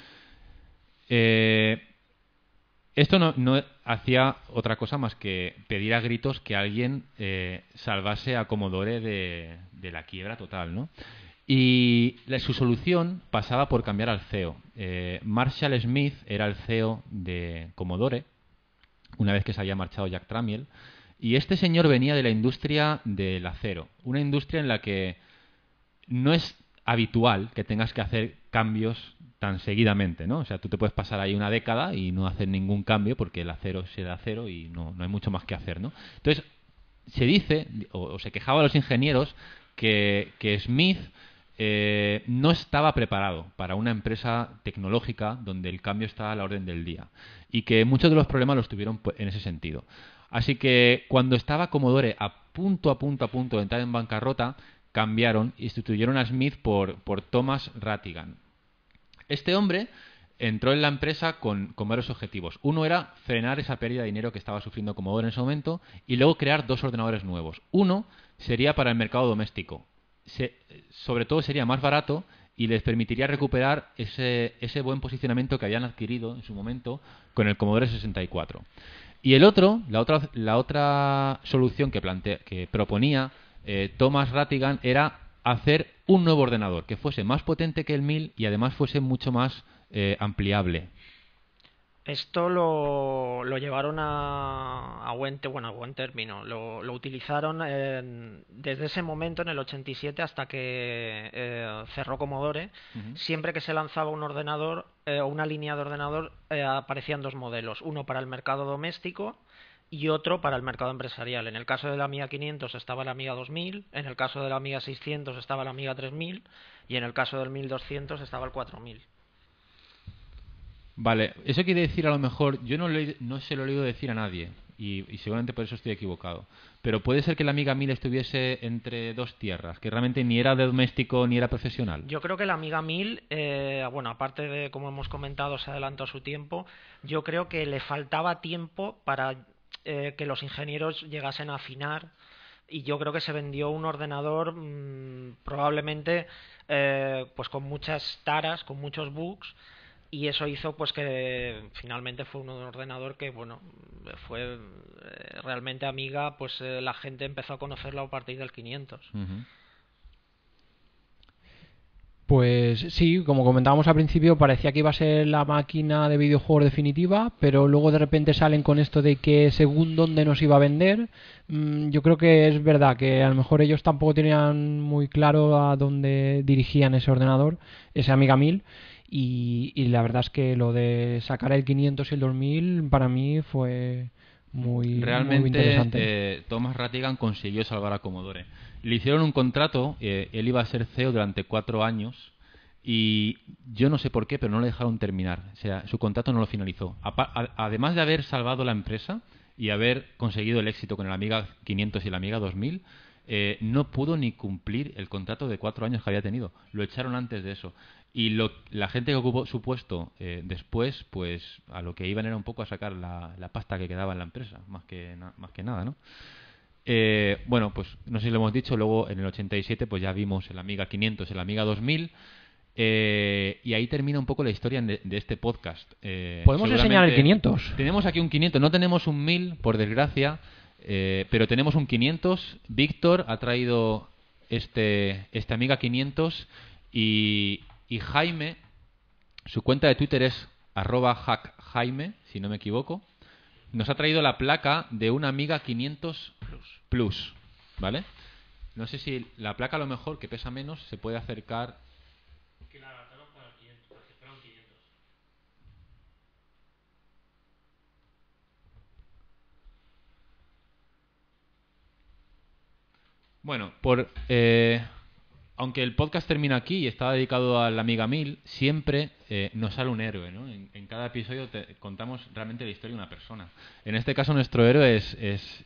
Esto no hacía otra cosa más que pedir a gritos que alguien salvase a Commodore de la quiebra total, ¿no? Y su solución pasaba por cambiar al CEO. Marshall Smith era el CEO de Commodore, una vez que se había marchado Jack Tramiel, y este señor venía de la industria del acero, una industria en la que no es habitual que tengas que hacer cambios tan seguidamente, ¿no? O sea, tú te puedes pasar ahí una década y no hacer ningún cambio porque el acero es el acero y no hay mucho más que hacer, ¿no? Entonces, se dice, o se quejaba a los ingenieros, que Smith no estaba preparado para una empresa tecnológica donde el cambio estaba a la orden del día y que muchos de los problemas los tuvieron en ese sentido. Así que cuando estaba Commodore a punto de entrar en bancarrota, cambiaron y sustituyeron a Smith por Thomas Rattigan. Este hombre entró en la empresa con varios objetivos. Uno era frenar esa pérdida de dinero que estaba sufriendo Commodore en ese momento y luego crear dos ordenadores nuevos. Uno sería para el mercado doméstico. Sobre todo sería más barato y les permitiría recuperar ese buen posicionamiento que habían adquirido en su momento con el Commodore 64. Y el otro, la otra solución que proponía Thomas Rattigan era hacer un nuevo ordenador que fuese más potente que el 1000 y además fuese mucho más ampliable. Esto lo llevaron a buen término. Lo utilizaron desde ese momento, en el 87, hasta que cerró Commodore. Siempre que se lanzaba un ordenador o una línea de ordenador, aparecían dos modelos. Uno para el mercado doméstico y otro para el mercado empresarial. En el caso de la Amiga 500 estaba la Amiga 2000, en el caso de la Amiga 600 estaba la Amiga 3000 y en el caso del 1200 estaba el 4000. Vale, eso quiere decir a lo mejor, yo no se lo he oído decir a nadie y seguramente por eso estoy equivocado, pero puede ser que la Amiga 1000 estuviese entre dos tierras, que realmente ni era de doméstico ni era profesional. Yo creo que la Amiga 1000, aparte de, como hemos comentado, se adelantó a su tiempo, yo creo que le faltaba tiempo para que los ingenieros llegasen a afinar, y yo creo que se vendió un ordenador probablemente pues con muchas taras, con muchos bugs, y eso hizo pues que finalmente fue un ordenador que fue realmente Amiga, pues la gente empezó a conocerlo a partir del 500. Pues sí, como comentábamos al principio, parecía que iba a ser la máquina de videojuegos definitiva, pero luego de repente salen con esto de que según dónde nos iba a vender. Yo creo que es verdad que a lo mejor ellos tampoco tenían muy claro a dónde dirigían ese ordenador, ese Amiga 1000, y la verdad es que lo de sacar el 500 y el 2000 para mí fue muy interesante. Thomas Rattigan consiguió salvar a Commodore. Le hicieron un contrato, él iba a ser CEO durante 4 años y yo no sé por qué, pero no le dejaron terminar. O sea, su contrato no lo finalizó. Además de haber salvado la empresa y haber conseguido el éxito con el Amiga 500 y el Amiga 2000, no pudo ni cumplir el contrato de 4 años que había tenido. Lo echaron antes de eso. Y la gente que ocupó su puesto después, pues a lo que iban era un poco a sacar la pasta que quedaba en la empresa, más que nada, ¿no? Pues no sé si lo hemos dicho, luego en el 87 pues ya vimos el Amiga 500, el Amiga 2000, y ahí termina un poco la historia de este podcast. ¿Podemos enseñar el 500? Tenemos aquí un 500, no tenemos un 1000, por desgracia, pero tenemos un 500. Víctor ha traído este Amiga 500 y Jaime, su cuenta de Twitter es @hackjaime, si no me equivoco, nos ha traído la placa de una Amiga 500 Plus, ¿vale? No sé si la placa, a lo mejor, que pesa menos, se puede acercar. Que la adaptaron para el 500, porque fueron 500. Bueno, aunque el podcast termina aquí y está dedicado a la Amiga 1000, siempre nos sale un héroe, ¿no? En cada episodio contamos realmente la historia de una persona. En este caso nuestro héroe es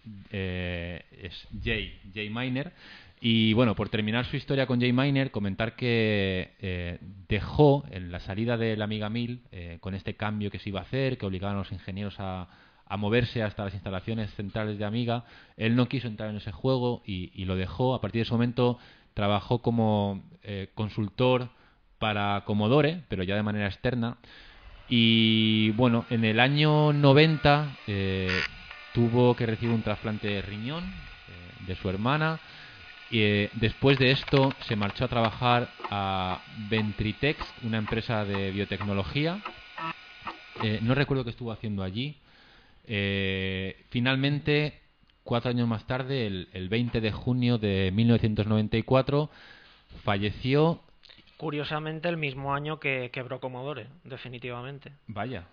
Jay Miner. Y bueno, por terminar su historia con Jay Miner, comentar que dejó en la salida de la Amiga 1000, con este cambio que se iba a hacer, que obligaban a los ingenieros a moverse hasta las instalaciones centrales de Amiga, él no quiso entrar en ese juego y lo dejó. A partir de ese momento trabajó como consultor para Commodore, pero ya de manera externa. Y bueno, en el año 90 tuvo que recibir un trasplante de riñón de su hermana. Y después de esto se marchó a trabajar a Ventritex, una empresa de biotecnología. No recuerdo qué estuvo haciendo allí. Finalmente, 4 años más tarde, el 20 de junio de 1994, falleció. Curiosamente, el mismo año que quebró Commodore, definitivamente. Vaya.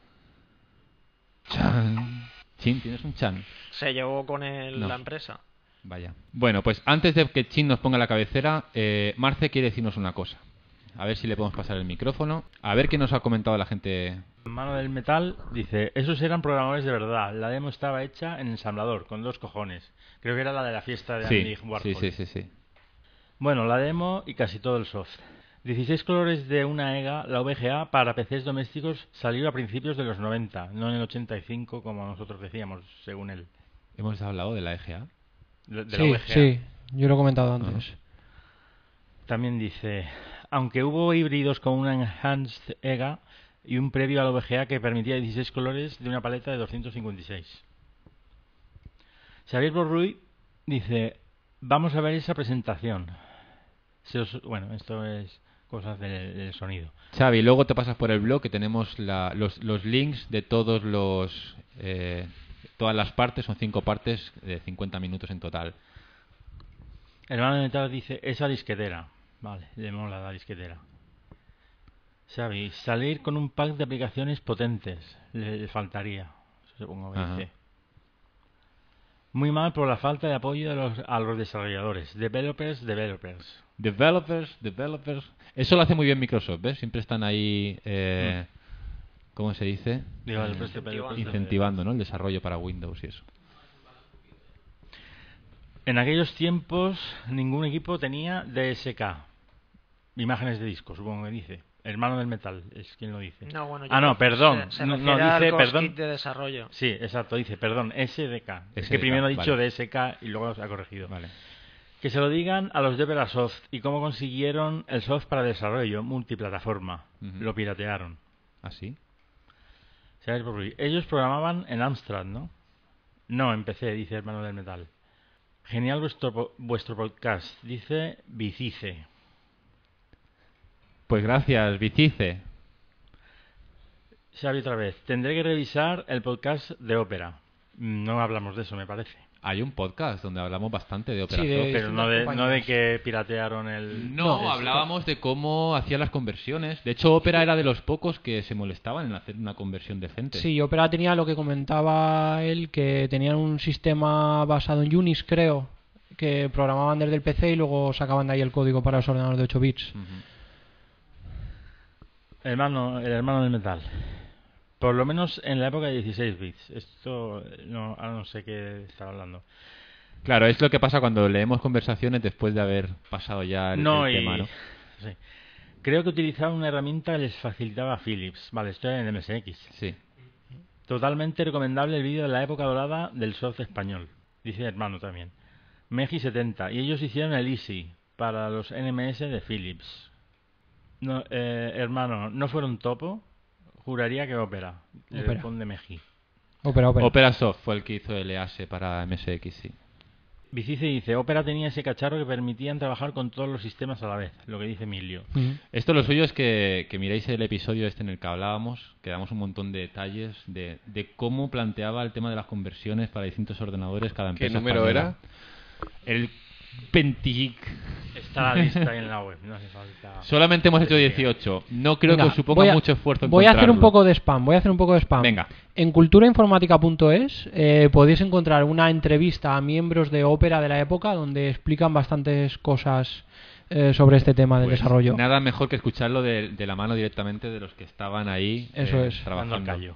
Chan. Chin, ¿tienes un chan? Se llevó con él No. la empresa. Vaya. Bueno, pues antes de que Chin nos ponga la cabecera, Marce quiere decirnos una cosa. A ver si le podemos pasar el micrófono. A ver qué nos ha comentado la gente. Mano del Metal dice: esos eran programadores de verdad. La demo estaba hecha en ensamblador, con 2 cojones. Creo que era la de la fiesta de Andy Warhol. Sí. Bueno, la demo y casi todo el soft. 16 colores de una EGA, la VGA, para PCs domésticos salió a principios de los 90, no en el 85 como nosotros decíamos, según él. ¿Hemos hablado de la EGA? La Sí, VGA. sí, yo lo he comentado antes. También dice: aunque hubo híbridos con una Enhanced EGA y un previo a la VGA que permitía 16 colores de una paleta de 256. Xavier Borruy dice: vamos a ver esa presentación. Bueno, esto es cosas del sonido. Xavi, luego te pasas por el blog que tenemos los links de todas las partes, son 5 partes de 50 minutos en total. El hermano de Metal dice: esa disquetera. Vale, le mola la disquetera. Xavi, salir con un pack de aplicaciones potentes. Le faltaría, supongo que dice. Muy mal por la falta de apoyo a los desarrolladores. Developers. Eso lo hace muy bien Microsoft, ¿ves? Siempre están ahí, ¿cómo se dice? Incentivando, ¿no? El desarrollo para Windows y eso. En aquellos tiempos ningún equipo tenía DSK. Imágenes de disco, supongo que dice. Hermano del Metal, es quien lo dice. No, bueno, perdón. Se no dice dice, perdón. Kit de desarrollo. Sí, exacto, dice, perdón, SDK. Es SDK, que primero ha dicho vale. DSK y luego se ha corregido. Vale. Que se lo digan a los de Verasoft y cómo consiguieron el soft para desarrollo multiplataforma. Lo piratearon. ¿Ah, sí? Ellos programaban en Amstrad, ¿no? No, en PC, dice Hermano del Metal. Genial vuestro podcast, dice Bicice. Pues gracias, Bicice. Xavi otra vez. Tendré que revisar el podcast de Opera. No hablamos de eso, me parece. Hay un podcast donde hablamos bastante de Opera Sí, Soft. Pero no de que piratearon el... No, hablábamos de cómo hacían las conversiones. De hecho, Opera era de los pocos que se molestaban en hacer una conversión decente. Sí, Opera tenía lo que comentaba él, que tenían un sistema basado en Unix, creo, que programaban desde el PC y luego sacaban de ahí el código para los ordenadores de 8 bits. El hermano del Metal. Por lo menos en la época de 16 bits. Esto ahora no sé qué estar hablando. Claro, es lo que pasa cuando leemos conversaciones después de haber pasado ya el tema, ¿no? Sí. Creo que utilizaban una herramienta que les facilitaba Philips. Vale, esto era en MSX. Sí. Totalmente recomendable el vídeo de la época dorada del soft español. Dice hermano también. Meji 70. Y ellos hicieron el Easy para los NMS de Philips. No, hermano, ¿no fueron Topo? Juraría que Opera. Le responde Meji. Opera Soft fue el que hizo el EASE para MSX, sí. Bicice dice: Opera tenía ese cacharro que permitían trabajar con todos los sistemas a la vez. Lo que dice Emilio. Esto lo suyo es que miréis el episodio en el que hablábamos, que damos un montón de detalles de cómo planteaba el tema de las conversiones para distintos ordenadores cada empresa. ¿Qué número española. era? El 20. Está la lista en la web, no hace falta. Solamente hemos hecho 18. No creo que os suponga mucho esfuerzo Voy a hacer un encontrarlo. poco de spam. Venga. En culturainformática.es podéis encontrar una entrevista a miembros de Opera de la época donde explican bastantes cosas sobre este tema del desarrollo. Nada mejor que escucharlo de la mano directamente de los que estaban ahí Eso es. trabajando. Dando el callo.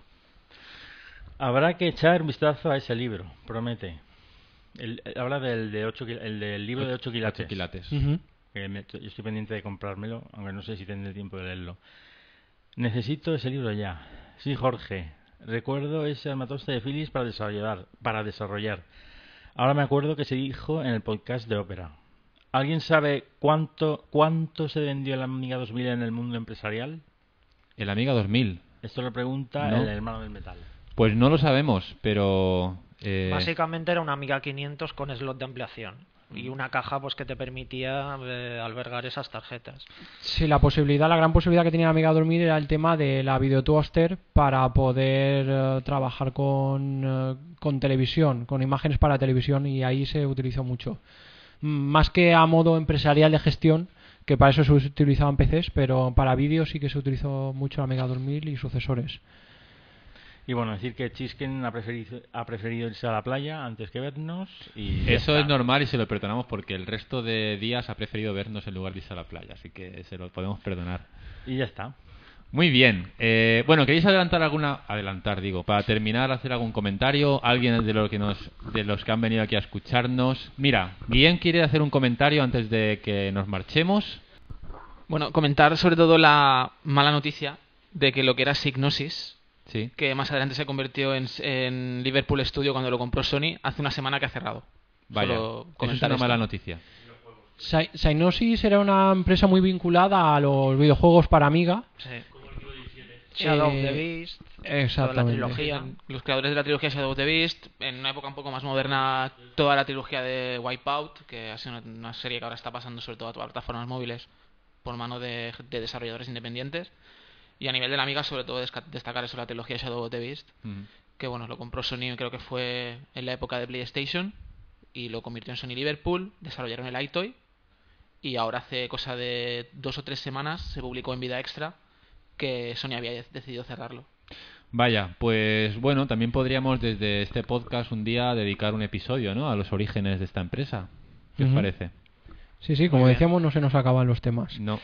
Habrá que echar un vistazo a ese libro, promete. Habla del libro de 8 quilates. 8 quilates. Ujú. Yo estoy pendiente de comprármelo, aunque no sé si tendré tiempo de leerlo. Necesito ese libro ya. Sí, Jorge. Recuerdo ese armatoste de Philips para desarrollar. Ahora me acuerdo que se dijo en el podcast de Opera. ¿Alguien sabe cuánto se vendió el Amiga 2000 en el mundo empresarial? El Amiga 2000. Esto lo pregunta No. el hermano del metal. Pues no lo sabemos, pero... Básicamente era una Amiga 500 con slot de ampliación y una caja pues que te permitía albergar esas tarjetas. Sí, la gran posibilidad que tenía la Amiga 2000 era el tema de la videotoaster para poder trabajar con televisión, con imágenes para televisión, y ahí se utilizó mucho. Más que a modo empresarial de gestión, que para eso se utilizaban PCs, pero para vídeo sí que se utilizó mucho la Amiga 2000 y sucesores. Y bueno, decir que Chisken ha preferido irse a la playa antes que vernos. Y eso es normal y se lo perdonamos porque el resto de días ha preferido vernos en lugar de irse a la playa, así que se lo podemos perdonar. Y ya está. Muy bien. Bueno, ¿queréis para terminar, hacer algún comentario? ¿Alguien de los que han venido aquí a escucharnos? Mira, Guillén quiere hacer un comentario antes de que nos marchemos. Bueno, comentar sobre todo la mala noticia de que lo que era Psygnosis, sí, que más adelante se convirtió en Liverpool Studio cuando lo compró Sony, hace una semana que ha cerrado. Vaya, eso es una mala noticia. Psygnosis era una empresa muy vinculada a los videojuegos para Amiga. Sí. Shadow of the Beast, exactamente. Toda la trilogía. Los creadores de la trilogía Shadow of the Beast, en una época un poco más moderna, toda la trilogía de Wipeout, que ha sido una serie que ahora está pasando sobre todo a plataformas móviles por mano de desarrolladores independientes. Y a nivel de la Amiga, sobre todo destacar eso, la trilogía Shadow of the Beast, que bueno, lo compró Sony, creo que fue en la época de PlayStation, y lo convirtió en Sony Liverpool, desarrollaron el iToy, y ahora hace cosa de 2 o 3 semanas se publicó en Vida Extra que Sony había decidido cerrarlo. Vaya, pues bueno, también podríamos desde este podcast un día dedicar un episodio, ¿no?, a los orígenes de esta empresa. ¿Qué os parece? Sí, como decíamos, no se nos acaban los temas. No.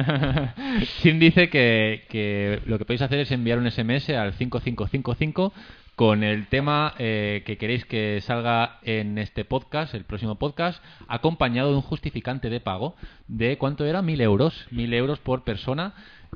Tim dice que lo que podéis hacer es enviar un SMS al 5555 con el tema que queréis que salga en este podcast, el próximo podcast, acompañado de un justificante de pago de ¿cuánto era? 1.000 euros. 1.000 euros por persona.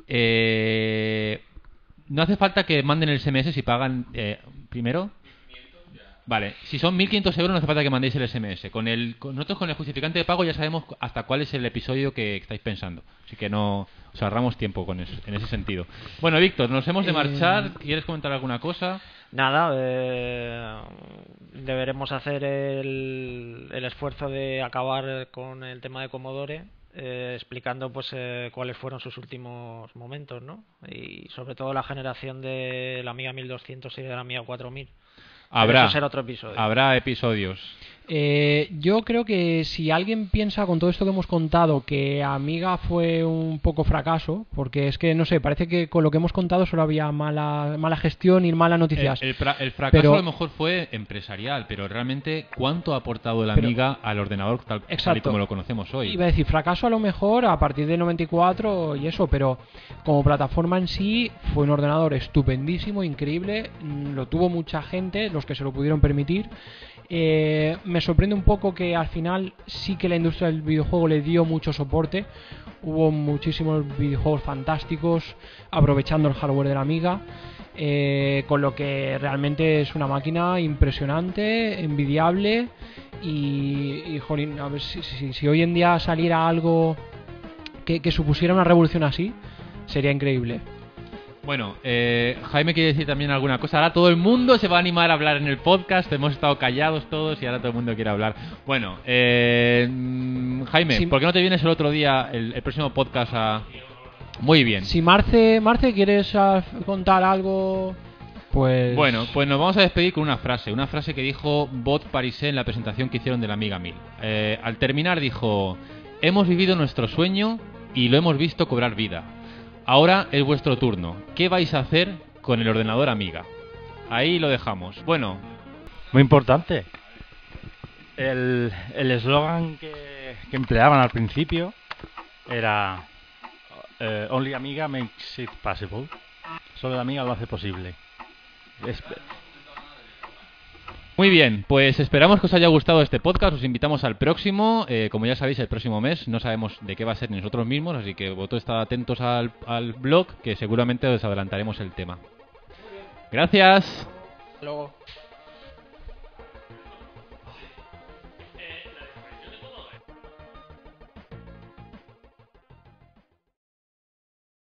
No hace falta que manden el SMS si pagan primero. Vale, si son 1.500 euros no hace falta que mandéis el SMS. Nosotros con el justificante de pago ya sabemos hasta cuál es el episodio que estáis pensando. Así que no os ahorramos tiempo con eso, en ese sentido. Bueno, Víctor, nos hemos de marchar. ¿Quieres comentar alguna cosa? Nada, deberemos hacer el esfuerzo de acabar con el tema de Commodore, explicando pues cuáles fueron sus últimos momentos, ¿no? Y sobre todo la generación de la Amiga 1200 y de la Amiga 4000. Habrá, eso será otro episodio. Habrá episodios. Yo creo que si alguien piensa con todo esto que hemos contado que Amiga fue un poco fracaso, porque es que no sé, parece que con lo que hemos contado solo había mala gestión y malas noticias. El fracaso a lo mejor fue empresarial, pero realmente ¿cuánto ha aportado la Amiga al ordenador tal y como lo conocemos hoy? Iba a decir fracaso a lo mejor a partir del 94 y eso, pero como plataforma en sí fue un ordenador estupendísimo, increíble, lo tuvo mucha gente, los que se lo pudieron permitir. Me sorprende un poco que al final sí que la industria del videojuego le dio mucho soporte. Hubo muchísimos videojuegos fantásticos aprovechando el hardware de la Amiga, con lo que realmente es una máquina impresionante, envidiable y jolín, a ver si hoy en día saliera algo que supusiera una revolución así, sería increíble. Bueno, Jaime quiere decir también alguna cosa. Ahora todo el mundo se va a animar a hablar en el podcast. Hemos estado callados todos y ahora todo el mundo quiere hablar. Bueno, Jaime, ¿por qué no te vienes el otro día, el próximo podcast? Muy bien. Si Marce, ¿quieres contar algo Pues... Bueno, pues nos vamos a despedir con una frase que dijo Bot Parisé en la presentación que hicieron de la Amiga 1000. Al terminar dijo: hemos vivido nuestro sueño y lo hemos visto cobrar vida. Ahora es vuestro turno. ¿Qué vais a hacer con el ordenador Amiga? Ahí lo dejamos. Bueno, muy importante. El eslogan que empleaban al principio era Only Amiga makes it possible. Solo la Amiga lo hace posible. Muy bien, pues esperamos que os haya gustado este podcast. Os invitamos al próximo. Como ya sabéis, el próximo mes no sabemos de qué va a ser ni nosotros mismos, así que vosotros estad atentos al blog, que seguramente os adelantaremos el tema. Gracias. Hasta luego.